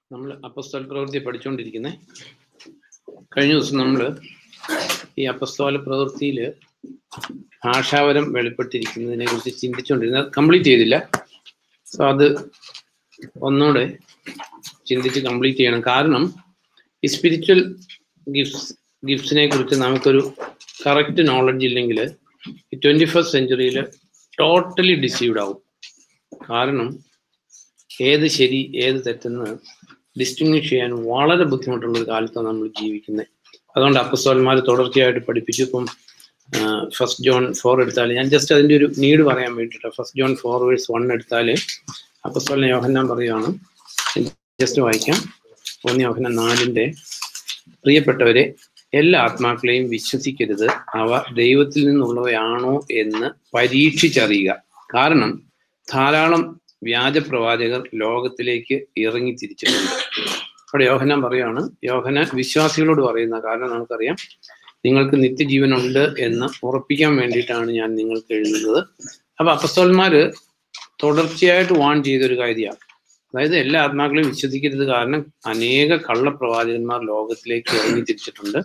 നമ്മൾ അപ്പസ്തോല പ്രവൃത്തി പഠിച്ചുകൊണ്ടിരിക്കുന്നത്. കഴിഞ്ഞ ദിവസം നമ്മൾ ഈ അപ്പസ്തോല പ്രവൃത്തിയിൽ ഭാഷാപരം വെളിപ്പെട്ടിരിക്കുന്നതിനെ കുറിച്ച് ചിന്തിച്ചുകൊണ്ടിരുന്നത് കംപ്ലീറ്റ് ചെയ്തില്ല. സോ അത് ഒന്നുകൂടെ ചിന്തിച്ച് കംപ്ലീറ്റ് ചെയ്യണം. കാരണം ഈ സ്പിരിച്വൽ ഗിഫ്റ്റ്സിനെ കുറിച്ച് നമുക്കൊരു കറക്റ്റ് നോളജ് ഇല്ലെങ്കിൽ ഈ 21st സെഞ്ച്വറിയിൽ ടോട്ടലി ഡിസീവ്ഡ് ആവും. കാരണം ഏത് ശരി ഏത് തെറ്റെന്ന് ഡിസ്റ്റിങ്വിഷ് ചെയ്യാൻ വളരെ ബുദ്ധിമുട്ടുള്ള ഒരു കാലത്താണ് നമ്മൾ ജീവിക്കുന്നത്. അതുകൊണ്ട് അപ്പസ്തോലന്മാർ തുടർച്ചയായിട്ട് പഠിപ്പിച്ചു. ഇപ്പം 1 John 4 എടുത്താൽ, ഞാൻ ജസ്റ്റ് അതിൻ്റെ ഒരു നീഡ് പറയാൻ വേണ്ടിയിട്ട് 1 John 4:1 എടുത്താൽ അപ്പസ്തോലൻ യോഹന്നാൻ പറയുകയാണ്, ജസ്റ്റ് വായിക്കാം. 1 യോഹന്നാൻ 4 പ്രിയപ്പെട്ടവരെ, എല്ലാ ആത്മാക്കളെയും വിശ്വസിക്കരുത്, അവ ദൈവത്തിൽ നിന്നുള്ളവയാണോ എന്ന് പരീക്ഷിച്ചറിയുക. കാരണം ധാരാളം വ്യാജപ്രവാചകർ ലോകത്തിലേക്ക് ഇറങ്ങി തിരിച്ചിട്ടുണ്ട്. അവിടെ യോഹന്നാൻ പറയുകയാണ്, യോഹന്നാൻ വിശ്വാസികളോട് പറയുന്ന, കാരണം നമുക്കറിയാം നിങ്ങൾക്ക് നിത്യജീവനുണ്ട് എന്ന് ഉറപ്പിക്കാൻ വേണ്ടിയിട്ടാണ് ഞാൻ നിങ്ങൾക്ക് എഴുതുന്നത്. അപ്പൊ അപ്പസ്തോലന്മാര് തുടർച്ചയായിട്ട് വാൺ ചെയ്തൊരു കാര്യമാണ്. അതായത് എല്ലാ ആത്മാക്കളെയും വിശ്വസിക്കരുത്, കാരണം അനേക കള്ളപ്രവാചകന്മാർ ലോകത്തിലേക്ക് ഇറങ്ങി തിരിച്ചിട്ടുണ്ട്.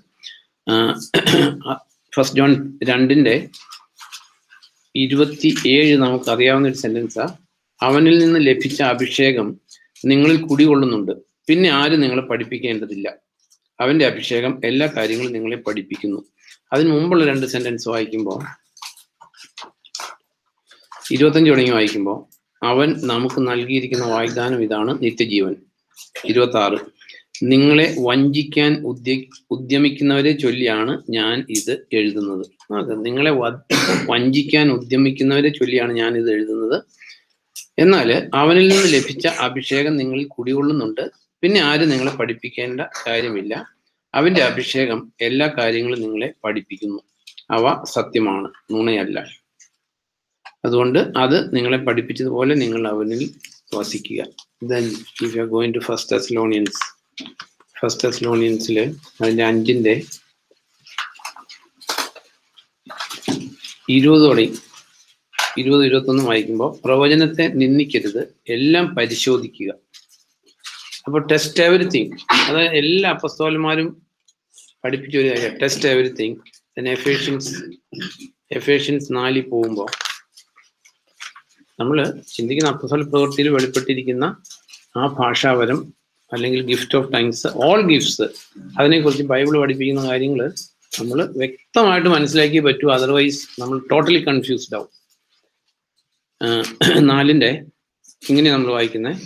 1 John 2:27 നമുക്കറിയാവുന്ന ഒരു സെന്റൻസാ. അവനിൽ നിന്ന് ലഭിച്ച അഭിഷേകം നിങ്ങളിൽ കുടികൊള്ളുന്നുണ്ട്, പിന്നെ ആരും നിങ്ങളെ പഠിപ്പിക്കേണ്ടതില്ല. അവന്റെ അഭിഷേകം എല്ലാ കാര്യങ്ങളും നിങ്ങളെ പഠിപ്പിക്കുന്നു. അതിന് മുമ്പുള്ള 2 സെന്റൻസ് വായിക്കുമ്പോൾ, 25 തുടങ്ങി വായിക്കുമ്പോൾ, അവൻ നമുക്ക് നൽകിയിരിക്കുന്ന വാഗ്ദാനം ഇതാണ്, നിത്യജീവൻ. 26, നിങ്ങളെ വഞ്ചിക്കാൻ ഉദ്യമിക്കുന്നവരെ ചൊല്ലിയാണ് ഞാൻ ഇത് എഴുതുന്നത്. നിങ്ങളെ വഞ്ചിക്കാൻ ഉദ്യമിക്കുന്നവരെ ചൊല്ലിയാണ് ഞാൻ ഇത് എഴുതുന്നത്. എന്നാൽ അവനിൽ നിന്ന് ലഭിച്ച അഭിഷേകം നിങ്ങളിൽ കുടികൊള്ളുന്നുണ്ട്, പിന്നെ ആരും നിങ്ങളെ പഠിപ്പിക്കേണ്ട കാര്യമില്ല. അവന്റെ അഭിഷേകം എല്ലാ കാര്യങ്ങളും നിങ്ങളെ പഠിപ്പിക്കുന്നു. അവ സത്യമാണ്, നുണയല്ല. അതുകൊണ്ട് അത് നിങ്ങളെ പഠിപ്പിച്ചതുപോലെ നിങ്ങൾ അവനിൽ വസിക്കുക. Then if you are going to 1 Thessalonians, 1 Thessalonians അതിന്റെ 5 20-21 വായിക്കുമ്പോൾ, പ്രവചനത്തെ നിന്ദിക്കരുത്, എല്ലാം പരിശോധിക്കുക. അപ്പോൾ ടെസ്റ്റ് എവരിത്തിങ്, അതായത് എല്ലാ അപ്പസ്തോലന്മാരും പഠിപ്പിച്ച ഒരു കാര്യം, ടെസ്റ്റ് എവരിത്തിങ്. എഫേഷ്യൻസ് 4 പോകുമ്പോൾ നമ്മൾ ചിന്തിക്കുന്ന അപ്പസ്തോല പ്രവൃത്തിയിൽ വെളിപ്പെട്ടിരിക്കുന്ന ആ ഭാഷാപരം അല്ലെങ്കിൽ gift of tongues, all gifts, അതിനെക്കുറിച്ച് ബൈബിൾ പഠിപ്പിക്കുന്ന കാര്യങ്ങൾ നമ്മൾ വ്യക്തമായിട്ട് മനസ്സിലാക്കിയേ പറ്റൂ. അതർവൈസ് നമ്മൾ ടോട്ടലി കൺഫ്യൂസ്ഡ് ആവും. 4 ഇങ്ങനെ നമ്മൾ വായിക്കുന്നത്,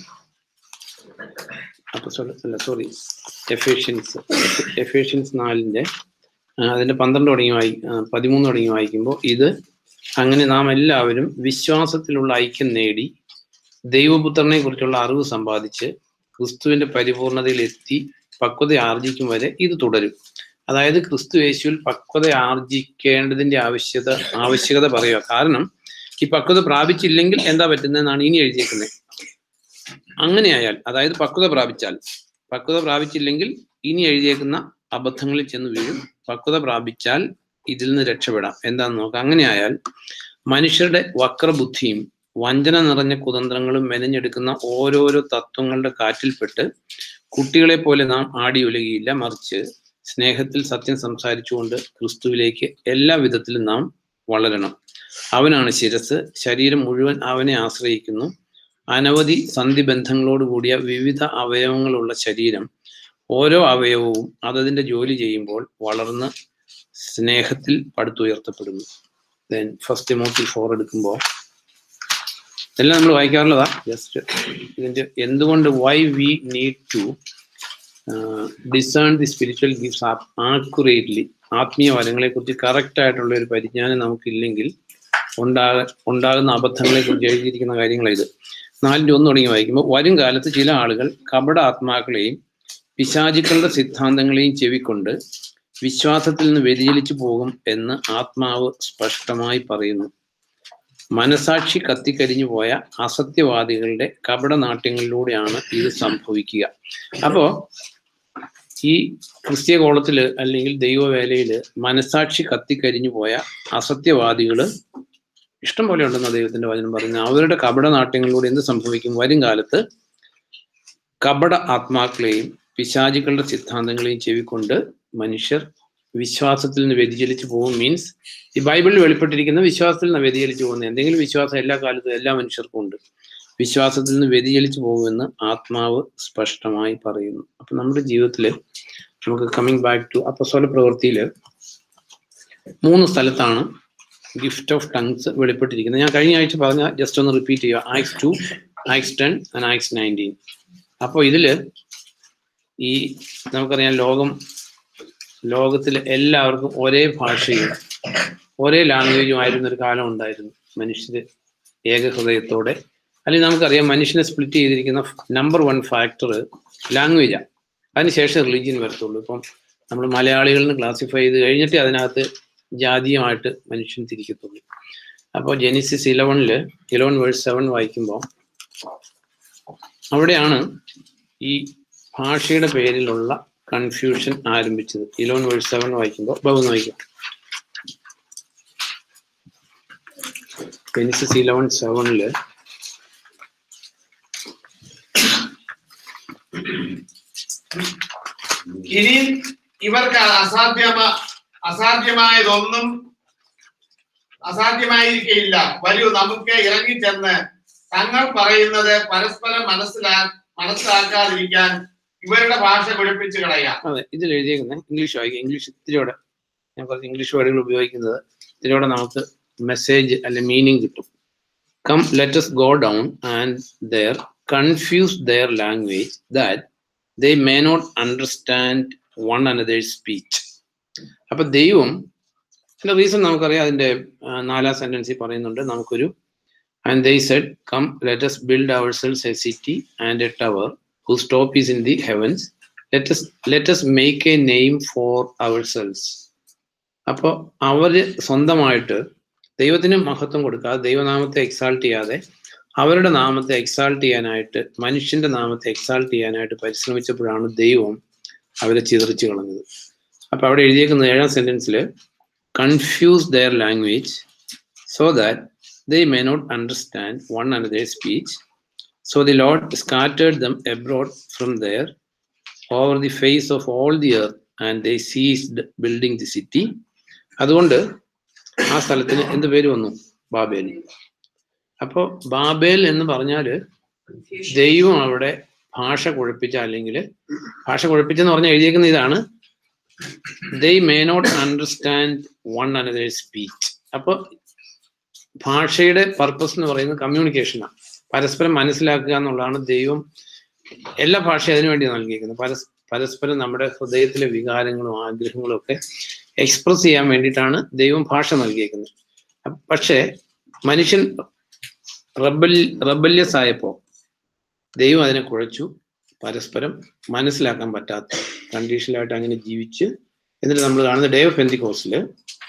എഫേഷ്യൻസ് 4 അതിന്റെ 12 തുടങ്ങി 13 തുടങ്ങി വായിക്കുമ്പോൾ, ഇത് അങ്ങനെ നാം എല്ലാവരും വിശ്വാസത്തിലുള്ള ഐക്യം നേടി ദൈവപുത്രനെ കുറിച്ചുള്ള അറിവ് സമ്പാദിച്ച് ക്രിസ്തുവിന്റെ പരിപൂർണതയിൽ എത്തി പക്വത ആർജിക്കും വരെ ഇത് തുടരും. അതായത് ക്രിസ്തു യേശുവിൽ പക്വത ആർജിക്കേണ്ടതിന്റെ ആവശ്യകത പറയുക. കാരണം ഈ പക്വത പ്രാപിച്ചില്ലെങ്കിൽ എന്താ പറ്റുന്നതെന്നാണ് ഇനി എഴുതിയേക്കുന്നത്. അങ്ങനെയായാൽ, അതായത് പക്വത പ്രാപിച്ചില്ലെങ്കിൽ ഇനി എഴുതിയേക്കുന്ന അബദ്ധങ്ങളിൽ ചെന്ന് വീഴും. പക്വത പ്രാപിച്ചാൽ ഇതിൽ നിന്ന് രക്ഷപ്പെടാം. എന്താന്ന് നോക്കാം. അങ്ങനെയായാൽ മനുഷ്യരുടെ വക്രബുദ്ധിയും വഞ്ചന നിറഞ്ഞ കുതന്ത്രങ്ങളും മെനഞ്ഞെടുക്കുന്ന ഓരോരോ തത്വങ്ങളുടെ കാറ്റിൽപ്പെട്ട് കുട്ടികളെ പോലെ നാം ആടി ഉലകിയില്ല, മറിച്ച് സ്നേഹത്തിൽ സത്യം സംസാരിച്ചുകൊണ്ട് ക്രിസ്തുവിലേക്ക് എല്ലാ വിധത്തിലും നാം വളരണം. അവനാണ് ശിരസ്, ശരീരം മുഴുവൻ അവനെ ആശ്രയിക്കുന്നു. അനവധി സന്ധിബന്ധങ്ങളോട് കൂടിയ വിവിധ അവയവങ്ങളുള്ള ശരീരം, ഓരോ അവയവവും അതതിന്റെ ജോലി ചെയ്യുമ്പോൾ വളർന്ന് സ്നേഹത്തിൽ പടുത്തുയർത്തപ്പെടുന്നു. ദെൻ 1 Timothy 4 എടുക്കുമ്പോൾ, എല്ലാം നമ്മൾ വായിക്കാറുള്ളതാ. ജസ്റ്റ് ഇതിന്റെ എന്തുകൊണ്ട് why we need to discern the spiritual gifts accurately, ആത്മീയ വരങ്ങളെ കുറിച്ച് കറക്റ്റ് ആയിട്ടുള്ള ഒരു പരിജ്ഞാനം നമുക്കില്ലെങ്കിൽ ഉണ്ടാകുന്ന അബദ്ധങ്ങളെ കുറിച്ച് എഴുതിയിരിക്കുന്ന കാര്യങ്ങൾ ഇത്. 4:1 തുടങ്ങി വായിക്കുമ്പോൾ, വരും കാലത്ത് ചില ആളുകൾ കപട ആത്മാക്കളെയും പിശാചുക്കളുടെ സിദ്ധാന്തങ്ങളെയും ചെവിക്കൊണ്ട് വിശ്വാസത്തിൽ നിന്ന് വ്യതിചലിച്ചു പോകും എന്ന് ആത്മാവ് സ്പഷ്ടമായി പറയുന്നു. മനസാക്ഷി കത്തിക്കരിഞ്ഞു പോയ അസത്യവാദികളുടെ കപടനാട്യങ്ങളിലൂടെയാണ് ഇത് സംഭവിക്കുക. അപ്പോ ഈ ക്രിസ്തീയ കോളത്തില് അല്ലെങ്കിൽ ദൈവവേലയില് മനസാക്ഷി കത്തിക്കരിഞ്ഞു പോയ അസത്യവാദികള് ഇഷ്ടം പോലെ ഉണ്ടെന്ന ദൈവത്തിന്റെ വചനം പറയുന്നത്. അവരുടെ കപടനാട്യങ്ങളിലൂടെ എന്ത് സംഭവിക്കും? വരും കാലത്ത് കപട ആത്മാക്കളെയും പിശാചുക്കളുടെ സിദ്ധാന്തങ്ങളെയും ചെവിക്കൊണ്ട് മനുഷ്യർ വിശ്വാസത്തിൽ നിന്ന് വ്യതിചലിച്ചു പോകും. മീൻസ് ഈ ബൈബിളിൽ വെളിപ്പെട്ടിരിക്കുന്ന വിശ്വാസത്തിൽ നിന്ന് വ്യതിചലിച്ചു പോകുന്ന എന്തെങ്കിലും വിശ്വാസം എല്ലാ കാലത്തും എല്ലാ മനുഷ്യർക്കും ഉണ്ട്. വിശ്വാസത്തിൽ നിന്ന് വ്യതിചലിച്ചു പോകുമെന്ന് ആത്മാവ് സ്പഷ്ടമായി പറയുന്നു. അപ്പൊ നമ്മുടെ ജീവിതത്തിൽ നമുക്ക് കമ്മിങ് ബാക്ക് ടു അപ്പോസ്തല പ്രവൃത്തിയിൽ 3 സ്ഥലത്താണ് ഗിഫ്റ്റ് ഓഫ് ടങ്സ് വെളിപ്പെട്ടിരിക്കുന്നത്. ഞാൻ കഴിഞ്ഞ ആഴ്ച പറഞ്ഞ ജസ്റ്റ് ഒന്ന് റിപ്പീറ്റ് ചെയ്യുക. Acts 2, Acts 10 and Acts 19. അപ്പോൾ ഇതില് ഈ നമുക്കറിയാം ലോകത്തിൽ എല്ലാവർക്കും ഒരേ ഭാഷയും ഒരേ ലാംഗ്വേജും ആയിരുന്ന ഒരു കാലം ഉണ്ടായിരുന്നു. മനുഷ്യര് ഏകഹൃദയത്തോടെ, അല്ലെങ്കിൽ നമുക്കറിയാം മനുഷ്യനെ സ്പ്ലിറ്റ് ചെയ്തിരിക്കുന്ന നമ്പർ 1 ഫാക്ടർ ലാംഗ്വേജാണ്. അതിനുശേഷം റിലീജിയൻ വരത്തുള്ളൂ. ഇപ്പം നമ്മൾ മലയാളികളിൽ ക്ലാസിഫൈ ചെയ്ത് കഴിഞ്ഞിട്ട് അതിനകത്ത് ജാതീയമായിട്ട് മനുഷ്യൻ തിരിക്കത്തുള്ളൂ. അപ്പോൾ ജെനിസിസ് 11:7 വായിക്കുമ്പോൾ അവിടെയാണ് ഈ ഭാഷയുടെ പേരിലുള്ള കൺഫ്യൂഷൻ ആരംഭിച്ചത്. 11:7 വായിക്കുമ്പോൾ ബഹുന്ന് വായിക്കാം. ജെനിസിസ് 11:7 ഇനി ഇവർക്ക് അസാധ്യമായിരിക്കയില്ല. വരൂ, നമുക്ക് ഇറങ്ങിച്ചെന്ന് തങ്ങൾ പറയുന്നത് പരസ്പരം മനസ്സിലാക്കാതിരിക്കാൻ ഇവരുടെ ഭാഷ പഠിപ്പിച്ചു കളയാം. അതെ, ഇതിൽ എഴുതിയേക്കുന്നത് ഇംഗ്ലീഷ് വായിക്കാം. ഇംഗ്ലീഷ് ഇത്തിരിയോടെ, ഞാൻ കുറച്ച് ഇംഗ്ലീഷ് വേർഡുകൾ ഉപയോഗിക്കുന്നത് ഇത്തിരിയോടെ നമുക്ക് മെസ്സേജ് അല്ലെ മീനിങ് കിട്ടും. Come let us go down and there confuse their language that they may not understand one another's speech. അപ്പൊ ദൈവം റീസൺ നമുക്കറിയാം. അതിന്റെ 4ാം സെന്റൻസിൽ പറയുന്നുണ്ട് നമുക്കൊരു and they said come let us build ourselves a city and a tower whose top is in the heavens, let us make a name for ourselves. അപ്പോൾ അവര് സ്വന്തമായിട്ട് ദൈവത്തിന് മഹത്വം കൊടുക്കാതെ, ദൈവനാമത്തെ എക്സാൾട്ട് ചെയ്യാതെ, അവരുടെ നാമത്തെ എക്സാൾട്ട് ചെയ്യാനായിട്ട്, മനുഷ്യന്റെ നാമത്തെ എക്സാൾട്ട് ചെയ്യാനായിട്ട് പരിശ്രമിച്ചപ്പോഴാണ് ദൈവം അവരെ ചിതറിച്ചു കളഞ്ഞത്. അപ്പൊ അവിടെ എഴുതിയേക്കുന്ന 7ാം സെന്റൻസിൽ confuse their language so that they may not understand one another's speech. So the Lord scattered them abroad from there over the face of all the earth, and they ceased building the city. അതുകൊണ്ട് ആ സ്ഥലത്തിന് എന്ത് പേര് വന്നു? Babel. അപ്പോൾ Babel എന്ന് പറഞ്ഞാല് ദൈവം അവിടെ ഭാഷ കുഴപ്പിച്ച, അല്ലെങ്കിൽ ഭാഷ കുഴപ്പിച്ചെന്ന് പറഞ്ഞാൽ എഴുതിയേക്കുന്ന ഇതാണ്, they may not understand one another's speech. അപ്പോൾ ഭാഷയുടെ പർപ്പസ് എന്ന് പറയുന്നത് കമ്മ്യൂണിക്കേഷനാണ്, പരസ്പരം മനസ്സിലാക്കുക എന്നുള്ളതാണ്. ദൈവം എല്ലാ ഭാഷയും അതിനുവേണ്ടി നൽകിയിരിക്കുന്നത്. പരസ്പരം നമ്മുടെ ഹൃദയത്തിലെ വികാരങ്ങളും ആഗ്രഹങ്ങളും ഒക്കെ എക്സ്പ്രസ് ചെയ്യാൻ വേണ്ടിയിട്ടാണ് ദൈവം ഭാഷ നൽകിയിരിക്കുന്നത്. പക്ഷേ മനുഷ്യൻ റബല്യസ് ആയപ്പോൾ ദൈവം അതിനെ കുഴച്ചു, പരസ്പരം മനസ്സിലാക്കാൻ പറ്റാത്ത കണ്ടീഷനിലായിട്ട് അങ്ങനെ ജീവിച്ച്. എന്നിട്ട് നമ്മൾ കാണുന്ന ഡേ ഓഫ് പെന്തിക്കോസ്റ്റില്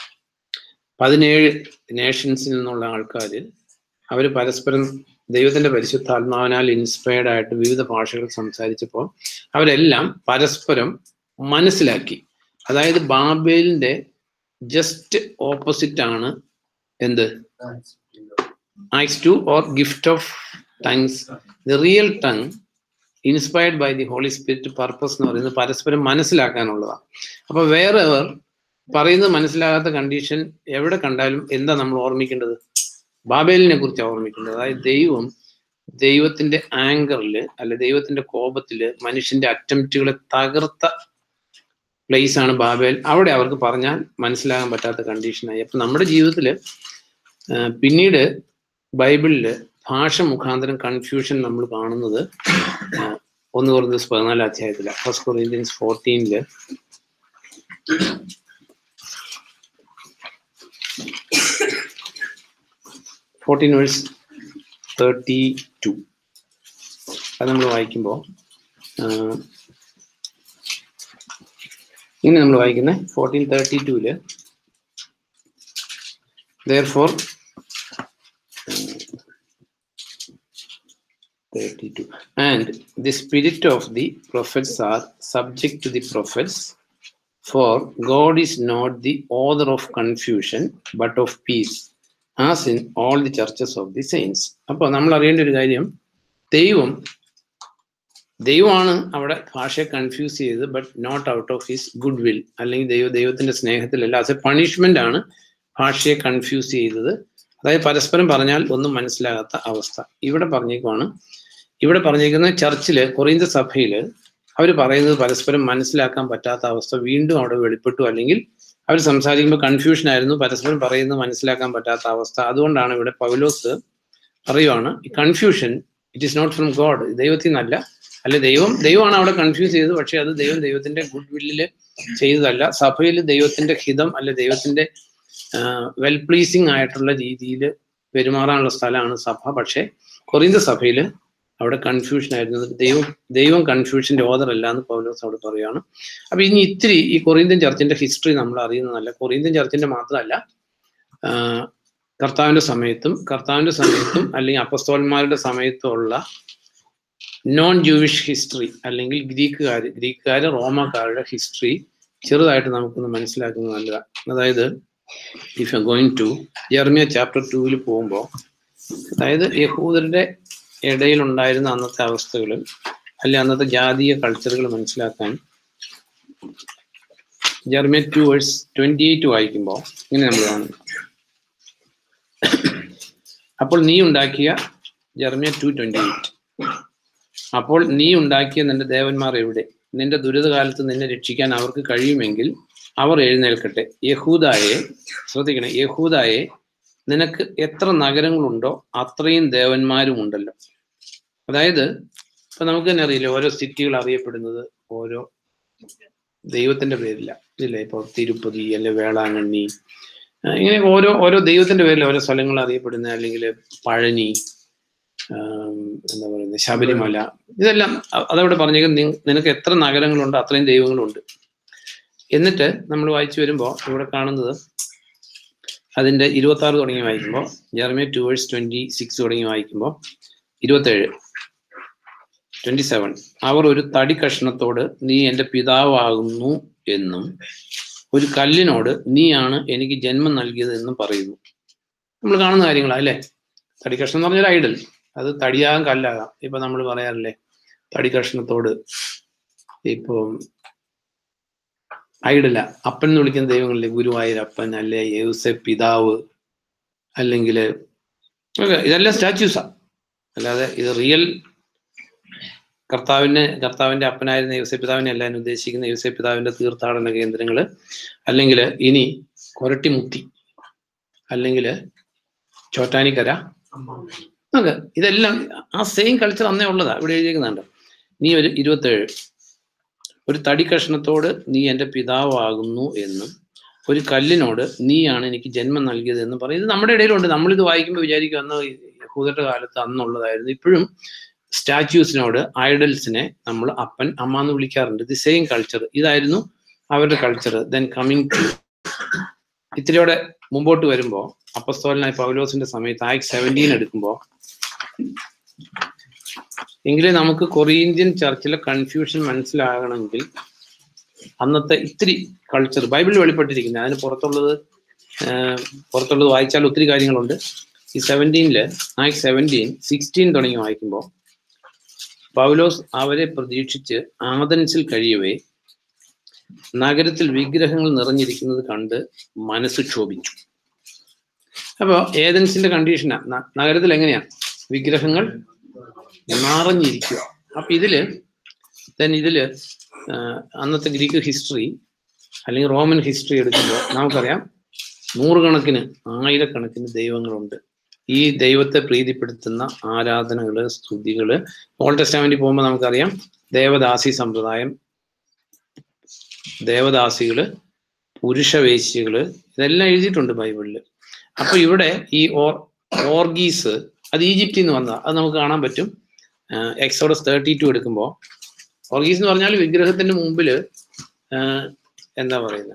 17 നേഷൻസിൽ നിന്നുള്ള ആൾക്കാർ അവർ പരസ്പരം ദൈവത്തിന്റെ പരിശുദ്ധാത്മാവിനാൽ ഇൻസ്പയർഡ് ആയിട്ട് വിവിധ ഭാഷകൾ സംസാരിച്ചപ്പോൾ അവരെല്ലാം പരസ്പരം മനസ്സിലാക്കി. അതായത് ബാബേലിന്റെ ജസ്റ്റ് ഓപ്പോസിറ്റ് ആണ് എന്ത്? Acts 2 or gift of tongues. The real tongue inspired by the Holy Spirit purpose എന്ന് പറയുന്നത് പരസ്പരം മനസ്സിലാക്കാനുള്ളതാണ്. അപ്പൊ വേറെ പറയുന്നത് മനസ്സിലാകാത്ത കണ്ടീഷൻ എവിടെ കണ്ടാലും എന്താ നമ്മൾ ഓർമ്മിക്കേണ്ടത്? ബാബേലിനെ കുറിച്ച് ഓർമ്മിക്കേണ്ടത്. അതായത് ദൈവത്തിന്റെ ആങ്കറില് അല്ലെ ദൈവത്തിന്റെ കോപത്തില് മനുഷ്യന്റെ അറ്റംപ്റ്റുകളെ തകർത്ത പ്ലേസ് ആണ് ബാബേൽ. അവിടെ അവർക്ക് പറഞ്ഞാൽ മനസ്സിലാകാൻ പറ്റാത്ത കണ്ടീഷനായി. അപ്പൊ നമ്മുടെ ജീവിതത്തില് പിന്നീട് ബൈബിളില് ഭാഷ മുഖാന്തരം കൺഫ്യൂഷൻ നമ്മൾ കാണുന്നത് 1 Corinthians 14 അധ്യായത്തില്, 1 Corinthians 14 verse 32 അത് നമ്മൾ വായിക്കുമ്പോൾ ഇങ്ങനെ നമ്മൾ വായിക്കുന്നത് 14:32 therefore 32 and the spirit of the prophets are subject to the prophets, for God is not the author of confusion but of peace, as in all the churches of the saints. അപ്പോൾ നമ്മൾ അറിയേണ്ട ഒരു കാര്യം, ദൈവം ദൈവമാണ് അവിടെ ഭാഷയെ confuse ചെയ്തത്, but not out of his good will, അല്ലെങ്കിൽ ദൈവത്തിന്റെ സ്നേഹത്തിലല്ല, ആസ് എ പണിഷ്മെന്റ് ആണ് ഭാഷയെ കൺഫ്യൂസ് ചെയ്തത്. അതായത് പരസ്പരം പറഞ്ഞാൽ ഒന്നും മനസ്സിലാകാത്ത അവസ്ഥ. ഇവിടെ പറഞ്ഞേക്കുന്ന ചർച്ചില്, കൊറിന്ത സഭയില് അവർ പറയുന്നത് പരസ്പരം മനസ്സിലാക്കാൻ പറ്റാത്ത അവസ്ഥ വീണ്ടും അവിടെ വെളിപ്പെട്ടു. അല്ലെങ്കിൽ അവർ സംസാരിക്കുമ്പോൾ കൺഫ്യൂഷൻ ആയിരുന്നു, പരസ്പരം പറയുന്നത് മനസ്സിലാക്കാൻ പറ്റാത്ത അവസ്ഥ. അതുകൊണ്ടാണ് ഇവിടെ പൗലോസ് പറയുവാണ്, confusion it is not from God, ദൈവത്തിൽ നിന്നല്ല. അല്ലെ ദൈവമാണ് അവിടെ കൺഫ്യൂസ് ചെയ്തത്, പക്ഷെ അത് ദൈവത്തിന്റെ ഗുഡ് വില്ലില് ചെയ്തതല്ല. സഭയിൽ ദൈവത്തിന്റെ ഹിതം അല്ലെ ദൈവത്തിന്റെ വെൽ പ്ലീസിങ് ആയിട്ടുള്ള രീതിയിൽ പെരുമാറാനുള്ള സ്ഥലമാണ് സഭ. പക്ഷെ കൊറിന്ത സഭയിൽ അവിടെ കൺഫ്യൂഷൻ ആയിരുന്നു. ദൈവം കൺഫ്യൂഷന്റെ ഓർഡർ അല്ല എന്ന് പൗലോസ് അവിടെ പറയുകയാണ്. അപ്പൊ ഇനി ഇത്തിരി ഈ കൊറിന്ത്യൻ ചർച്ചിന്റെ ഹിസ്റ്ററി നമ്മൾ അറിയുന്നതല്ല. കൊറിന്ത്യൻ ചർച്ചിന്റെ മാത്രമല്ല, കർത്താവിന്റെ സമയത്തും അല്ലെങ്കിൽ അപ്പസ്തോലന്മാരുടെ സമയത്തും ഉള്ള നോൺ ജൂവിഷ് ഹിസ്റ്ററി, അല്ലെങ്കിൽ ഗ്രീക്കുകാർ റോമക്കാരുടെ ഹിസ്റ്ററി ചെറുതായിട്ട് നമുക്കൊന്ന് മനസ്സിലാക്കുന്നത് നല്ലതാണ്. അതായത് if you going to Jeremiah chapter 2 പോകുമ്പോൾ, അതായത് യഹൂദരുടെ ഇടയിൽ ഉണ്ടായിരുന്ന അന്നത്തെ അവസ്ഥകളും അല്ലെ അന്നത്തെ ജാതീയ കൾച്ചറുകൾ മനസ്സിലാക്കാൻ ജെറമ്യ 2:28 വായിക്കുമ്പോൾ ഇങ്ങനെ നമ്മൾ കാണുന്നു. അപ്പോൾ നീ ഉണ്ടാക്കിയ ജെറമ്യ 2:28, അപ്പോൾ നീ ഉണ്ടാക്കിയ നിന്റെ ദേവന്മാർ എവിടെ? നിന്റെ ദുരിതകാലത്ത് നിന്നെ രക്ഷിക്കാൻ അവർക്ക് കഴിയുമെങ്കിൽ അവർ എഴുന്നേൽക്കട്ടെ. ശ്രദ്ധിക്കണേ, യഹൂദായെ നിനക്ക് എത്ര നഗരങ്ങളുണ്ടോ അത്രയും ദേവന്മാരും ഉണ്ടല്ലോ. അതായത് ഇപ്പൊ നമുക്ക് തന്നെ അറിയില്ല, ഓരോ സിറ്റികൾ അറിയപ്പെടുന്നത് ഓരോ ദൈവത്തിന്റെ പേരില്ല, ഇല്ലേ? ഇപ്പൊ തിരുപ്പതി അല്ലെ വേളാങ്കണ്ണി, ഇങ്ങനെ ഓരോ ദൈവത്തിന്റെ പേരിൽ ഓരോ സ്ഥലങ്ങൾ അറിയപ്പെടുന്നത്. അല്ലെങ്കിൽ പഴനി, എന്താ പറയുന്നത്, ശബരിമല, ഇതെല്ലാം അതവിടെ പറഞ്ഞേക്കും നിനക്ക് എത്ര നഗരങ്ങളുണ്ട് അത്രയും ദൈവങ്ങളുണ്ട്. എന്നിട്ട് നമ്മൾ വായിച്ചു വരുമ്പോൾ ഇവിടെ കാണുന്നത് അതിന്റെ 26 തുടങ്ങി വായിക്കുമ്പോൾ, ജെറമ്യ 2:26 തുടങ്ങി വായിക്കുമ്പോൾ 27 അവർ ഒരു തടി കഷ്ണത്തോട് നീ എൻ്റെ പിതാവാകുന്നു എന്നും ഒരു കല്ലിനോട് നീയാണ് എനിക്ക് ജന്മം നൽകിയത് എന്നും പറയുന്നു. നമ്മൾ കാണുന്ന കാര്യങ്ങളാ അല്ലേ? തടി കഷ്ണം എന്ന് പറഞ്ഞാൽ ഐഡൽ, അത് തടിയാകാം കല്ലാകാം. ഇപ്പൊ നമ്മൾ പറയാറില്ലേ, തടി കഷ്ണത്തോട് ഇപ്പൊ ഐഡല അപ്പൻ എന്ന് വിളിക്കുന്ന ദൈവങ്ങളില്ലേ, ഗുരുവായൂരപ്പൻ അല്ലെ യൗസേപ്പ് പിതാവ്, അല്ലെങ്കിൽ ഇതെല്ലാം സ്റ്റാച്യൂസാ. അല്ലാതെ ഇത് റിയൽ കർത്താവിന്റെ അപ്പനായിരുന്ന യൗസേപ്പ് പിതാവിനെ അല്ല ഉദ്ദേശിക്കുന്ന. യൗസേപ്പ് പിതാവിന്റെ തീർത്ഥാടന കേന്ദ്രങ്ങള്, അല്ലെങ്കിൽ ഇനി കൊരട്ടിമുത്തി, അല്ലെങ്കിൽ ചോറ്റാനിക്കര, ഇതെല്ലാം ആ സെയിം കൾച്ചർ അന്നേ ഉള്ളതാ. ഇവിടെ എഴുതിയേക്കുന്നുണ്ട്, നീ ഒരു 27 ഒരു തടി കഷ്ണത്തോട് നീ എൻ്റെ പിതാവാകുന്നു എന്നും ഒരു കല്ലിനോട് നീയാണ് എനിക്ക് ജന്മം നൽകിയത് എന്നും പറയും. ഇത് നമ്മുടെ ഇടയിലുണ്ട്. നമ്മളിത് വായിക്കുമ്പോൾ വിചാരിക്കും അന്ന് യഹൂദരുടെ കാലത്ത് അന്നുള്ളതായിരുന്നു. ഇപ്പോഴും സ്റ്റാച്യൂസിനോട്, ഐഡൽസിനെ നമ്മൾ അപ്പൻ അമ്മ എന്ന് വിളിക്കാറുണ്ട്. ഇത് സെയിം കൾച്ചർ, ഇതായിരുന്നു അവരുടെ കൾച്ചർ. ദെൻ കമ്മിങ് ടു ഇത്തിരിയോടെ മുമ്പോട്ട് വരുമ്പോൾ, അപ്പസ്തോലനായ പൗലോസിന്റെ സമയത്ത് ആക്ട് 17 എടുക്കുമ്പോൾ, എങ്കിലേ നമുക്ക് കൊറിന്ത്യൻ ചർച്ചിലെ കൺഫ്യൂഷൻ മനസ്സിലാകണമെങ്കിൽ അന്നത്തെ ഇത്തിരി കൾച്ചർ ബൈബിളിൽ വെളിപ്പെട്ടിരിക്കുന്നത്, അതിന് പുറത്തുള്ളത് വായിച്ചാൽ ഒത്തിരി കാര്യങ്ങളുണ്ട്. ഈ 17 ആക്ട് 17:16 തുടങ്ങി വായിക്കുമ്പോൾ, പൗലോസ് അവരെ പ്രതീക്ഷിച്ച് ആഥൻസിൽ കഴിയവേ നഗരത്തിൽ വിഗ്രഹങ്ങൾ നിറഞ്ഞിരിക്കുന്നത് കണ്ട് മനസ്സ് ക്ഷോഭിച്ചു. അപ്പൊ ഏതൻസിന്റെ കണ്ടീഷനാ, നഗരത്തിൽ എങ്ങനെയാ? വിഗ്രഹങ്ങൾ നിറഞ്ഞിരിക്കുക. അപ്പൊ ഇതില് അന്നത്തെ ഗ്രീക്ക് ഹിസ്റ്ററി അല്ലെങ്കിൽ റോമൻ ഹിസ്റ്ററി എടുക്കുമ്പോൾ നമുക്കറിയാം, നൂറുകണക്കിന് ആയിരക്കണക്കിന് ദൈവങ്ങളുണ്ട്. ഈ ദൈവത്തെ പ്രീതിപ്പെടുത്തുന്ന ആരാധനകള്, സ്തുതികള്. ഓൾഡ് ടെസ്റ്റമെന്റിൽ പോകുമ്പോൾ നമുക്കറിയാം ദേവദാസി സമ്പ്രദായം, ദേവദാസികള്, പുരുഷവേശ്യകള്, ഇതെല്ലാം എഴുതിയിട്ടുണ്ട് ബൈബിളില്. അപ്പൊ ഇവിടെ ഈ ഓർഗീസ് അത് ഈജിപ്തിൽ നിന്ന് വന്നതാണ്. അത് നമുക്ക് കാണാൻ പറ്റും. എക്സോഡസ് 32 എടുക്കുമ്പോൾ ഓർഗീസ് എന്ന് പറഞ്ഞാൽ വിഗ്രഹത്തിന്റെ മുമ്പില് എന്താ പറയുന്നത്,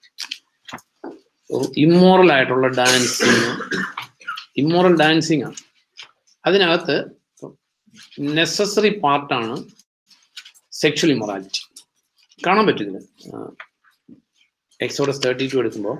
ഇമ്മോറൽ ആയിട്ടുള്ള ഇമ്മോറൽ ഡാൻസിങ് ആണ്. അതിനകത്ത് നെസസറി പാർട്ടാണ് സെക്ഷൽ ഇമ്മൊറാലിറ്റി. കാണാൻ പറ്റും ഇതിന്. എക്സോഡസ് 32 എടുക്കുമ്പോൾ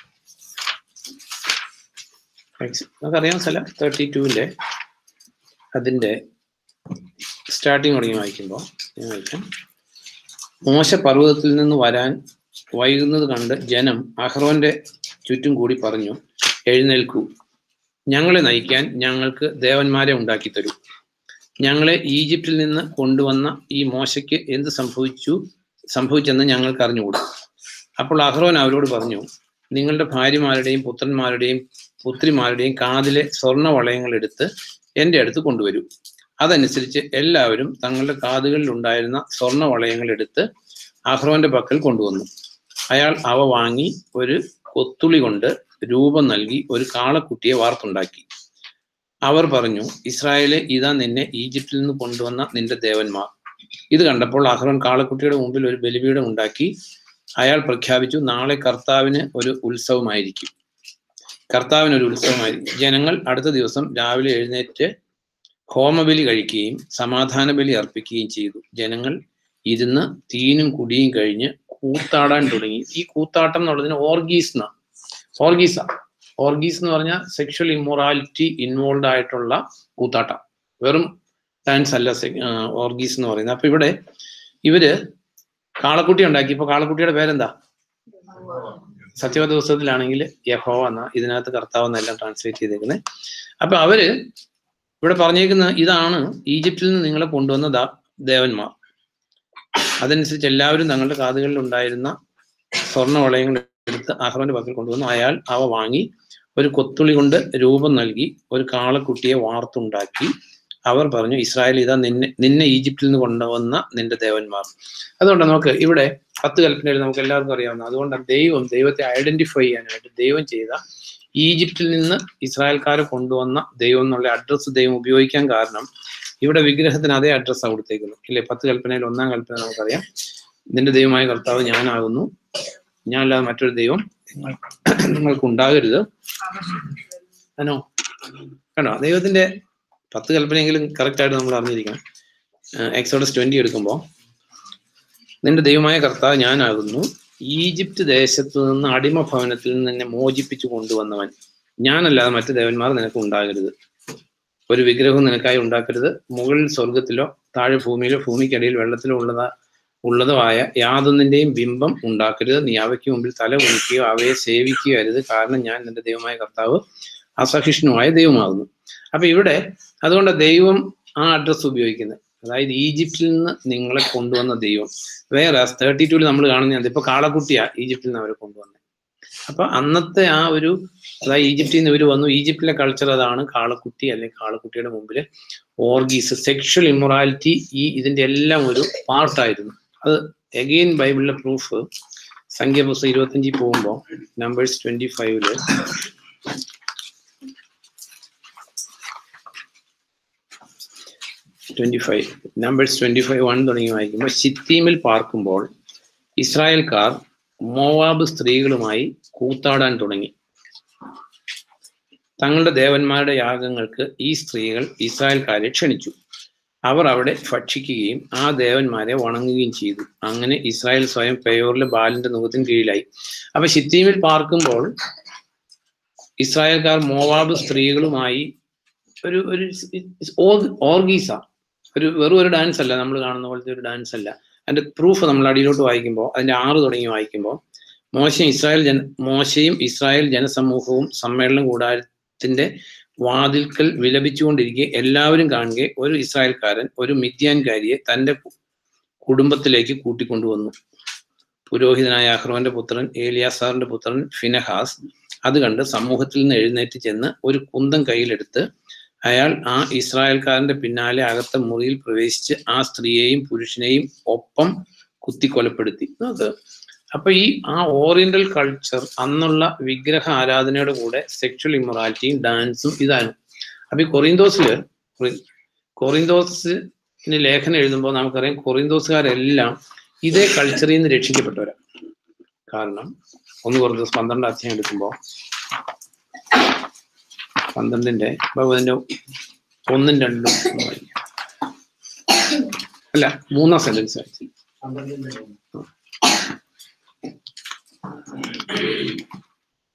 നമുക്കറിയാം സ്ഥലം 32-ന്റെ അതിൻ്റെ സ്റ്റാർട്ടിങ് തുടങ്ങി വായിക്കുമ്പോൾ വായിക്കാം. മോശ പർവ്വതത്തിൽ നിന്ന് വരാൻ വൈകുന്നത് കണ്ട് ജനം അഹ്റോന്റെ ചുറ്റും കൂടി പറഞ്ഞു, എഴുന്നേൽക്കൂ, ഞങ്ങളെ നയിക്കാൻ ഞങ്ങൾക്ക് ദേവന്മാരെ ഉണ്ടാക്കി തരൂ. ഞങ്ങളെ ഈജിപ്തിൽ നിന്ന് കൊണ്ടുവന്ന ഈ മോശയ്ക്ക് എന്ത് സംഭവിച്ചെന്ന് ഞങ്ങൾക്ക് അറിഞ്ഞുകൂടാ. അപ്പോൾ അഹ്റോൻ അവരോട് പറഞ്ഞു, നിങ്ങളുടെ ഭാര്യമാരുടെയും പുത്രന്മാരുടെയും പുത്രിമാരുടെയും കാതിലെ സ്വർണ്ണ വളയങ്ങൾ എടുത്ത് എൻ്റെ അടുത്ത് കൊണ്ടുവരൂ. അതനുസരിച്ച് എല്ലാവരും തങ്ങളുടെ കാതുകളിൽ ഉണ്ടായിരുന്ന സ്വർണ്ണ വളയങ്ങൾ എടുത്ത് അഹ്റോന്റെ പക്കൽ കൊണ്ടുവന്നു. അയാൾ അവ വാങ്ങി ഒരു കൊത്തുളി കൊണ്ട് രൂപം നൽകി ഒരു കാളക്കുട്ടിയെ വാർത്തുണ്ടാക്കി. അവർ പറഞ്ഞു, ഇസ്രായേലെ, ഇതാ നിന്നെ ഈജിപ്തിൽ നിന്ന് കൊണ്ടുവന്ന നിന്റെ ദേവന്മാർ. ഇത് കണ്ടപ്പോൾ അഹ്റോൻ കാളക്കുട്ടിയുടെ മുമ്പിൽ ഒരു ബലിപീഠം ഉണ്ടാക്കി. അയാൾ പ്രഖ്യാപിച്ചു, നാളെ കർത്താവിന് ഒരു ഉത്സവമായിരിക്കും. ജനങ്ങൾ അടുത്ത ദിവസം രാവിലെ എഴുന്നേറ്റ് ഹോമബലി കഴിക്കുകയും സമാധാന ബലി അർപ്പിക്കുകയും ചെയ്തു. ജനങ്ങൾ ഇരുന്ന് തീനും കുടിയും കഴിഞ്ഞ് കൂത്താടാൻ തുടങ്ങി. ഈ കൂത്താട്ടം എന്നുള്ളതിന് ഓർഗീസ് എന്ന് പറഞ്ഞാൽ സെക്ഷൽ ഇമ്മൊറാലിറ്റി ഇൻവോൾവ് ആയിട്ടുള്ള കൂത്താട്ടം, വെറും ഡാൻസ് അല്ല ഓർഗീസ് എന്ന് പറയുന്നത്. അപ്പൊ ഇവിടെ ഇവര് കാളക്കുട്ടി ഉണ്ടാക്കി. ഇപ്പൊ കാളക്കുട്ടിയുടെ പേരെന്താ? സത്യവേദ പുസ്തകത്തിലാണെങ്കിൽ യഹോവ എന്ന, ഇതിനകത്ത് കർത്താവ് എന്നെല്ലാം ട്രാൻസ്ലേറ്റ് ചെയ്തേക്കുന്നത്. അപ്പൊ അവര് ഇവിടെ പറഞ്ഞേക്കുന്ന ഇതാണ് ഈജിപ്തിൽ നിന്ന് നിങ്ങളെ കൊണ്ടുവന്ന ദേവന്മാർ. അതനുസരിച്ച് എല്ലാവരും തങ്ങളുടെ കാതുകളിൽ ഉണ്ടായിരുന്ന സ്വർണ്ണ വളയങ്ങൾ എടുത്ത് അഹ്റോന്റെ പക്കൽ കൊണ്ടുവന്നു. അയാൾ അവ വാങ്ങി ഒരു കൊത്തുളി കൊണ്ട് രൂപം നൽകി ഒരു കാളക്കുട്ടിയെ വാർത്തുണ്ടാക്കി. അവർ പറഞ്ഞു, ഇസ്രായേൽ, ഇതാ നിന്നെ ഈജിപ്തിൽ നിന്ന് കൊണ്ടുവന്ന നിന്റെ ദേവന്മാർ. അതുകൊണ്ട് നമുക്ക് ഇവിടെ 10 കൽപ്പനയിൽ നമുക്ക് എല്ലാവർക്കും അറിയാവുന്ന, അതുകൊണ്ട് ദൈവത്തെ ഐഡന്റിഫൈ ചെയ്യാനായിട്ട് ദൈവം ചെയ്ത ഈജിപ്തിൽ നിന്ന് ഇസ്രായേൽക്കാരെ കൊണ്ടുവന്ന ദൈവം എന്നുള്ള അഡ്രസ്സ് ദൈവം ഉപയോഗിക്കാൻ കാരണം ഇവിടെ വിഗ്രഹത്തിന് അതേ അഡ്രസ്സാണ് കൊടുത്തേക്കുന്നത്, ഇല്ലേ? 10 കൽപ്പനയിൽ 1-ാം കൽപ്പന നമുക്കറിയാം, നിന്റെ ദൈവമായ കർത്താവ് ഞാനാകുന്നു, ഞാൻ അല്ലാതെ മറ്റൊരു ദൈവം നിങ്ങൾക്ക് ഉണ്ടാകരുത്. ആണോ? കണ്ടോ? ദൈവത്തിന്റെ 10 കൽപ്പനയെങ്കിലും കറക്റ്റ് ആയിട്ട് നമ്മൾ അറിഞ്ഞിരിക്കണം. എക്സോഡസ് 20 എടുക്കുമ്പോൾ, നിന്റെ ദൈവമായ കർത്താവ് ഞാനാകുന്നു, ഈജിപ്ത് ദേശത്തു നിന്ന് അടിമ ഭവനത്തിൽ നിന്ന് നിന്നെ മോചിപ്പിച്ചു കൊണ്ടുവന്നവൻ, ഞാനല്ലാതെ മറ്റു ദേവന്മാർ നിനക്ക് ഉണ്ടാകരുത്, ഒരു വിഗ്രഹവും നിനക്കായി ഉണ്ടാക്കരുത്, മുകളിൽ സ്വർഗത്തിലോ താഴെ ഭൂമിയിലോ ഭൂമിക്കടിയിൽ വെള്ളത്തിലോ ഉള്ളതോ ആയ യാതൊന്നിന്റെയും ബിംബം ഉണ്ടാക്കരുത്, നീ അവയ്ക്ക് മുമ്പിൽ തല കുനിക്കുകയോ അവയെ സേവിക്കുകയോ അരുത്, കാരണം ഞാൻ നിന്റെ ദൈവമായ കർത്താവ് അസഹിഷ്ണുവായ ദൈവമാകുന്നു. അപ്പൊ ഇവിടെ അതുകൊണ്ട് ദൈവം ആ അഡ്രസ്സ് ഉപയോഗിക്കുന്നത്, അതായത് ഈജിപ്തിൽ നിന്ന് നിങ്ങളെ കൊണ്ടുവന്ന ദൈവം. വേറെ 32 നമ്മൾ കാണുന്നത് ഇപ്പൊ കാളക്കുട്ടിയാ ഈജിപ്തിൽ നിന്ന് അവരെ കൊണ്ടുവന്നത്. അപ്പൊ അന്നത്തെ ആ ഒരു, അതായത് ഈജിപ്തിൽ നിന്ന് ഇവർ വന്നു, ഈജിപ്തിലെ കൾച്ചർ അതാണ് കാളക്കുട്ടി, അല്ലെങ്കിൽ കാളക്കുട്ടിയുടെ മുമ്പില് ഓർഗീസ്, സെക്ഷൽ ഇമ്മൊറാലിറ്റി, ഇതിന്റെ എല്ലാം ഒരു പാർട്ടായിരുന്നു. അത് അഗെയിൻ ബൈബിളിലെ പ്രൂഫ് സംഖ്യാപുസ്തകം 25 പോകുമ്പോൾ നമ്പേഴ്സ് 25 നമ്പേഴ്സ് 25:1 തുടങ്ങി വായിക്കുമ്പോൾ, ശിത്തീമിൽ പാർക്കുമ്പോൾ ഇസ്രായേൽക്കാർ മോവാബ് സ്ത്രീകളുമായി കൂത്താടാൻ തുടങ്ങി. തങ്ങളുടെ ദേവന്മാരുടെ യാഗങ്ങൾക്ക് ഈ സ്ത്രീകൾ ഇസ്രായേൽക്കാരെ ക്ഷണിച്ചു. അവർ അവിടെ ഭക്ഷിക്കുകയും ആ ദേവന്മാരെ വണങ്ങുകയും ചെയ്തു. അങ്ങനെ ഇസ്രായേൽ സ്വയം പെയോറിലെ ബാലിന്റെ നുഖത്തിന് കീഴിലായി. അപ്പൊ ശിത്തീമിൽ പാർക്കുമ്പോൾ ഇസ്രായേൽക്കാർ മോവാബ് സ്ത്രീകളുമായി ഒരു ഓർഗീസ, വെറും ഒരു ഡാൻസ് അല്ല, നമ്മൾ കാണുന്ന പോലത്തെ ഒരു ഡാൻസ് അല്ല. അതിന്റെ പ്രൂഫ് നമ്മൾ അടിയിലോട്ട് വായിക്കുമ്പോൾ, അതിന്റെ 6 തുടങ്ങി വായിക്കുമ്പോൾ, മോശയും ഇസ്രായേൽ ജനസമൂഹവും സമ്മേളന കൂടാരത്തിന്റെ വാതിൽക്കൽ വിലപിച്ചുകൊണ്ടിരിക്കെ എല്ലാവരും കാണുകെ ഒരു ഇസ്രായേൽക്കാരൻ ഒരു മിദ്യാൻകാരിയെ തന്റെ കുടുംബത്തിലേക്ക് കൂട്ടിക്കൊണ്ടുവന്നു. പുരോഹിതനായ അഹ്റോന്റെ പുത്രൻ ഏലിയാസാറിന്റെ പുത്രൻ ഫിനെഹാസ് അത് കണ്ട് സമൂഹത്തിൽ നിന്ന് എഴുന്നേറ്റ് ചെന്ന് ഒരു കുന്തം കയ്യിലെടുത്ത് അയാൾ ആ ഇസ്രായേൽക്കാരന്റെ പിന്നാലെ അകത്തെ മുറിയിൽ പ്രവേശിച്ച് ആ സ്ത്രീയെയും പുരുഷനെയും ഒപ്പം കുത്തിക്കൊലപ്പെടുത്തി. അപ്പൊ ആ ഓറിയന്റൽ കൾച്ചർ, അന്നുള്ള വിഗ്രഹ ആരാധനയുടെ കൂടെ സെക്ഷൽ ഇമ്മൊറാലിറ്റിയും ഡാൻസും ഇതാണ്. അപ്പൊ ഈ കൊറിന്തോസിന് ലേഖനം എഴുതുമ്പോൾ നമുക്കറിയാം, കൊറിന്തോസുകാരെല്ലാം ഇതേ കൾച്ചറിൽ നിന്ന് രക്ഷിക്കപ്പെട്ടവരാ. കാരണം 1 കൊറിന്തോസ് 12 അധ്യായം എടുക്കുമ്പോൾ 12-ന്റെ 1-ഉം 2-ഉം അല്ല 3-ാം സെന്റൻസ് വായിച്ചു.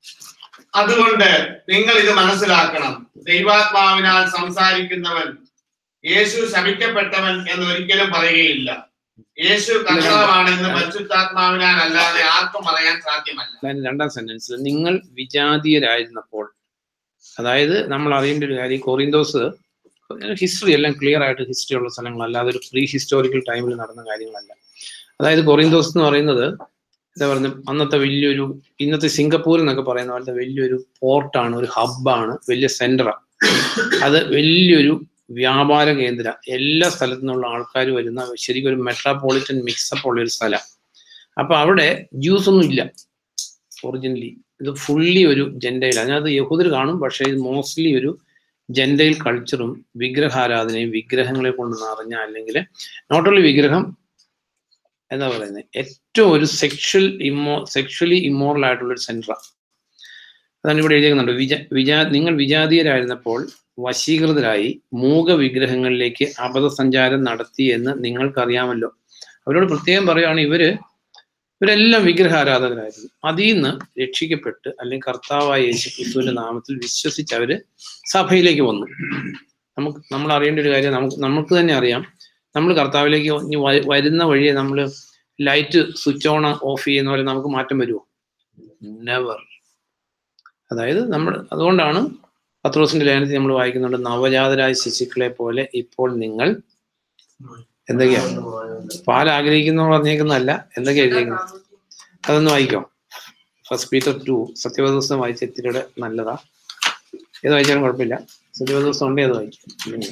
അതുകൊണ്ട് നിങ്ങൾ ഇത് മനസ്സിലാക്കണം, ദൈവാത്മാവിനാൽ സംസാരിക്കുന്നവൻ യേശു ശപിക്കപ്പെട്ടവൻ എന്ന് ഒരിക്കലും പറയുകയില്ല. യേശു കർത്താവാണെന്ന് പരിശുദ്ധാത്മാവിനാൽ അല്ലാതെ ആർക്കും പറയാൻ സാധ്യമല്ല. രണ്ടാം സെന്റൻസിൽ നിങ്ങൾ വിജാതീയരായിരുന്നപ്പോൾ, അതായത് നമ്മൾ അറിയേണ്ട ഒരു കാര്യം, കൊറിന്തോസ് ഹിസ്റ്ററി എല്ലാം ക്ലിയർ ആയിട്ട് ഹിസ്റ്ററി ഉള്ള സ്ഥലങ്ങളല്ല, അതൊരു പ്രീ ഹിസ്റ്റോറിക്കൽ ടൈമിൽ നടന്ന കാര്യങ്ങളല്ല. അതായത് കൊറിന്തോസ് എന്ന് പറയുന്നത് എന്താ പറയുന്നത്, അന്നത്തെ വലിയൊരു, ഇന്നത്തെ സിംഗപ്പൂർ എന്നൊക്കെ പറയുന്ന പോലത്തെ വലിയൊരു പോർട്ടാണ്, ഒരു ഹബ്ബാണ്, വലിയ സെന്ററാണ്. അത് വലിയൊരു വ്യാപാര കേന്ദ്ര, എല്ലാ സ്ഥലത്തു നിന്നുള്ള ആൾക്കാർ വരുന്ന ശരിക്കും ഒരു മെട്രോപൊളിറ്റൻ മിക്സപ്പ് ഉള്ള ഒരു സ്ഥലം. അപ്പൊ അവിടെ ജ്യൂസ് ഒന്നും ഇല്ല ഒറിജിനലി, ഇത് ഫുള്ളി ഒരു ജെൻഡയിൽ. അതിനകത്ത് യഹൂദർ കാണും, പക്ഷേ ഇത് മോസ്റ്റ്ലി ഒരു ജെൻഡയിൽ കൾച്ചറും വിഗ്രഹാരാധനയും വിഗ്രഹങ്ങളെ കൊണ്ട് നിറഞ്ഞ, അല്ലെങ്കിൽ നോട്ട് ഓൺലി വിഗ്രഹം, എന്താ പറയുന്നത്, ഏറ്റവും ഒരു സെക്ഷലി ഇമ്മോറൽ ആയിട്ടുള്ള ഒരു സെന്ററാണ്. അതാണ് ഇവിടെ എഴുതിയേക്കുന്നുണ്ട്. നിങ്ങൾ വിജാതീയരായിരുന്നപ്പോൾ വശീകൃതരായി മൂക വിഗ്രഹങ്ങളിലേക്ക് അബദ്ധസഞ്ചാരം നടത്തി എന്ന് നിങ്ങൾക്കറിയാമല്ലോ. അവരോട് പ്രത്യേകം പറയുകയാണ്, ഇവരെല്ലാം വിഗ്രഹാരാധകരായിരുന്നു. അതിൽ നിന്ന് രക്ഷിക്കപ്പെട്ട് അല്ലെങ്കിൽ കർത്താവായ യേശു ക്രിസ്തുവിന്റെ നാമത്തിൽ വിശ്വസിച്ച് അവര് സഭയിലേക്ക് വന്നു. നമ്മൾ അറിയേണ്ട ഒരു കാര്യം, നമുക്ക് തന്നെ അറിയാം, നമ്മൾ കർത്താവിലേക്ക് വരുന്ന വഴിയെ നമ്മൾ ലൈറ്റ് സ്വിച്ച് ഓൺ ഓഫ് ചെയ്യുന്ന പോലെ നമുക്ക് മാറ്റം വരുമോ? നെവർ. അതായത് അതുകൊണ്ടാണ് പത്രോസിന്റെ ലേഖനത്തിൽ നമ്മൾ വായിക്കുന്നുണ്ട്, നവജാതരായ ശിശുക്കളെ പോലെ ഇപ്പോൾ നിങ്ങൾ എന്തൊക്കെയാ പാൽ ആഗ്രഹിക്കുന്ന പറഞ്ഞേക്കുന്നതല്ല, എന്തൊക്കെയാ എഴുതിയേക്കുന്നത്, അതൊന്ന് വായിക്കോ. ഫസ്റ്റ് പീറ്റർ 2 സത്യവേദപുസ്തകം വായിച്ച ഇത്തിരിയുടെ നല്ലതാ. ഏത് വായിച്ചാലും കുഴപ്പമില്ല, സത്യവേദപുസ്തകം ഉണ്ടേ അത് വായിക്കും.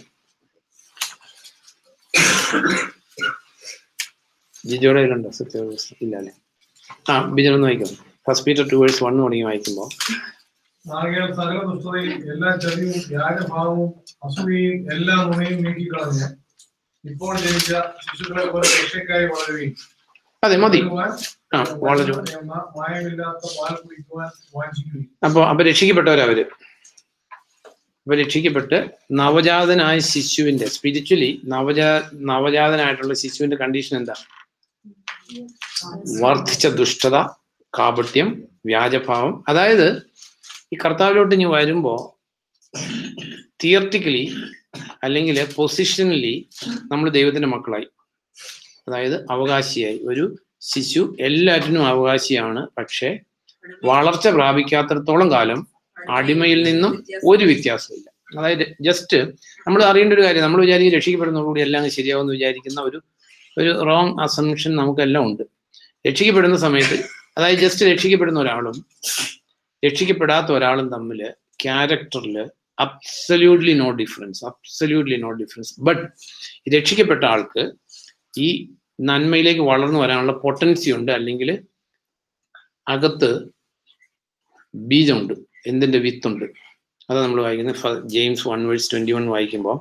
ജിജോയുടെ കയ്യിലുണ്ടോ സത്യവേദപുസ്തകം? ഇല്ല അല്ലേ? ബിജനൊന്ന് വായിക്കാം. ഫസ്റ്റ് പീറ്റർ 2:1 തുടങ്ങി വായിക്കുമ്പോൾ, സകല ദുഷ്ടതയും എല്ലാ ചതിയും വ്യാജഭാവവും അസൂയയും എല്ലാ നുണയും നീക്കിക്കളഞ്ഞ് ഇപ്പോൾ ജനിച്ച ശിശുക്കളെ പോലെ രക്ഷയ്ക്കായി വളരുകയും അതെ മതി മായമില്ലാത്ത പാൽ കുടിക്കുവാൻ വാഞ്ചിക്കുകയും. അപ്പൊ രക്ഷിക്കപ്പെട്ടവരവര്. അപ്പൊ രക്ഷിക്കപ്പെട്ട് നവജാതനായ ശിശുവിന്റെ സ്പിരിച്വലി നവജാതനായിട്ടുള്ള ശിശുവിന്റെ കണ്ടീഷൻ എന്താ? വർദ്ധിച്ച ദുഷ്ടത, കാപട്യം, വ്യാജഭാവം. അതായത് ഈ കർത്താവിലോട്ട് ഇനി വരുമ്പോ തിയററ്റിക്കലി അല്ലെങ്കിൽ പൊസിഷനലി നമ്മൾ ദൈവത്തിന്റെ മക്കളായി, അതായത് അവകാശിയായി. ഒരു ശിശു എല്ലാറ്റിനും അവകാശിയാണ്, പക്ഷെ വളർച്ച പ്രാപിക്കാത്തിടത്തോളം കാലം അടിമയിൽ നിന്നും ഒരു വ്യത്യാസമില്ല. അതായത് ജസ്റ്റ് നമ്മൾ അറിയേണ്ട ഒരു കാര്യം, നമ്മൾ വിചാരിക്കും രക്ഷിക്കപ്പെടുന്നതോടുകൂടി എല്ലാം ശരിയാവുമെന്ന് വിചാരിക്കുന്ന ഒരു റോങ് അസംഷൻ നമുക്കെല്ലാം ഉണ്ട്. രക്ഷിക്കപ്പെടുന്ന സമയത്ത്, അതായത് ജസ്റ്റ് രക്ഷിക്കപ്പെടുന്ന ഒരാളും രക്ഷിക്കപ്പെടാത്ത ഒരാളും തമ്മിൽ ക്യാരക്ടറിൽ അബ്സല്യൂട്ട്ലി നോ ഡിഫറൻസ്. ബട്ട് രക്ഷിക്കപ്പെട്ട ആൾക്ക് ഈ നന്മയിലേക്ക് വളർന്നു വരാനുള്ള പൊട്ടൻസി ഉണ്ട്, അല്ലെങ്കിൽ അകത്ത് ബീജമുണ്ട്, എന്തിന്റെ വിത്തുണ്ട്. അതാണ് നമ്മൾ വായിക്കുന്നത്. ജെയിംസ് 1:21 വായിക്കുമ്പോൾ,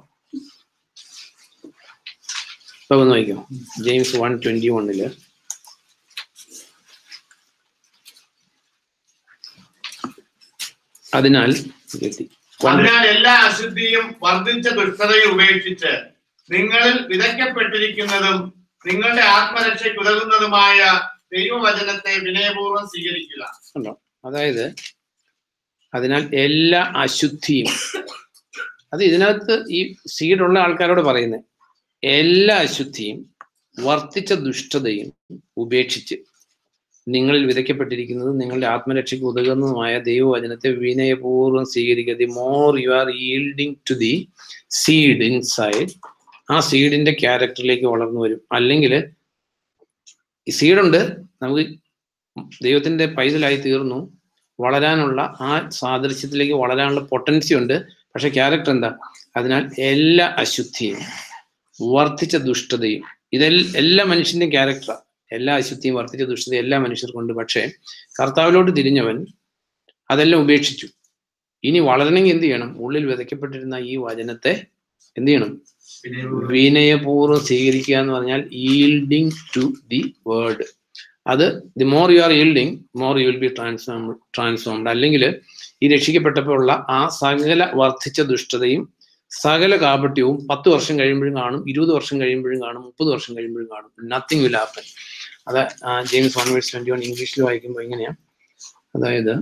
ഇപ്പൊ ഒന്ന് വായിക്കും. ജെയിംസ് 1:21 അതിനാൽ എല്ലാ അശുദ്ധിയും വർദ്ധിച്ച ദുഷ്ടതയും ഉപേക്ഷിച്ച് നിങ്ങളിൽ വിതയ്ക്കപ്പെട്ടിരിക്കുന്നതും നിങ്ങളുടെ ആത്മരക്ഷയ്ക്ക് ഉതകുന്നതുമായ ദൈവവചനത്തെ വിനയപൂർവ്വം സ്വീകരിക്കുക. അതായത് അതിനാൽ എല്ലാ അശുദ്ധിയും, അത് ഇതിനകത്ത് ഈ സീഡുള്ള ആൾക്കാരോട് പറയുന്നത്, എല്ലാ അശുദ്ധിയും വർദ്ധിച്ച ദുഷ്ടതയും ഉപേക്ഷിച്ച് നിങ്ങളിൽ വിതയ്ക്കപ്പെട്ടിരിക്കുന്നത് നിങ്ങളുടെ ആത്മരക്ഷയ്ക്ക് ഉതകുന്നതുമായ ദൈവവചനത്തെ വിനയപൂർവ്വം സ്വീകരിക്കുക. The more you are yielding to the seed inside, ആ സീഡിന്റെ ക്യാരക്ടറിലേക്ക് വളർന്നു വരും. അല്ലെങ്കിൽ ഈ സീഡുണ്ട്, നമുക്ക് ദൈവത്തിന്റെ പൈതലായി തീർന്നു, വളരാനുള്ള ആ സാദൃശ്യത്തിലേക്ക് വളരാനുള്ള പൊട്ടൻസി ഉണ്ട്, പക്ഷെ ക്യാരക്ടർ എന്താ? അതിനാൽ എല്ലാ അശുദ്ധിയും വർദ്ധിച്ച ദുഷ്ടതയും, എല്ലാ മനുഷ്യന്റെയും ക്യാരക്ടറാണ്. എല്ലാ അശുദ്ധിയും വർദ്ധിച്ച ദുഷ്ടതയും എല്ലാ മനുഷ്യർക്കുണ്ട്. പക്ഷെ കർത്താവിലോട്ട് തിരിഞ്ഞവൻ അതെല്ലാം ഉപേക്ഷിച്ചു. ഇനി വളരണമെങ്കിൽ എന്ത് ചെയ്യണം? ഉള്ളിൽ വിതയ്ക്കപ്പെട്ടിരുന്ന ഈ വചനത്തെ എന്ത് ചെയ്യണം? വിനയപൂർവ്വം സ്വീകരിക്കുക എന്ന് പറഞ്ഞാൽ yielding ടു ദി വേർഡ്. അത് the more you are yielding, more you will be transformed. അല്ലെങ്കിൽ ഈ രക്ഷിക്കപ്പെട്ടപ്പോൾ ഉള്ള ആ സകല വർദ്ധിച്ച ദുഷ്ടതയും സകല കാപട്യവും 10 വർഷം കഴിയുമ്പോഴും കാണും, 20 വർഷം കഴിയുമ്പോഴും കാണും, 30 വർഷം കഴിയുമ്പോഴും കാണും. Nothing will happen. അത് ജെയിംസ് 1:21 ഇംഗ്ലീഷിൽ വായിക്കുമ്പോൾ ഇങ്ങനെയാ. അതായത്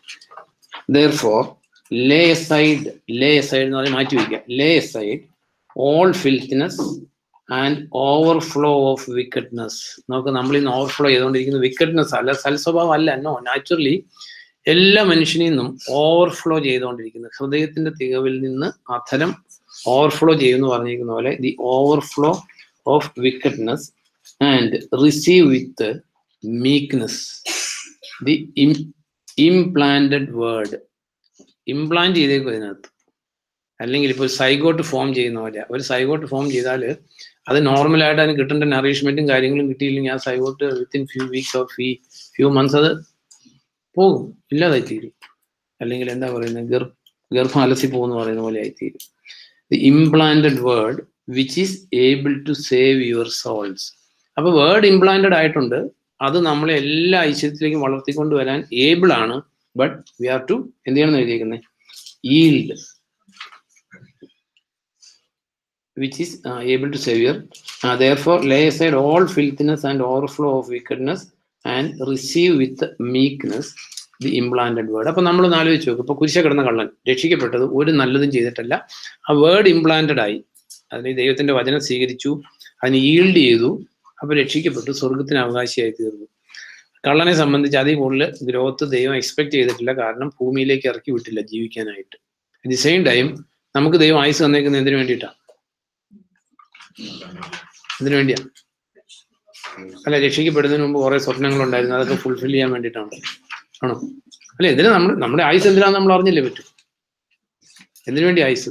therefore lay aside എന്ന് പറഞ്ഞാൽ മാറ്റി വയ്ക്കുക. lay aside all filthiness and overflow of wickedness. നമുക്ക് നമ്മൾ ഇന്ന് ഓവർഫ്ലോ ചെയ്തുകൊണ്ടിരിക്കുന്നത് വിക്കറ്റ്നെസ് അല്ല, സൽസ്വഭാവം അല്ല. നോ, നാച്ചുറലി എല്ലാ മനുഷ്യനിൽ നിന്നും ഓവർഫ്ലോ ചെയ്തുകൊണ്ടിരിക്കുന്നത്, ഹൃദയത്തിന്റെ തികവിൽ നിന്ന് അധരം ഓവർഫ്ലോ ചെയ്യുമെന്ന് പറഞ്ഞിരിക്കുന്ന പോലെ the overflow of wickedness and receive with meekness the implanted word. Implant ചെയ്തേക്കും അതിനകത്ത്. അല്ലെങ്കിൽ ഇപ്പോൾ സൈഗോട്ട് ഫോം ചെയ്യുന്ന പോലെ, ഒരു സൈഗോട്ട് ഫോം ചെയ്താൽ അത് നോർമലായിട്ട് അതിന് കിട്ടേണ്ട നറീഷ്മെന്റും കാര്യങ്ങളും കിട്ടിയില്ലെങ്കിൽ ആ zygote within few weeks or few months അത് പോകും, ഇല്ലാതായി തീരും. അല്ലെങ്കിൽ എന്താ പറയുന്നത്, ഗർഭം അലസി പോകുമെന്ന് പറയുന്ന പോലെ ആയിത്തീരും. The implanted word which is able to save your souls. അപ്പൊ വേർഡ് ഇംപ്ലാന്റഡ് ആയിട്ടുണ്ട്, അത് നമ്മളെ എല്ലാ ഐശ്വര്യത്തിലേക്കും വളർത്തിക്കൊണ്ട് വരാൻ ഏബിൾ ആണ്. ബട്ട് വി ആർ ടു എന്ത് ചെയ്യണം എഴുതിയിരിക്കുന്നത്, yield which is able to save your. Therefore lay aside all filthiness and overflow of wickedness and receive with meekness the implanted word. അപ്പൊ നമ്മളൊന്ന് ആലോചിച്ച് നോക്കും, ഇപ്പൊ കുരിശ കിടന്ന കള്ളൻ രക്ഷിക്കപ്പെട്ടത് ഒരു നല്ലതും ചെയ്തിട്ടല്ല, ആ വേർഡ് ഇംപ്ലാന്റഡ് ആയി, അതിന് ദൈവത്തിന്റെ വചനം സ്വീകരിച്ചു, അതിന് ഈൽഡ് ചെയ്തു, അപ്പൊ രക്ഷിക്കപ്പെട്ടു, സ്വർഗത്തിന് അവകാശിയായി തീർന്നു. കള്ളനെ സംബന്ധിച്ച് അതിൽ കൂടുതൽ ഗ്രോത്ത് ദൈവം എക്സ്പെക്ട് ചെയ്തിട്ടില്ല, കാരണം ഭൂമിയിലേക്ക് ഇറക്കി വിട്ടില്ല ജീവിക്കാനായിട്ട്. അറ്റ് ദി സെയിം ടൈം നമുക്ക് ദൈവം ആയുസ് തന്നേക്കുന്നത് എന്തിനു വേണ്ടിയിട്ടാണ്? എന്തിനു വേണ്ടിയാ? അല്ല, രക്ഷിക്കപ്പെടുന്നതിന് മുമ്പ് കുറെ സ്വപ്നങ്ങൾ ഉണ്ടായിരുന്നു, അതൊക്കെ ഫുൾഫിൽ ചെയ്യാൻ വേണ്ടിയിട്ടാണ്, ആണോ? അല്ല, എന്തിനാ നമ്മുടെ ആയുസ് എന്തിനാന്ന് നമ്മൾ അറിഞ്ഞില്ലേ പറ്റും. എന്തിനു വേണ്ടി ആയുസ്?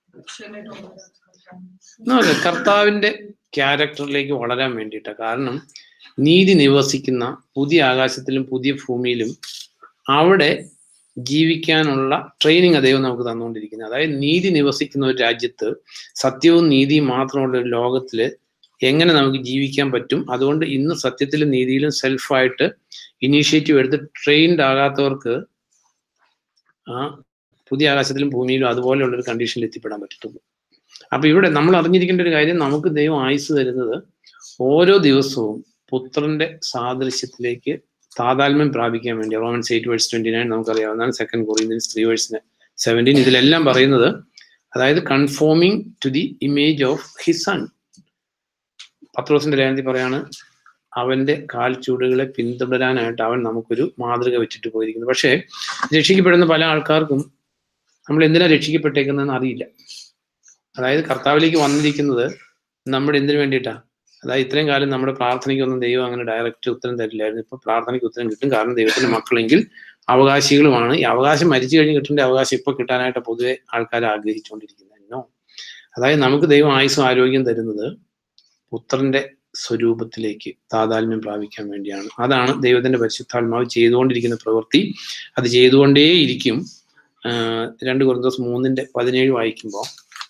കർത്താവിന്റെ ക്യാരക്ടറിലേക്ക് വളരാൻ വേണ്ടിയിട്ടാണ്. കാരണം നീതി നിവസിക്കുന്ന പുതിയ ആകാശത്തിലും പുതിയ ഭൂമിയിലും അവിടെ ജീവിക്കാനുള്ള ട്രെയിനിങ് ദൈവം നമുക്ക് തന്നുകൊണ്ടിരിക്കുന്നത്. അതായത് നീതി നിവസിക്കുന്ന ഒരു രാജ്യത്ത്, സത്യവും നീതിയും മാത്രമുള്ള ഒരു ലോകത്തില് എങ്ങനെ നമുക്ക് ജീവിക്കാൻ പറ്റും. അതുകൊണ്ട് ഇന്ന് സത്യത്തിലും നീതിയിലും സെൽഫായിട്ട് ഇനീഷ്യേറ്റീവ് എടുത്ത് ട്രെയിൻഡ് ആകാത്തവർക്ക് ആ പുതിയ ആകാശത്തിലും ഭൂമിയിലും അതുപോലെയുള്ളൊരു കണ്ടീഷനിൽ എത്തിപ്പെടാൻ പറ്റത്തുള്ളൂ. അപ്പൊ ഇവിടെ നമ്മൾ അറിഞ്ഞിരിക്കേണ്ട ഒരു കാര്യം, നമുക്ക് ദൈവം ആയുസ് തരുന്നത് ഓരോ ദിവസവും പുത്രന്റെ സാദൃശ്യത്തിലേക്ക് താതാത്മ്യം പ്രാപിക്കാൻ വേണ്ടി. റോമൻസ് 8:29 നമുക്കറിയാവുന്നതാണ്. 2 Corinthians 3:17 ഇതിലെല്ലാം പറയുന്നത്, അതായത് conforming to the image of his son. പത്രോസിന്റെ ലേഖനത്തിൽ പറയാണ്, അവന്റെ കാൽച്ചൂടുകളെ പിന്തുടരാനായിട്ട് അവൻ നമുക്കൊരു മാതൃക വെച്ചിട്ട് പോയിരിക്കുന്നു. പക്ഷേ രക്ഷിക്കപ്പെടുന്ന പല ആൾക്കാർക്കും നമ്മൾ എന്തിനാ രക്ഷിക്കപ്പെട്ടേക്കുന്നതെന്ന് അറിയില്ല. അതായത് കർത്താവിലേക്ക് വന്നിരിക്കുന്നത് നമ്മുടെ എന്തിനു വേണ്ടിയിട്ടാണ്? അതായത് ഇത്രയും കാലം നമ്മുടെ പ്രാർത്ഥനയ്ക്കൊന്നും ദൈവം അങ്ങനെ ഡയറക്റ്റ് ഉത്തരം തരില്ലായിരുന്നു. ഇപ്പൊ പ്രാർത്ഥനയ്ക്ക് ഉത്തരം കിട്ടും, കാരണം ദൈവത്തിന്റെ മക്കളെങ്കിൽ അവകാശികളുമാണ്. ഈ അവകാശം മരിച്ചു കഴിഞ്ഞ് കിട്ടേണ്ട അവകാശം ഇപ്പൊ കിട്ടാനായിട്ട് പൊതുവെ ആൾക്കാർ ആഗ്രഹിച്ചുകൊണ്ടിരിക്കുന്നോ. അതായത് നമുക്ക് ദൈവം ആയുസ്സും ആരോഗ്യം തരുന്നത് പുത്രന്റെ സ്വരൂപത്തിലേക്ക് താതാത്മ്യം പ്രാപിക്കാൻ വേണ്ടിയാണ്. അതാണ് ദൈവത്തിന്റെ പരിശുദ്ധാത്മാവ് ചെയ്തുകൊണ്ടിരിക്കുന്ന പ്രവൃത്തി. അത് ചെയ്തുകൊണ്ടേയിരിക്കും. 2 Corinthians 3:17 വായിക്കുമ്പോൾ,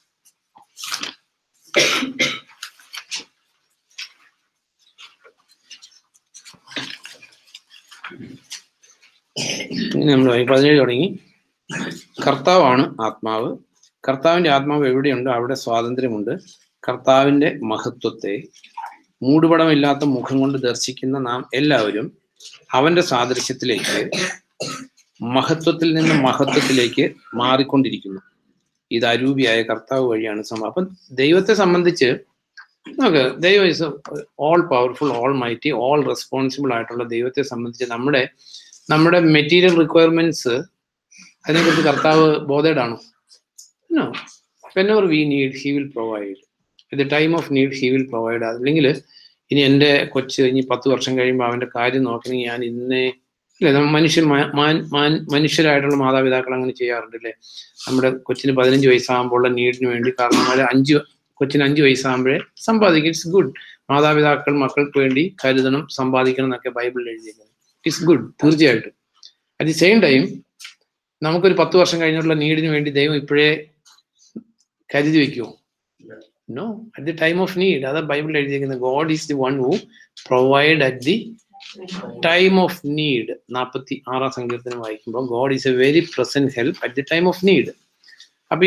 നമ്മൾ 17 തുടങ്ങി, കർത്താവാണ് ആത്മാവ്, കർത്താവിന്റെ ആത്മാവ് എവിടെയുണ്ട് അവിടെ സ്വാതന്ത്ര്യമുണ്ട്. കർത്താവിന്റെ മഹത്വത്തെ മൂടുപടമില്ലാത്ത മുഖം കൊണ്ട് ദർശിക്കുന്ന നാം എല്ലാവരും അവന്റെ സാദൃശ്യത്തിലേക്ക്, മഹത്വത്തിൽ നിന്ന് മഹത്വത്തിലേക്ക് മാറിക്കൊണ്ടിരിക്കുന്നു. ഇത് അരൂപിയായ കർത്താവ് വഴിയാണ് സംഭവം. അപ്പം ദൈവത്തെ സംബന്ധിച്ച് നമുക്ക് ദൈവം is all powerful, almighty, all responsible ആയിട്ടുള്ള ദൈവത്തെ സംബന്ധിച്ച് നമ്മുടെ മെറ്റീരിയൽ റിക്വയർമെന്റ്സ് അതിനെക്കുറിച്ച് കർത്താവ് ബോധേഡ് ആണോ? No. whenever we need he will provide. at the time of need he will provide. അല്ലെങ്കിൽ ഇനി എൻ്റെ കൊച്ച് ഇനി 10 വർഷം കഴിയുമ്പോൾ അവൻ്റെ കാര്യം നോക്കണമെങ്കിൽ ഞാൻ ഇന്നേ അല്ലേ, മനുഷ്യരായിട്ടുള്ള മാതാപിതാക്കൾ അങ്ങനെ ചെയ്യാറുണ്ട് അല്ലേ. നമ്മുടെ കൊച്ചിന് 15 വയസ്സാകുമ്പോൾ ഉള്ള നീഡിന് വേണ്ടി കാരണന്മാർ കൊച്ചിന് 5 വയസ്സാകുമ്പോഴേ സമ്പാദിക്കും. It's good. മാതാപിതാക്കൾ മക്കൾക്ക് വേണ്ടി കരുതണം, സമ്പാദിക്കണം എന്നൊക്കെ ബൈബിളിൽ എഴുതിയിരിക്കുന്നത്. ഇറ്റ്സ് ഗുഡ്, തീർച്ചയായിട്ടും. അറ്റ് ദി സെയിം ടൈം നമുക്കൊരു 10 വർഷം കഴിഞ്ഞുള്ള നീഡിന് വേണ്ടി ദൈവം ഇപ്പോഴേ കരുതി വെക്കുമോ? No. At the time of need. അതാ ബൈബിളിൽ എഴുതിയിരിക്കുന്നത്. God is the one who provide at the time of need. 46-ാം സങ്കീർത്തനം വായിക്കുമ്പോൾ God is a very present help at the time of need. അപ്പൊ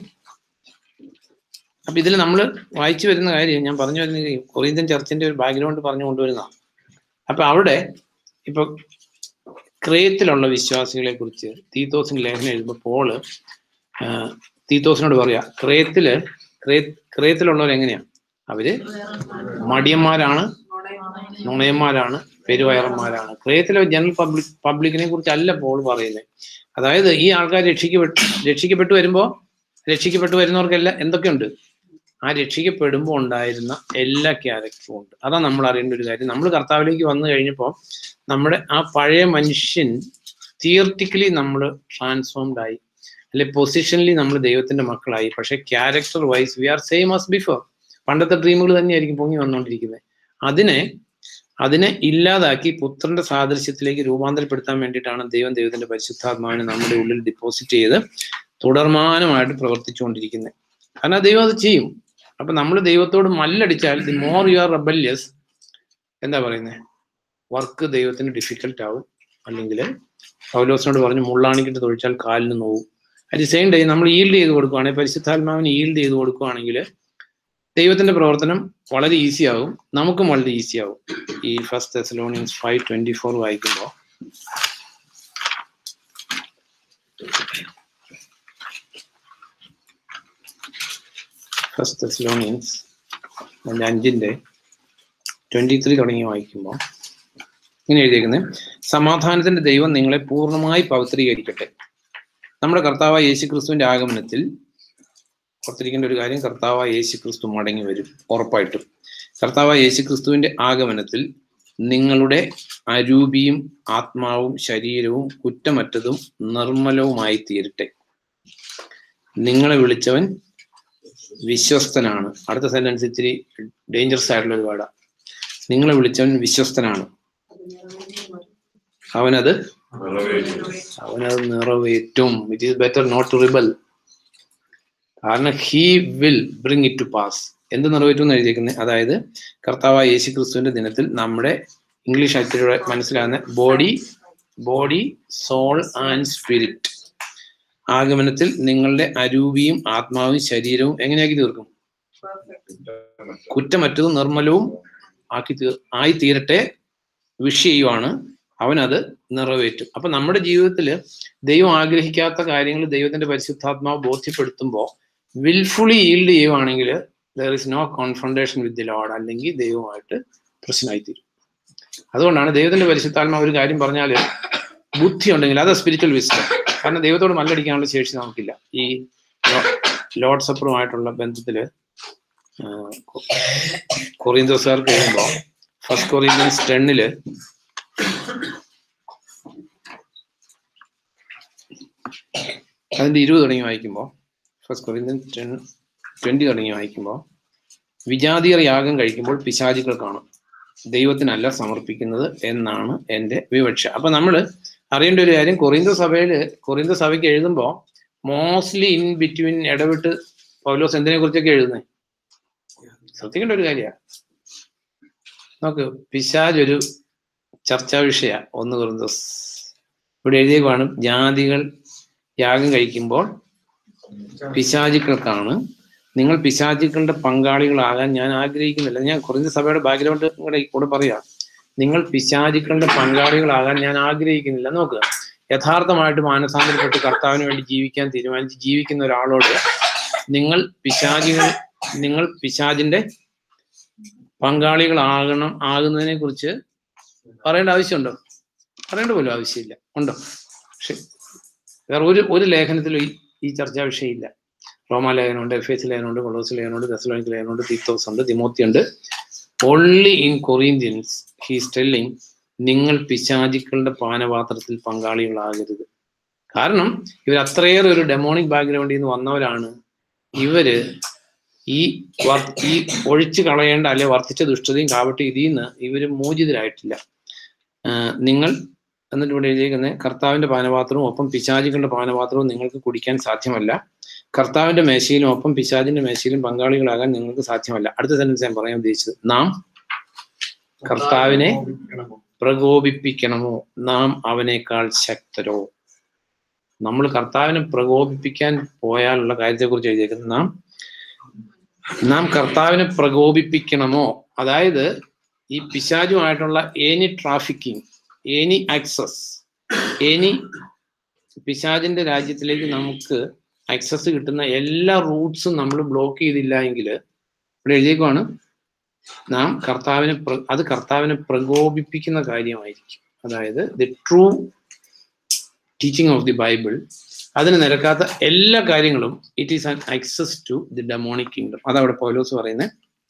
ഇതില് നമ്മൾ വായിച്ചു വരുന്ന കാര്യം ഞാൻ പറഞ്ഞു വരുന്ന കൊറിന്ത്യൻ ചർച്ചിന്റെ ഒരു ബാക്ക്ഗ്രൗണ്ട് പറഞ്ഞു കൊണ്ടുവരുന്നതാണ്. അപ്പൊ അവിടെ ഇപ്പൊ ക്രേത്തിലുള്ള വിശ്വാസികളെ കുറിച്ച് തീത്തോസിന് ലേഖനം എഴുതുമ്പോൾ പോള് തീത്തോസിനോട് പറയാ, ക്രേത്തില് ക്രേത്തിലുള്ളവർ എങ്ങനെയാ? അവര് മടിയന്മാരാണ്, നുണയന്മാരാണ്, പെരുവയറന്മാരാണ്. ക്രേത്തിലെ ജനറൽ പബ്ലിക്കിനെ കുറിച്ചല്ല പോൾ പറയുന്നത്. അതായത് ഈ ആൾക്കാർ രക്ഷിക്കപ്പെട്ടു വരുന്നവർക്കെല്ലാം എന്തൊക്കെയുണ്ട്? ആ രക്ഷിക്കപ്പെടുമ്പോൾ ഉണ്ടായിരുന്ന എല്ലാ ക്യാരക്ടറും ഉണ്ട്. അതാണ് നമ്മൾ അറിയേണ്ട ഒരു കാര്യം. നമ്മൾ കർത്താവിലേക്ക് വന്നു കഴിഞ്ഞപ്പോൾ നമ്മുടെ ആ പഴയ മനുഷ്യൻ തിയറിറ്റിക്കലി നമ്മൾ ട്രാൻസ്ഫോംഡ് ആയി, അല്ലെ പൊസിഷനലി നമ്മൾ ദൈവത്തിന്റെ മക്കളായി. പക്ഷെ character wise we are same as before. പണ്ടത്തെ ഡ്രീമുകൾ തന്നെയായിരിക്കും പൊങ്ങി വന്നുകൊണ്ടിരിക്കുന്നത്. അതിനെ ഇല്ലാതാക്കി പുത്രന്റെ സാദൃശ്യത്തിലേക്ക് രൂപാന്തരപ്പെടുത്താൻ വേണ്ടിയിട്ടാണ് ദൈവത്തിന്റെ പരിശുദ്ധാത്മാവിനെ നമ്മുടെ ഉള്ളിൽ ഡിപ്പോസിറ്റ് ചെയ്ത് തുടർമാനമായിട്ട് പ്രവർത്തിച്ചുകൊണ്ടിരിക്കുന്നത്. കാരണം ദൈവം അത് ചെയ്യും. അപ്പൊ നമ്മൾ ദൈവത്തോട് മല്ലടിച്ചാൽ, the more you are rebellious, എന്താ പറയുന്നത്, വർക്ക് ദൈവത്തിന് ഡിഫിക്കൽട്ട് ആവും. അല്ലെങ്കിൽ പൗലോസിനോട് പറഞ്ഞു, മുള്ളാണിക്കിട്ട് തൊഴിച്ചാൽ കാലിന് നോവും. അറ്റ് ദി സെയിം ടൈം നമ്മൾ ഈൽഡ് ചെയ്ത് കൊടുക്കുകയാണെങ്കിൽ, പരിശുദ്ധാത്മാവിന് ഈൽഡ് ചെയ്ത് കൊടുക്കുകയാണെങ്കിൽ ദൈവത്തിന്റെ പ്രവർത്തനം വളരെ ഈസി ആവും, നമുക്കും വളരെ ഈസി ആവും. ഈ 1 Thessalonians 5:24 വായിക്കുമ്പോൾ, ഫസ്റ്റ് തെസ്സലോനിയൻസ് 5:23 തുടങ്ങി വായിക്കുമ്പോൾ ഇങ്ങനെ എഴുതിയിരിക്കുന്നത്: സമാധാനത്തിന്റെ ദൈവം നിങ്ങളെ പൂർണ്ണമായി പവിത്രീകരിക്കട്ടെ. നമ്മുടെ കർത്താവായ യേശുക്രിസ്തുവിന്റെ ആഗമനത്തിൽ ഓർത്തിരിക്കേണ്ട ഒരു കാര്യം, കർത്താവായ യേശുക്രിസ്തു മടങ്ങി വരും ഉറപ്പായിട്ടും. കർത്താവായ യേശുക്രിസ്തുവിന്റെ ആഗമനത്തിൽ നിങ്ങളുടെ അരൂപിയും ആത്മാവും ശരീരവും കുറ്റമറ്റതും നിർമ്മലവുമായി തീരട്ടെ. നിങ്ങളെ വിളിച്ചവൻ വിശ്വസ്തനാണ്. അടുത്ത സെന്റൻസ് ഇത്തിരി ഡേഞ്ചറസ് ആയിട്ടുള്ള ഒരു വേർഡാ. നിങ്ങളെ വിളിച്ചവൻ വിശ്വസ്തനാണ്, അവനത് നിറവേറ്റും. It is better not to rebel. കാരണം he will bring it to pass. എന്ത് നിറവേറ്റും എന്ന് എഴുതിയിരിക്കുന്നത്? അതായത് കർത്താവായ യേശുക്രിസ്തുവിന്റെ ദിനത്തിൽ നമ്മുടെ, ഇംഗ്ലീഷ് അക്ഷരയുടെ മനസ്സിലാകുന്ന ബോഡി സോൾ ആൻഡ് സ്പിരിറ്റ്, ആഗമനത്തിൽ നിങ്ങളുടെ അരൂപിയും ആത്മാവും ശരീരവും എങ്ങനെയാക്കി തീർക്കും? കുറ്റമറ്റതും നിർമ്മലവും ആയി തീരട്ടെ വിഷ് ചെയ്യുവാണ്. അവനത് നിറവേറ്റും. അപ്പൊ നമ്മുടെ ജീവിതത്തിൽ ദൈവം ആഗ്രഹിക്കാത്ത കാര്യങ്ങൾ ദൈവത്തിന്റെ പരിശുദ്ധാത്മാവ് ബോധ്യപ്പെടുത്തുമ്പോൾ വിൽഫുള്ളി ഈൽഡ് ചെയ്യുവാണെങ്കിൽ there is no confrontation with the Lord, അല്ലെങ്കിൽ ദൈവമായിട്ട് പ്രശ്നമായിത്തീരും. അതുകൊണ്ടാണ് ദൈവത്തിന്റെ പരിശുദ്ധാത്മാവ് ഒരു കാര്യം പറഞ്ഞാൽ ബുദ്ധി ഉണ്ടെങ്കിൽ അത് സ്പിരിച്വൽ വിസ്ഡം. കാരണം ദൈവത്തോട് മല്ലടിക്കാനുള്ള ശേഷി നമുക്കില്ല. ഈ ലോർഡ് സപ്പറുമായിട്ടുള്ള ബന്ധത്തില് കൊറിന്തോസുകാർക്ക് എഴുതുമ്പോൾ 1 Corinthians 10 അതിന്റെ 20 തുടങ്ങി വായിക്കുമ്പോൾ, 1 Corinthians 10:20 തുടങ്ങി വായിക്കുമ്പോൾ, വിജാതിയർ യാഗം കഴിക്കുമ്പോൾ പിശാചുക്കൾ കാണും, ദൈവത്തിനല്ല സമർപ്പിക്കുന്നത് എന്നാണ് എൻ്റെ വിവക്ഷ. അപ്പൊ നമ്മൾ അറിയേണ്ട ഒരു കാര്യം, കൊറിന്തോ സഭയ്ക്ക് എഴുതുമ്പോൾ മോസ്റ്റ്ലി ഇൻ ബിറ്റ്വീൻ ഇടവിട്ട് പൗലോസ് എന്തിനെ കുറിച്ചൊക്കെ എഴുതുന്നത് ശ്രദ്ധിക്കേണ്ട ഒരു കാര്യമാണ്. നോക്ക്, പിശാച് ഒരു ചർച്ചാ വിഷയ. 1 Corinthians ഇവിടെ എഴുതിയേക്കാണ്, ജാതികൾ യാഗം കഴിക്കുമ്പോൾ പിശാചുക്കൾക്കാണ്, നിങ്ങൾ പിശാചുക്കളുടെ പങ്കാളികളാകാൻ ഞാൻ ആഗ്രഹിക്കുന്നില്ല. ഞാൻ കൊറിന്തോ സഭയുടെ ബാക്ക്ഗ്രൗണ്ട് കൂടെ പറയാം. നിങ്ങൾ പിശാചുക്കളുടെ പങ്കാളികളാകാൻ ഞാൻ ആഗ്രഹിക്കുന്നില്ല. നോക്കുക, യഥാർത്ഥമായിട്ട് മാനസാന്തരപ്പെട്ട് കർത്താവിന് വേണ്ടി ജീവിക്കാൻ തീരുമാനിച്ച് ജീവിക്കുന്ന ഒരാളോട് നിങ്ങൾ പിശാചിന്റെ ആകുന്നതിനെ കുറിച്ച് പറയേണ്ട ആവശ്യമുണ്ടോ? പറയേണ്ട പോലും ആവശ്യമില്ല. ഉണ്ടോ? പക്ഷെ വേറെ ഒരു ലേഖനത്തിലും ഈ ചർച്ചാ വിഷയമില്ല. റോമാലേഖനമുണ്ട്, എഫേസ് ലേഖനമുണ്ട്, കൊളോസ് ലേഖനമുണ്ട്, തെസ്സലോനിക്ക ലേഖനമുണ്ട്, തീത്തോസ് ഉണ്ട്, തിമോത്തി ഉണ്ട്. Only in Corinthians he's telling, നിങ്ങൾ പിശാചുക്കളുടെ പാനപാത്രത്തിൽ പങ്കാളികളാകരുത്. കാരണം ഇവർ അത്രയേറെ ഒരു ഡെമോണിക് ബാക്ക്ഗ്രൗണ്ടിൽ നിന്ന് വന്നവരാണ്. ഇവര് ഈ ഒഴിച്ചു കളയേണ്ട അല്ലെ വർദ്ധിച്ച ദുഷ്ടതയും കാവട്ടെ ഇതിൽ നിന്ന് ഇവര് മോചിതരായിട്ടില്ല. നിങ്ങൾ എന്നിട്ട് ഇവിടെ എഴുതിയിരിക്കുന്നത്, കർത്താവിന്റെ പാനപാത്രവും ഒപ്പം പിശാചുക്കളുടെ പാനപാത്രവും നിങ്ങൾക്ക് കുടിക്കാൻ സാധ്യമല്ല. കർത്താവിന്റെ മേശയിലും ഒപ്പം പിശാചിന്റെ മേശയിലും പങ്കാളികളാകാൻ നിങ്ങൾക്ക് സാധ്യമല്ല. അടുത്ത സെന്റൻസ് ഞാൻ പറയാൻ ഉദ്ദേശിച്ചത്, നാം കർത്താവിനെ പ്രകോപിപ്പിക്കണമോ, നാം അവനേക്കാൾ ശക്തരോ. നമ്മൾ കർത്താവിനെ പ്രകോപിപ്പിക്കാൻ പോയാലുള്ള കാര്യത്തെക്കുറിച്ച് എഴുതിയിരിക്കുന്നത്, നാം കർത്താവിനെ പ്രകോപിപ്പിക്കണമോ. അതായത് ഈ പിശാചുമായിട്ടുള്ള any trafficking, any access, any പിശാചിന്റെ രാജ്യത്തിലേക്ക് നമുക്ക് ആക്സസ് കിട്ടുന്ന എല്ലാ റൂട്ട്സും നമ്മൾ ബ്ലോക്ക് ചെയ്തില്ല എങ്കിൽ ഇവിടെ എഴുതിയേക്കുവാണ് നാം അത് കർത്താവിനെ പ്രകോപിപ്പിക്കുന്ന കാര്യമായിരിക്കും. അതായത് the true teaching of the Bible, അതിന് നിരക്കാത്ത എല്ലാ കാര്യങ്ങളും it is an access to the demonic kingdom. അതവിടെ പൗലോസ് പറയുന്നത്.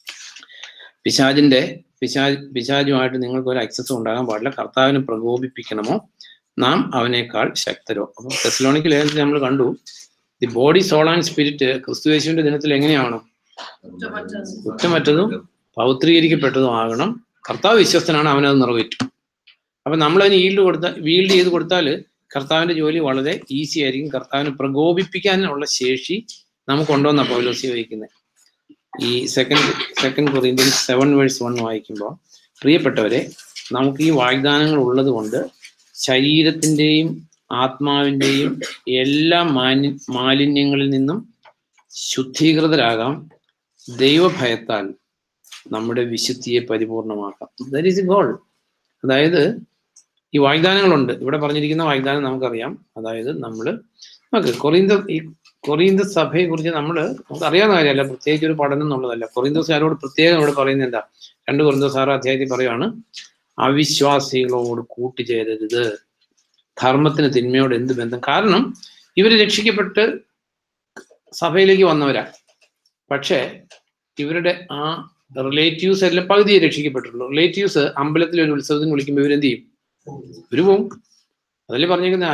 പിശാചുമായിട്ട് നിങ്ങൾക്ക് ഒരു ആക്സസ് ഉണ്ടാകാൻ പാടില്ല. കർത്താവിനെ പ്രകോപിപ്പിക്കണമോ നാം അവനേക്കാൾ ശക്തരോ. അപ്പൊ തെസ്സലോനിക്ക ലേഖനത്തിൽ നമ്മൾ കണ്ടു, the body, soul and spirit ക്രിസ്തുയേശുവിന്റെ ദിനത്തിൽ എങ്ങനെയാവണം? കുറ്റമറ്റതും പൗത്രീകരിക്കപ്പെട്ടതും ആകണം. കർത്താവ് വിശ്വസ്തനാണ്, അവനത് നിറവേറ്റും. അപ്പൊ നമ്മളതിന് വീൽഡ് ചെയ്ത് കൊടുത്താൽ കർത്താവിന്റെ ജോലി വളരെ ഈസി ആയിരിക്കും. കർത്താവിനെ പ്രകോപിപ്പിക്കാനുള്ള ശേഷി നമുക്കുണ്ടോന്നാ പൗലോസ് വഹിക്കുന്നത്. ഈ സെക്കൻഡ് കൊറിന്ത്യൻസ് 7:1 വായിക്കുമ്പോൾ, പ്രിയപ്പെട്ടവരെ, നമുക്ക് ഈ വാഗ്ദാനങ്ങൾ ഉള്ളത് കൊണ്ട് ശരീരത്തിൻ്റെയും ആത്മാവിൻ്റെയും എല്ലാ മാലിന്യങ്ങളിൽ നിന്നും ശുദ്ധീകൃതരാകാം. ദൈവഭയത്താൽ നമ്മുടെ വിശുദ്ധിയെ പരിപൂർണമാക്കാം. That is a goal. അതായത് ഈ വാഗ്ദാനങ്ങളുണ്ട്. ഇവിടെ പറഞ്ഞിരിക്കുന്ന വാഗ്ദാനം നമുക്കറിയാം. അതായത് നമുക്ക് കൊറിന്ത സഭയെ കുറിച്ച് നമുക്ക് അറിയാവുന്ന കാര്യമല്ല, പ്രത്യേകിച്ച് ഒരു പഠനം എന്നുള്ളതല്ല. കൊറിന്തോസുകാരോട് പ്രത്യേകം ഇവിടെ പറയുന്നത് എന്താ? 2 കൊരിന്തോസ് 6 അധ്യായത്തിൽ പറയുകയാണ്, അവിശ്വാസികളോട് കൂട്ടുചേരരുത്. ധർമ്മത്തിന് തിന്മയോട് എന്ത് ബന്ധം? കാരണം ഇവര് രക്ഷിക്കപ്പെട്ട് സഭയിലേക്ക് വന്നവരാ. പക്ഷേ ഇവരുടെ ആ റിലേറ്റീവ്സ് എല്ലാം പകുതിയെ രക്ഷിക്കപ്പെട്ടിട്ടുള്ളൂ. റിലേറ്റീവ്സ് അമ്പലത്തിൽ ഒരു ഉത്സവത്തിന് വിളിക്കുമ്പോൾ ഇവരെന്ത് ചെയ്യും? ഇവര് പോവും. അതല്ലേ പറഞ്ഞേക്കുന്ന,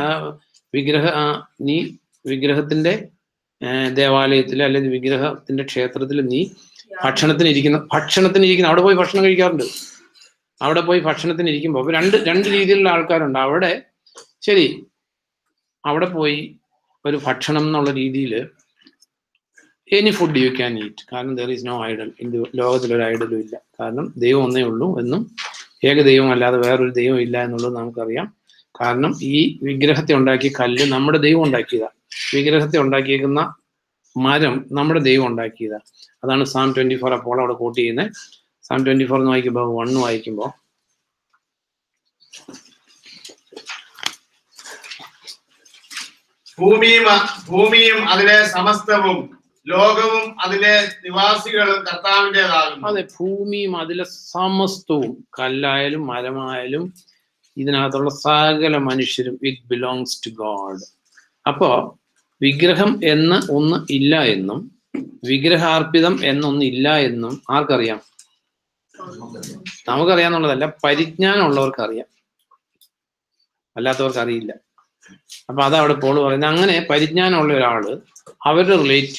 നീ വിഗ്രഹത്തിന്റെ ദേവാലയത്തിൽ അല്ലെങ്കിൽ വിഗ്രഹത്തിന്റെ ക്ഷേത്രത്തിൽ നീ ഭക്ഷണത്തിന് ഇരിക്കുന്ന അവിടെ പോയി ഭക്ഷണം കഴിക്കാറുണ്ട്. അവിടെ പോയി ഭക്ഷണത്തിന് ഇരിക്കുമ്പോൾ അപ്പൊ രണ്ട് രീതിയിലുള്ള ആൾക്കാരുണ്ട്. അവിടെ ശരി, അവിടെ പോയി ഒരു ഭക്ഷണം എന്നുള്ള രീതിയിൽ any food you can eat. കാരണം ദർ ഈസ് നോ ഐഡൽ. ലോകത്തിലൊരു ഐഡലും ഇല്ല. കാരണം ദൈവം ഒന്നേ ഉള്ളൂ എന്നും ഏകദൈവം അല്ലാതെ വേറൊരു ദൈവം ഇല്ല എന്നുള്ളത് നമുക്കറിയാം. കാരണം ഈ വിഗ്രഹത്തെ ഉണ്ടാക്കിയ കല്ല് നമ്മുടെ ദൈവം ഉണ്ടാക്കിയതാ. വിഗ്രഹത്തെ ഉണ്ടാക്കിയേക്കുന്ന മരം നമ്മുടെ ദൈവം ഉണ്ടാക്കിയതാ. അതാണ് സാം 24 അപ്പോൾ അവിടെ കോട്ട് ചെയ്യുന്നത്. സാം 24 എന്ന് വായിക്കുമ്പോൾ 1 വായിക്കുമ്പോൾ, ഭൂമിയും അതിലെ സമസ്തവും ലോകവും അതിലെ നിവാസികളും കർത്താവിൻ്റെതാകുന്നു. അതെ, ഭൂമിയും അതിലെ സമസ്തവും, കല്ലായാലും മരമായാലും ഇതിനകത്തുള്ള സകല മനുഷ്യരും, ഇറ്റ് ബിലോങ്സ് ടു ഗോഡ്. അപ്പോ വിഗ്രഹം എന്ന് ഒന്ന് ഇല്ല എന്നും വിഗ്രഹാർപ്പിതം എന്നൊന്നും ഇല്ല എന്നും ആർക്കറിയാം? നമുക്കറിയാന്നുള്ളതല്ല, പരിജ്ഞാനം ഉള്ളവർക്കറിയാം, അല്ലാത്തവർക്ക് അറിയില്ല. അപ്പൊ അതവിടെ പോൾ പറയുന്നത്. അങ്ങനെ പരിജ്ഞാനമുള്ള ഒരാള് അവരുടെ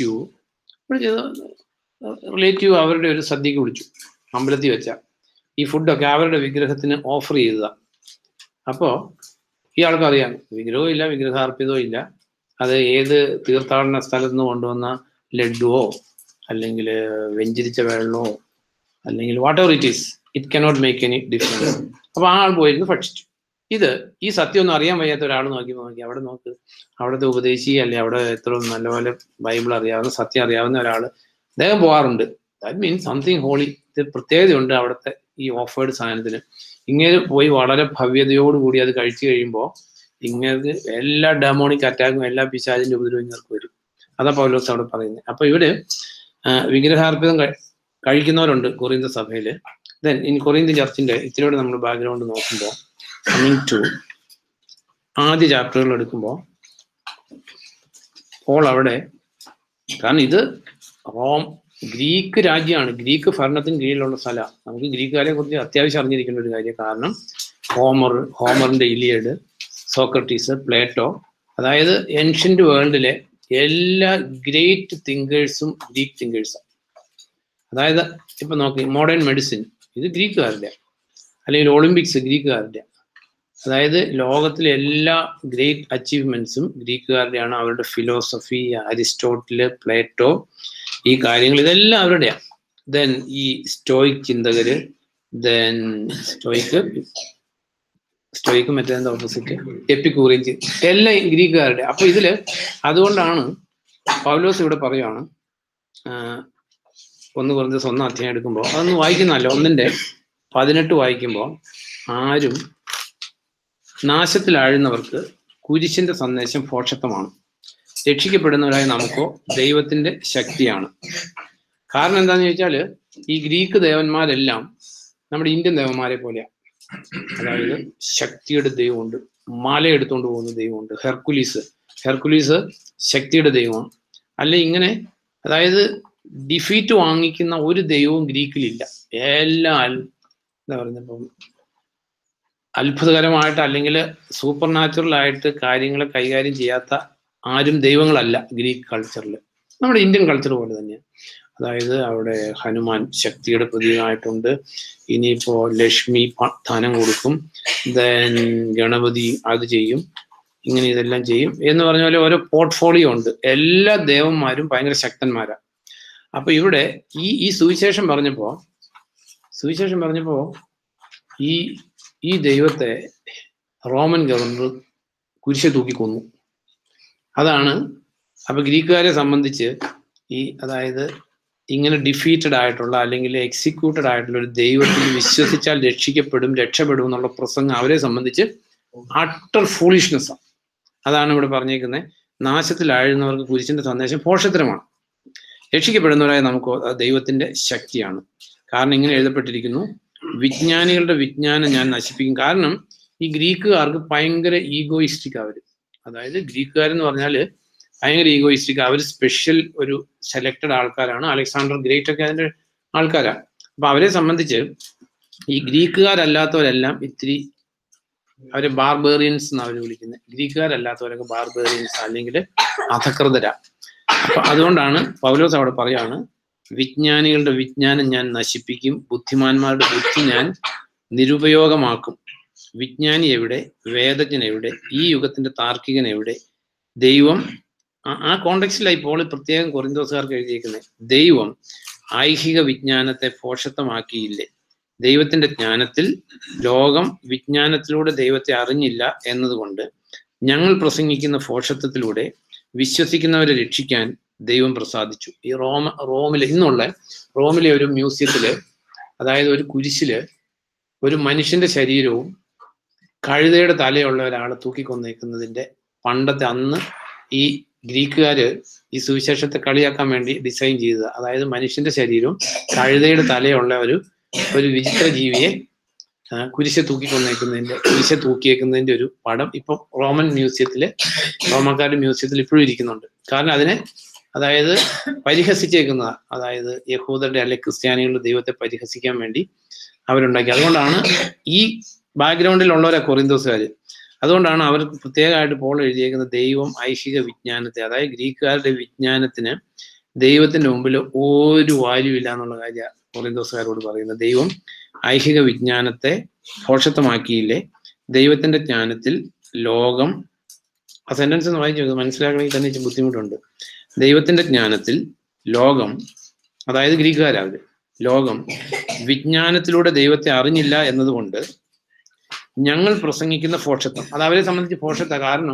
റിലേറ്റീവ് അവരുടെ ഒരു സദ്യക്ക് വിളിച്ചു, അമ്പലത്തിൽ വെച്ച ഈ ഫുഡൊക്കെ അവരുടെ വിഗ്രഹത്തിന് ഓഫർ ചെയ്തതാ. അപ്പോ ഇയാൾക്ക് അറിയാം വിഗ്രഹവും ഇല്ല, വിഗ്രഹാർപ്പിതവും ഇല്ല. അത് ഏത് തീർത്ഥാടന സ്ഥലത്ത് നിന്ന് കൊണ്ടുവന്ന ലഡുവോ അല്ലെങ്കിൽ വെഞ്ചരിച്ച വെള്ളമോ അല്ലെങ്കിൽ whatever it is, it cannot make any difference. അപ്പൊ ആ ആൾ പോയിരുന്നു ഭക്ഷിച്ചു. ഈ സത്യം ഒന്നും അറിയാൻ വയ്യാത്ത ഒരാൾ നോക്കി അവിടെ നോക്ക്, അവിടുത്തെ ഉപദേശി അല്ലെ, അവിടെ എത്ര നല്ലപോലെ ബൈബിൾ അറിയാവുന്ന, സത്യം അറിയാവുന്ന ഒരാൾ അദ്ദേഹം പോകാറുണ്ട്. That means something holy. ഇത് പ്രത്യേകതയുണ്ട് അവിടുത്തെ ഈ ഓഫേർഡ് സാധനത്തിന്. ഇങ്ങനെ പോയി വളരെ ഭവ്യതയോടുകൂടി അത് കഴിച്ചു കഴിയുമ്പോൾ ഇങ്ങനെ എല്ലാ ഡെമോണിക് അറ്റാക്കും എല്ലാ പിശാചിന്റെ ഉപദ്രവം ഇങ്ങൾക്ക് വരും. അതാ പൗലോസ് അവിടെ പറയുന്നത്. അപ്പൊ ഇവിടെ വിഗ്രഹാർപ്പിതം കഴിക്കുന്നവരുണ്ട് കൊറിന്ത സഭയില്. ദെൻ ഇൻ കൊറിന്ത്യൻ ചർച്ചിന്റെ ഇത്തിരിയോടെ നമ്മൾ ബാക്ക്ഗ്രൗണ്ട് നോക്കുമ്പോൾ, കമ്മിങ് ടു ആദ്യ ചാപ്റ്ററുകൾ എടുക്കുമ്പോൾ പോൾ അവിടെ, കാരണം ഇത് ഗ്രീക്ക് രാജ്യമാണ്, ഗ്രീക്ക് ഭരണത്തിന് കീഴിലുള്ള സ്ഥലമാണ്. നമുക്ക് ഗ്രീക്കുകാരെ കുറിച്ച് അത്യാവശ്യം അറിഞ്ഞിരിക്കേണ്ട ഒരു കാര്യം. കാരണം ഹോമറിന്റെ ഇലിയഡ്, സോക്രട്ടീസ്, പ്ലേറ്റോ, അതായത് ഏൻഷ്യന്റ് വേൾഡിലെ എല്ലാ ഗ്രേറ്റ് തിങ്കേഴ്സും ഗ്രീക്ക് തിങ്കേഴ്സാണ്. അതായത് ഇപ്പൊ നോക്കി, മോഡേൺ മെഡിസിൻ ഇത് ഗ്രീക്കുകാരുടെ, അല്ലെങ്കിൽ ഒളിമ്പിക്സ് ഗ്രീക്കുകാരുടെ. അതായത് ലോകത്തിലെ എല്ലാ ഗ്രേറ്റ് അച്ചീവ്മെന്റ്സും ഗ്രീക്കുകാരുടെയാണ്. അവരുടെ ഫിലോസഫി, അരിസ്റ്റോട്ടില്, പ്ലേറ്റോ, ഈ കാര്യങ്ങൾ ഇതെല്ലാം അവരുടെയാണ്. ദെൻ ഈ സ്റ്റോയിക് ചിന്തകര്, ദെൻ സ്റ്റോയിക്ക് മറ്റേന്താ ഓപ്പോസിറ്റ്, എപ്പിക്കൂറിയൻ, എല്ലാം ഗ്രീക്കുകാരുടെ. അപ്പൊ ഇതില് അതുകൊണ്ടാണ് പൗലോസ് ഇവിടെ പറയുകയാണ്, 1 കൊരിന്ത്യർ 1 അധ്യായം എടുക്കുമ്പോൾ അതൊന്ന് വായിക്കുന്നല്ല, 1:18 വായിക്കുമ്പോൾ, ആരും നാശത്തിൽ ആഴുന്നവർക്ക് കുരിശിന്റെ സന്ദേശം ഭോഷത്വമാണ്, രക്ഷിക്കപ്പെടുന്നവരായ നമുക്കോ ദൈവത്തിന്റെ ശക്തിയാണ്. കാരണം എന്താണെന്ന് ചോദിച്ചാൽ ഈ ഗ്രീക്ക് ദേവന്മാരെല്ലാം നമ്മുടെ ഇന്ത്യൻ ദേവന്മാരെ പോലെയാണ്. അതായത് ശക്തിയുടെ ദൈവമുണ്ട്, മല എടുത്തുകൊണ്ട് പോകുന്ന ദൈവമുണ്ട്. ഹെർക്കുലീസ് ശക്തിയുടെ ദൈവമാണ്. അല്ലെ ഇങ്ങനെ, അതായത് ഡിഫീറ്റ് വാങ്ങിക്കുന്ന ഒരു ദൈവവും ഗ്രീക്കിലില്ല. എല്ലാം എന്താ പറയുന്നത്, ഇപ്പം അത്ഭുതകരമായിട്ട് അല്ലെങ്കിൽ സൂപ്പർ നാച്ചുറൽ ആയിട്ട് കാര്യങ്ങളെ കൈകാര്യം ചെയ്യാത്ത ആരും ദൈവങ്ങളല്ല ഗ്രീക്ക് കൾച്ചറിൽ. നമ്മുടെ ഇന്ത്യൻ കൾച്ചർ പോലെ തന്നെയാണ്. അതായത് അവിടെ ഹനുമാൻ ശക്തിയുടെ പ്രതീകമായിട്ടുണ്ട്. ഇനിയിപ്പോ ലക്ഷ്മി ധനം കൊടുക്കും, ദെൻ ഗണപതി അത് ചെയ്യും, ഇങ്ങനെ ഇതെല്ലാം ചെയ്യും എന്ന് പറഞ്ഞ പോലെ ഓരോ പോർട്ട്ഫോളിയോ ഉണ്ട്. എല്ലാ ദേവന്മാരും ഭയങ്കര ശക്തന്മാരാണ്. അപ്പൊ ഇവിടെ ഈ സുവിശേഷം പറഞ്ഞപ്പോ ഈ ദൈവത്തെ റോമൻ ഗവർണർ കുരിശെ തൂക്കി കൊന്നു. അതാണ് അപ്പൊ ഗ്രീക്കുകാരെ സംബന്ധിച്ച് അതായത് ഇങ്ങനെ ഡിഫീറ്റഡ് ആയിട്ടുള്ള അല്ലെങ്കിൽ എക്സിക്യൂട്ടഡ് ആയിട്ടുള്ള ഒരു ദൈവത്തിൽ വിശ്വസിച്ചാൽ രക്ഷപ്പെടും എന്നുള്ള പ്രസംഗം അവരെ സംബന്ധിച്ച് അട്ടർ ഫൂളിഷ്നെസ് ആണ്. അതാണ് ഇവിടെ പറഞ്ഞേക്കുന്നത്. നാശത്തിൽ ആഴുന്നവർക്ക് കുരിശിന്റെ സന്ദേശം പോഷത്തരമാണ്. രക്ഷിക്കപ്പെടുന്നവരായ നമുക്ക് ദൈവത്തിന്റെ ശക്തിയാണ്. കാരണം ഇങ്ങനെ എഴുതപ്പെട്ടിരിക്കുന്നു, വിജ്ഞാനികളുടെ വിജ്ഞാനം ഞാൻ നശിപ്പിക്കും. കാരണം ഈ ഗ്രീക്കുകാർക്ക് ഭയങ്കര ഈഗോയിസ്റ്റിക് അവര്. അതായത് ഗ്രീക്കുകാരെന്ന് പറഞ്ഞാല് ഭയങ്കര ഈഗോയിസ്റ്റിക്. അവർ സ്പെഷ്യൽ ഒരു സെലക്റ്റഡ് ആൾക്കാരാണ്. അലക്സാണ്ടർ ഗ്രേറ്റ് ഒക്കെ അതിന്റെ ആൾക്കാരാണ്. അപ്പൊ അവരെ സംബന്ധിച്ച് ഈ ഗ്രീക്കുകാരല്ലാത്തവരെല്ലാം ഇത്തിരി അവരെ ബാർബേറിയൻസ് എന്ന് അവർ വിളിക്കുന്നത്. ഗ്രീക്കുകാരല്ലാത്തവരൊക്കെ ബാർബേറിയൻസ് അല്ലെങ്കിൽ അധകൃതരാ. അപ്പൊ അതുകൊണ്ടാണ് പൗലോസ് അവിടെ പറയാണ്, വിജ്ഞാനികളുടെ വിജ്ഞാനം ഞാൻ നശിപ്പിക്കും, ബുദ്ധിമാന്മാരുടെ ബുദ്ധി ഞാൻ നിരുപയോഗമാക്കും. വിജ്ഞാനി എവിടെ? വേദജ്ഞൻ എവിടെ? ഈ യുഗത്തിന്റെ താർക്കികൻ എവിടെ? ദൈവം ആ കോണ്ടെക്സ്റ്റിലായി ഇപ്പോൾ പ്രത്യേകം കൊറിന്തോസുകാർക്ക് എഴുതിയിരിക്കുന്നത്, ദൈവം ഐഹിക വിജ്ഞാനത്തെ ഭോഷത്വമാക്കിയില്ലേ? ദൈവത്തിന്റെ ജ്ഞാനത്തിൽ ലോകം വിജ്ഞാനത്തിലൂടെ ദൈവത്തെ അറിഞ്ഞില്ല എന്നതുകൊണ്ട് ഞങ്ങൾ പ്രസംഗിക്കുന്ന ഭോഷത്വത്തിലൂടെ വിശ്വസിക്കുന്നവരെ രക്ഷിക്കാൻ ദൈവം പ്രസാദിച്ചു. ഈ റോമിലെ ഒരു മ്യൂസിയത്തില്, അതായത് ഒരു കുരിശില് ഒരു മനുഷ്യന്റെ ശരീരവും കഴുതയുടെ തലയുള്ള ഒരാളെ തൂക്കിക്കൊന്നേക്കുന്നതിന്റെ പണ്ടത്തെ അന്ന് ഈ ഗ്രീക്കുകാര് ഈ സുവിശേഷത്തെ കളിയാക്കാൻ വേണ്ടി ഡിസൈൻ ചെയ്തത്. അതായത് മനുഷ്യന്റെ ശരീരവും കഴുതയുടെ തലയുള്ള ഒരു വിചിത്ര ജീവിയെ കുരിശെ തൂക്കിയേക്കുന്നതിന്റെ ഒരു പടം ഇപ്പൊ റോമക്കാരുടെ മ്യൂസിയത്തിൽ ഇപ്പോഴും ഇരിക്കുന്നുണ്ട്. കാരണം അതിനെ അതായത് പരിഹസിച്ചേക്കുന്നതാണ്. അതായത് യഹൂദരുടെ അല്ലെ ക്രിസ്ത്യാനികളുടെ ദൈവത്തെ പരിഹസിക്കാൻ വേണ്ടി അവരുണ്ടാക്കി. അതുകൊണ്ടാണ് ഈ ബാക്ക്ഗ്രൗണ്ടിലുള്ളവരാ കൊറിന്തോസുകാര്. അതുകൊണ്ടാണ് അവർ പ്രത്യേകമായിട്ട് പോൾ എഴുതിയേക്കുന്ന ദൈവം ഐഹിക വിജ്ഞാനത്തെ, അതായത് ഗ്രീക്കുകാരുടെ വിജ്ഞാനത്തിന് ദൈവത്തിന്റെ മുമ്പിൽ ഒരു വാല്യൂ ഇല്ല എന്നുള്ള കാര്യം കൊറിന്തോസുകാരോട് പറയുന്നത്. ദൈവം ഐഹിക വിജ്ഞാനത്തെ ഭോഷത്വമാക്കിയില്ലേ? ദൈവത്തിന്റെ ജ്ഞാനത്തിൽ ലോകം, ആ സെന്റൻസ് ഒന്ന് വായിച്ചു മനസ്സിലാക്കണമെങ്കിൽ തന്നെ ഇച്ചിരി ബുദ്ധിമുട്ടുണ്ട്. ദൈവത്തിന്റെ ജ്ഞാനത്തിൽ ലോകം, അതായത് ഗ്രീക്കുകാരാവര്, ലോകം വിജ്ഞാനത്തിലൂടെ ദൈവത്തെ അറിഞ്ഞില്ല എന്നതുകൊണ്ട് ഞങ്ങൾ പ്രസംഗിക്കുന്ന ഭോഷത്വം, അത് അവരെ സംബന്ധിച്ച് ഭോഷത്വ. കാരണം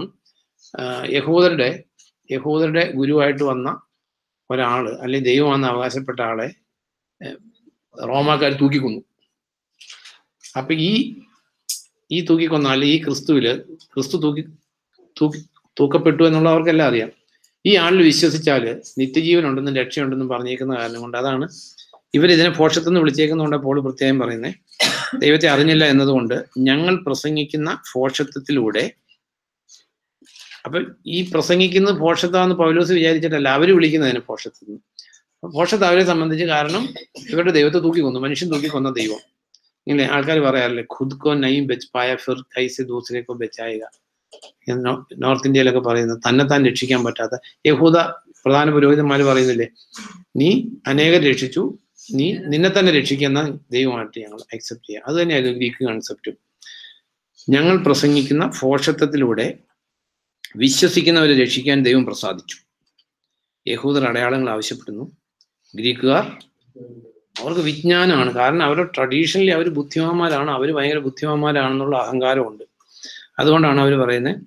യഹൂദരുടെ ഗുരുവായിട്ട് വന്ന ഒരാള് അല്ലെങ്കിൽ ദൈവമാണെന്ന് അവകാശപ്പെട്ട ആളെ റോമാക്കാർ തൂക്കിക്കൊന്നു. അപ്പൊ ഈ തൂക്കിക്കൊന്ന അല്ലെ ഈ ക്രിസ്തു തൂക്കപ്പെട്ടു എന്നുള്ള അവർക്കെല്ലാം അറിയാം. ഈ ആളിൽ വിശ്വസിച്ചാല് നിത്യജീവൻ ഉണ്ടെന്നും രക്ഷയുണ്ടെന്നും പറഞ്ഞേക്കുന്ന കാരണം കൊണ്ട് അതാണ് ഇവരിതിനെ ഭോഷത്വം എന്ന് വിളിച്ചേക്കുന്നതുകൊണ്ട് പോൾ പ്രത്യേകം പറയുന്നത്, ദൈവത്തെ അറിഞ്ഞില്ല എന്നതുകൊണ്ട് ഞങ്ങൾ പ്രസംഗിക്കുന്ന ഭോഷത്വത്തിലൂടെ. അപ്പൊ ഈ പ്രസംഗിക്കുന്നത് ഭോഷത്വമെന്ന് പൗലോസ് വിചാരിച്ചിട്ടല്ല അവര് വിളിക്കുന്നതിന് ഭോഷത്വം. ഭോഷത്വം അവരെ സംബന്ധിച്ച് കാരണം ഇവരുടെ ദൈവത്തെ തൂക്കിക്കൊന്നു, മനുഷ്യൻ തൂക്കിക്കൊന്ന ദൈവം. ഇങ്ങനെ ആൾക്കാർ പറയാറില്ലേ, ഖുദ്കോ നയും ബെച്ച് പായ ഫിർ കൈസെ ദൂസരേക്കോ ബെച്ചായിക. നോർത്ത് ഇന്ത്യയിലൊക്കെ പറയുന്നത് തന്നെത്താൻ രക്ഷിക്കാൻ പറ്റാത്ത യഹൂദ പ്രധാന പുരോഹിതന്മാര് പറയുന്നില്ലേ, നീ അനേകം രക്ഷിച്ചു, നീ നിന്നെ തന്നെ രക്ഷിക്കുന്ന ദൈവമായിട്ട് ഞങ്ങൾ അക്സെപ്റ്റ് ചെയ്യാം. അത് തന്നെയായിരുന്നു ഗ്രീക്ക് കൺസെപ്റ്റും. ഞങ്ങൾ പ്രസംഗിക്കുന്ന ഭോഷത്വത്തിലൂടെ വിശ്വസിക്കുന്നവരെ രക്ഷിക്കാൻ ദൈവം പ്രസാദിച്ചു. യഹൂദർ അടയാളങ്ങൾ ആവശ്യപ്പെടുന്നു, ഗ്രീക്കുകാർ അവർക്ക് വിജ്ഞാനമാണ്. കാരണം അവരുടെ ട്രഡീഷണലി അവർ ബുദ്ധിമാന്മാരാണ്, അവർ ഭയങ്കര ബുദ്ധിമാന്മാരാണെന്നുള്ള അഹങ്കാരമുണ്ട്. അതുകൊണ്ടാണ് അവർ പറയുന്നത്,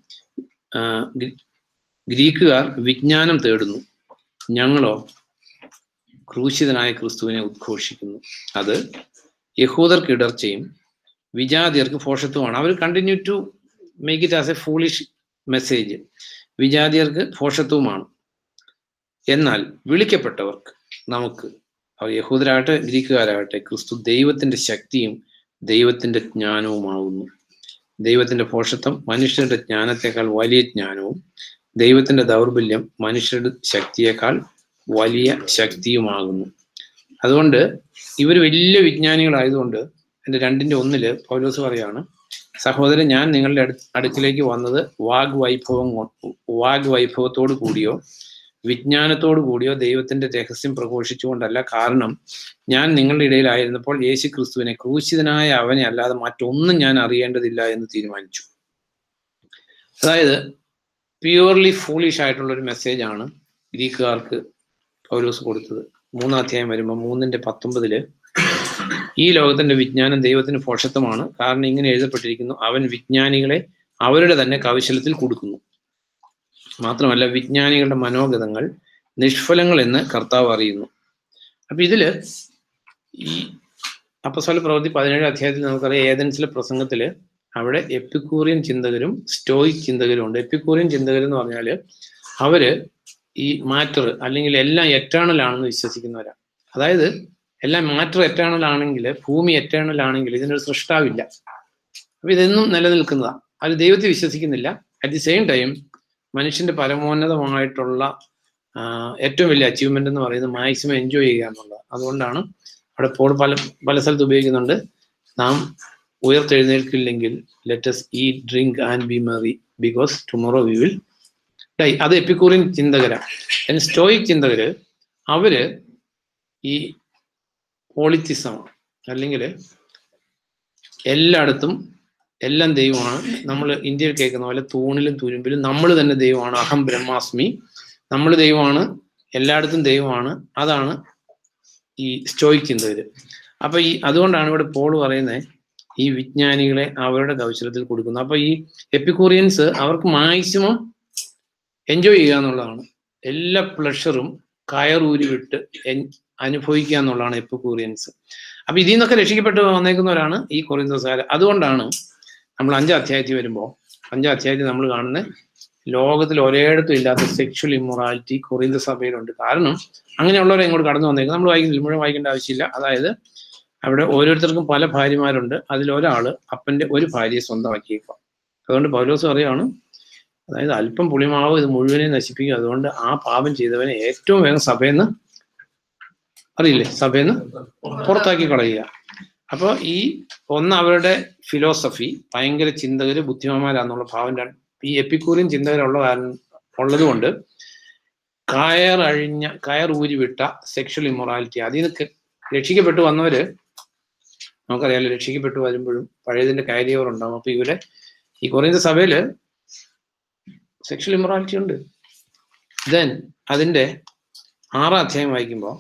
ഗ്രീക്കുകാർ വിജ്ഞാനം തേടുന്നു, ഞങ്ങളോ ക്രൂശിതനായ ക്രിസ്തുവിനെ ഉദ്ഘോഷിക്കുന്നു. അത് യഹൂദർക്ക് ഇടർച്ചയും വിജാതിയർക്ക് ഭോഷത്വമാണ്. അവർ continue to make it as a foolish message. വിജാതിയർക്ക് ഭോഷത്വവുമാണ്. എന്നാൽ വിളിക്കപ്പെട്ടവർക്ക്, നമുക്ക്, അവർ യഹൂദരാകട്ടെ ഗ്രീക്കുകാരാകട്ടെ, ക്രിസ്തു ദൈവത്തിന്റെ ശക്തിയും ദൈവത്തിന്റെ ജ്ഞാനവുമാകുന്നു. ദൈവത്തിന്റെ ഭോഷത്വം മനുഷ്യരുടെ ജ്ഞാനത്തെക്കാൾ വലിയ ജ്ഞാനവും ദൈവത്തിന്റെ ദൗർബല്യം മനുഷ്യരുടെ ശക്തിയേക്കാൾ വലിയ ശക്തിയുമാകുന്നു. അതുകൊണ്ട് ഇവർ വലിയ വിജ്ഞാനികളായതുകൊണ്ട് എൻ്റെ 2:1 പൗലോസ് പറയാണ്, സഹോദരൻ, ഞാൻ നിങ്ങളുടെ അടുക്കിലേക്ക് വന്നത് വാഗ്വൈഭവത്തോടു കൂടിയോ വിജ്ഞാനത്തോടു കൂടിയോ ദൈവത്തിന്റെ രഹസ്യം പ്രഘോഷിച്ചുകൊണ്ടല്ല. കാരണം ഞാൻ നിങ്ങളുടെ ഇടയിലായിരുന്നപ്പോൾ യേശു ക്രിസ്തുവിനെ, ക്രൂശിതനായ അവനെ അല്ലാതെ മറ്റൊന്നും ഞാൻ അറിയേണ്ടതില്ല എന്ന് തീരുമാനിച്ചു. അതായത് പ്യുവർലി ഫൂളിഷ് ആയിട്ടുള്ള ഒരു മെസ്സേജാണ് ഗ്രീക്കുകാർക്ക് പൗലോസ് കൊടുത്തത്. 3-ാം അധ്യായം വരുമ്പോൾ 3:19 ഈ ലോകത്തിന്റെ വിജ്ഞാനം ദൈവത്തിന് ഭോഷത്വമാണ്. കാരണം ഇങ്ങനെ എഴുതപ്പെട്ടിരിക്കുന്നു, അവൻ വിജ്ഞാനികളെ അവരുടെ തന്നെ കൗശലത്തിൽ കൊടുക്കുന്നു. മാത്രമല്ല വിജ്ഞാനികളുടെ മനോഗതങ്ങൾ നിഷ്ഫലങ്ങൾ എന്ന് കർത്താവ് അറിയുന്നു. അപ്പൊ ഇതില് ഈ അപ്പോസ്തല പ്രവൃത്തി 17-ാം അധ്യായത്തിൽ നമുക്കറിയാം, ഏഥൻസിലെ പ്രസംഗത്തില് അവിടെ എപ്പിക്കൂറിയൻ ചിന്തകരും സ്റ്റോയിക് ചിന്തകരും ഉണ്ട്. എപ്പിക്കൂറിയൻ ചിന്തകർ എന്ന് പറഞ്ഞാല് അവര് ഈ മാറ്റർ അല്ലെങ്കിൽ എല്ലാം എറ്റേണൽ ആണെന്ന് വിശ്വസിക്കുന്നവരാണ്. അതായത് എല്ലാം മാറ്റർ എറ്റേണൽ ആണെങ്കിൽ, ഭൂമി എറ്റേണൽ ആണെങ്കിൽ ഇതിനൊരു സൃഷ്ടാവില്ല. അപ്പൊ ഇതെന്നും നിലനിൽക്കുന്നതാണ്. അത് ദൈവത്തെ വിശ്വസിക്കുന്നില്ല. അറ്റ് ദി സെയിം ടൈം മനുഷ്യന്റെ പരമോന്നതമായിട്ടുള്ള ഏറ്റവും വലിയ അച്ചീവ്മെന്റ് എന്ന് പറയുന്നത് മാക്സിമം എൻജോയ് ചെയ്യുക എന്നുള്ളത്. അതുകൊണ്ടാണ് അവിടെ പോൾ പല സ്ഥലത്ത് ഉപയോഗിക്കുന്നുണ്ട്, നാം ഉയർത്തെഴുന്നേൽക്കില്ലെങ്കിൽ let's eat, drink and be merry because tomorrow we will die. അത് എപ്പിക്കൂറിയൻ ചിന്തകരാണ്. സ്റ്റോയിക് ചിന്തകര് അവര് ഈ പോളിറ്റിസം അല്ലെങ്കിൽ എല്ലായിടത്തും എല്ലാം ദൈവമാണ്. നമ്മൾ ഇന്ത്യയിൽ കേൾക്കുന്ന പോലെ തൂണിലും തുരുമ്പിലും നമ്മൾ തന്നെ ദൈവമാണ്. അഹം ബ്രഹ്മാസ്മി, നമ്മൾ ദൈവമാണ്, എല്ലായിടത്തും ദൈവമാണ്. അതാണ് ഈ സ്റ്റോയിക് ചിന്തകര്. അപ്പൊ അതുകൊണ്ടാണ് ഇവിടെ പോൾ പറയുന്നത് ഈ വിജ്ഞാനികളെ അവരുടെ കൗശലത്തിൽ കൊടുക്കുന്നു. അപ്പൊ ഈ എപ്പിക്കൂറിയൻസ് അവർക്ക് മാക്സിമം എൻജോയ് ചെയ്യുക എന്നുള്ളതാണ്. എല്ലാ പ്ലഷറും കയറൂരി വിട്ട് അനുഭവിക്കുക എന്നുള്ളതാണ് എപ്പിക്കൂറിയൻസ്. അപ്പൊ ഇതിൽ നിന്നൊക്കെ രക്ഷിക്കപ്പെട്ട് വന്നേക്കുന്നവരാണ് ഈ കൊറിന്തോസുകാർ. അതുകൊണ്ടാണ് നമ്മൾ 5-ാം അധ്യായത്തിൽ വരുമ്പോൾ 5-ാം അധ്യായത്തിൽ നമ്മൾ കാണുന്ന ലോകത്തിൽ ഒരേയിടത്തും ഇല്ലാത്ത സെക്ഷൽ ഇമ്മൊറാലിറ്റി കൊറിന്ത സഭയിലുണ്ട്. കാരണം അങ്ങനെയുള്ളവരെ ഇങ്ങോട്ട് കടന്നു വന്നേക്കുന്നത് നമ്മൾ വായിക്കുന്നില്ല, മുഴുവൻ വായിക്കേണ്ട ആവശ്യമില്ല. അതായത് അവിടെ ഓരോരുത്തർക്കും പല ഭാര്യമാരുണ്ട്. അതിലൊരാള് അപ്പന്റെ ഒരു ഭാര്യയെ സ്വന്തമാക്കിയേക്കാം. അതുകൊണ്ട് പൗലോസ് പറയുകയാണ്, അതായത് അല്പം പുളിമാവ് ഇത് മുഴുവനെ നശിപ്പിക്കുക. അതുകൊണ്ട് ആ പാപം ചെയ്തവനെ ഏറ്റവും വേഗം സഭയെന്ന് പുറത്താക്കി കളയുക. അപ്പോൾ അവരുടെ ഫിലോസഫി ഭയങ്കര ചിന്തകര് ബുദ്ധിമാന്മാരാന്നുള്ള ഭാവം. ഈ എപ്പിക്കൂറിയൻ ചിന്തകരുള്ളത് കൊണ്ട് കയർ ഊരി വിട്ട സെക്ഷൽ ഇമ്മൊറാലിറ്റി, അതിൽ നിന്ന് രക്ഷിക്കപ്പെട്ടു വന്നവര് നമുക്കറിയാലോ, രക്ഷിക്കപ്പെട്ടു വരുമ്പോഴും പഴയതിന്റെ കാരിയവർ ഉണ്ടാവും. അപ്പൊ ഇവരെ ഈ കൊറിന്ത സഭയില് സെക്ഷൽ ഇമ്മൊറാലിറ്റി ഉണ്ട്. ദെൻ അതിന്റെ 6-ാം അധ്യായം വായിക്കുമ്പോൾ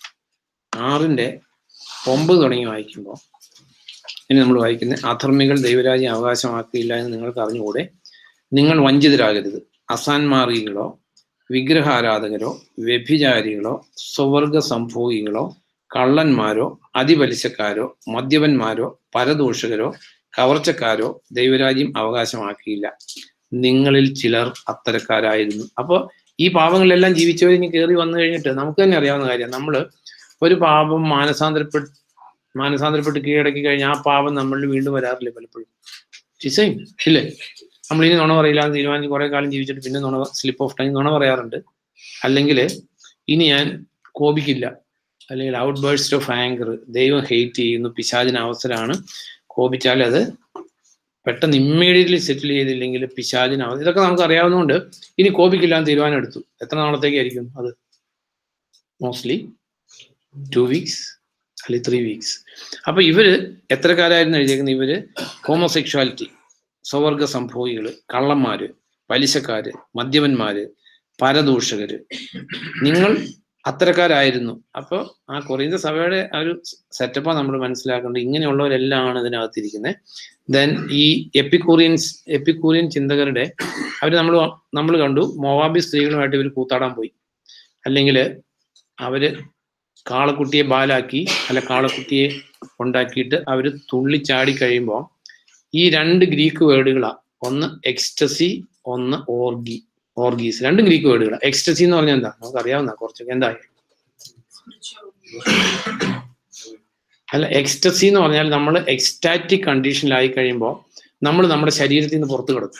6:9 തുടങ്ങി വായിക്കുമ്പോൾ ഇനി നമ്മൾ വായിക്കുന്നത്, അധർമ്മികൾ ദൈവരാജ്യം അവകാശമാക്കിയില്ല എന്ന് നിങ്ങൾക്ക് അറിഞ്ഞുകൂടെ. നിങ്ങൾ വഞ്ചിതരാകരുത്. അസാന്മാർഗികളോ വിഗ്രഹാരാധകരോ വ്യഭിചാരികളോ സ്വവർഗ സംഭോഗികളോ കള്ളന്മാരോ അതിപലിശക്കാരോ മദ്യപന്മാരോ പരദൂഷകരോ കവർച്ചക്കാരോ ദൈവരാജ്യം അവകാശമാക്കിയില്ല. നിങ്ങളിൽ ചിലർ അത്തരക്കാരായിരുന്നു. അപ്പോൾ ഈ പാപങ്ങളെല്ലാം ജീവിച്ചവർ ഇനി കയറി വന്നു കഴിഞ്ഞിട്ട് നമുക്ക് തന്നെ അറിയാവുന്ന കാര്യം, നമ്മൾ ഒരു പാപം മാനസാന്തരപ്പെട്ട് കീഴടക്കി കഴിഞ്ഞാൽ ആ പാപം നമ്മളിൽ വീണ്ടും വരാറില്ലേ പലപ്പോഴും? ഡിസൈൻ ഇല്ലേ? നമ്മളിനി നുണ പറയില്ല എന്ന് തീരുമാനിച്ച് കുറെ കാലം ജീവിച്ചിട്ട് പിന്നെ സ്ലിപ്പ് ഓഫ് ടൈം നുണ പറയാറുണ്ട്. അല്ലെങ്കിൽ ഇനി ഞാൻ കോപിക്കില്ല, അല്ലെങ്കിൽ ഔട്ട് ബേഴ്സ്റ്റ് ഓഫ് ആങ്കർ, ദൈവം ഹെയ്റ്റ് ചെയ്യുന്നു, പിശാചിന് അവസരമാണ്. കോപിച്ചാൽ അത് പെട്ടെന്ന് ഇമ്മീഡിയറ്റ്ലി സെറ്റിൽ ചെയ്തില്ലെങ്കിൽ പിശാചിന് അവസരം. ഇതൊക്കെ നമുക്ക് അറിയാവുന്നതുകൊണ്ട് ഇനി കോപിക്കില്ല എന്ന് തീരുമാനം എടുത്തു. എത്ര നാളത്തേക്കായിരിക്കും അത്? മോസ്റ്റ്ലി 2 weeks അല്ലെങ്കിൽ 3 weeks. അപ്പൊ ഇവര് എത്രക്കാരായിരുന്നു എഴുതിയേക്കുന്നത്? ഇവര് ഹോമോസെക്ഷുവാലിറ്റി, സ്വവർഗ സംഭോഗികള്, കള്ളന്മാര്, പലിശക്കാര്, മദ്യപന്മാര്, പരദൂഷകര്, നിങ്ങൾ അത്തരക്കാരായിരുന്നു. അപ്പോൾ ആ കൊറിന്ത സഭയുടെ ആ ഒരു സെറ്റപ്പാണ് നമ്മൾ മനസ്സിലാക്കേണ്ടത്. ഇങ്ങനെയുള്ളവരെല്ലാം ഇതിനകത്തിരിക്കുന്നത്. ദെൻ ഈ എപ്പിക്കൂറിയൻ ചിന്തകരുടെ നമ്മൾ കണ്ടു, മോവാബി സ്ത്രീകളുമായിട്ട് ഇവർ കൂത്താടാൻ പോയി. അല്ലെങ്കിൽ അവര് കാളക്കുട്ടിയെ ബാലാക്കി കാളക്കുട്ടിയെ ഉണ്ടാക്കിയിട്ട് അവർ തുള്ളിച്ചാടി കഴിയുമ്പോൾ ഈ 2 ഗ്രീക്ക് വേർഡുകളാണ്. ഒന്ന് എക്സ്റ്റസി, ഒന്ന് ഓർഗി. ഓർഗീസ്, രണ്ടും ഗ്രീക്ക് വേർഡുകൾ. എക്സ്റ്റസി എന്ന് പറഞ്ഞാൽ എന്താ, നമുക്ക് അറിയാവുന്ന കുറച്ചൊക്കെ എന്താ അല്ല, എക്സ്റ്റസി എന്ന് പറഞ്ഞാൽ നമ്മൾ എക്സ്റ്റാറ്റിക് കണ്ടീഷനിലായി കഴിയുമ്പോൾ നമ്മൾ നമ്മുടെ ശരീരത്തിൽ നിന്ന് പുറത്ത് കിടക്കും.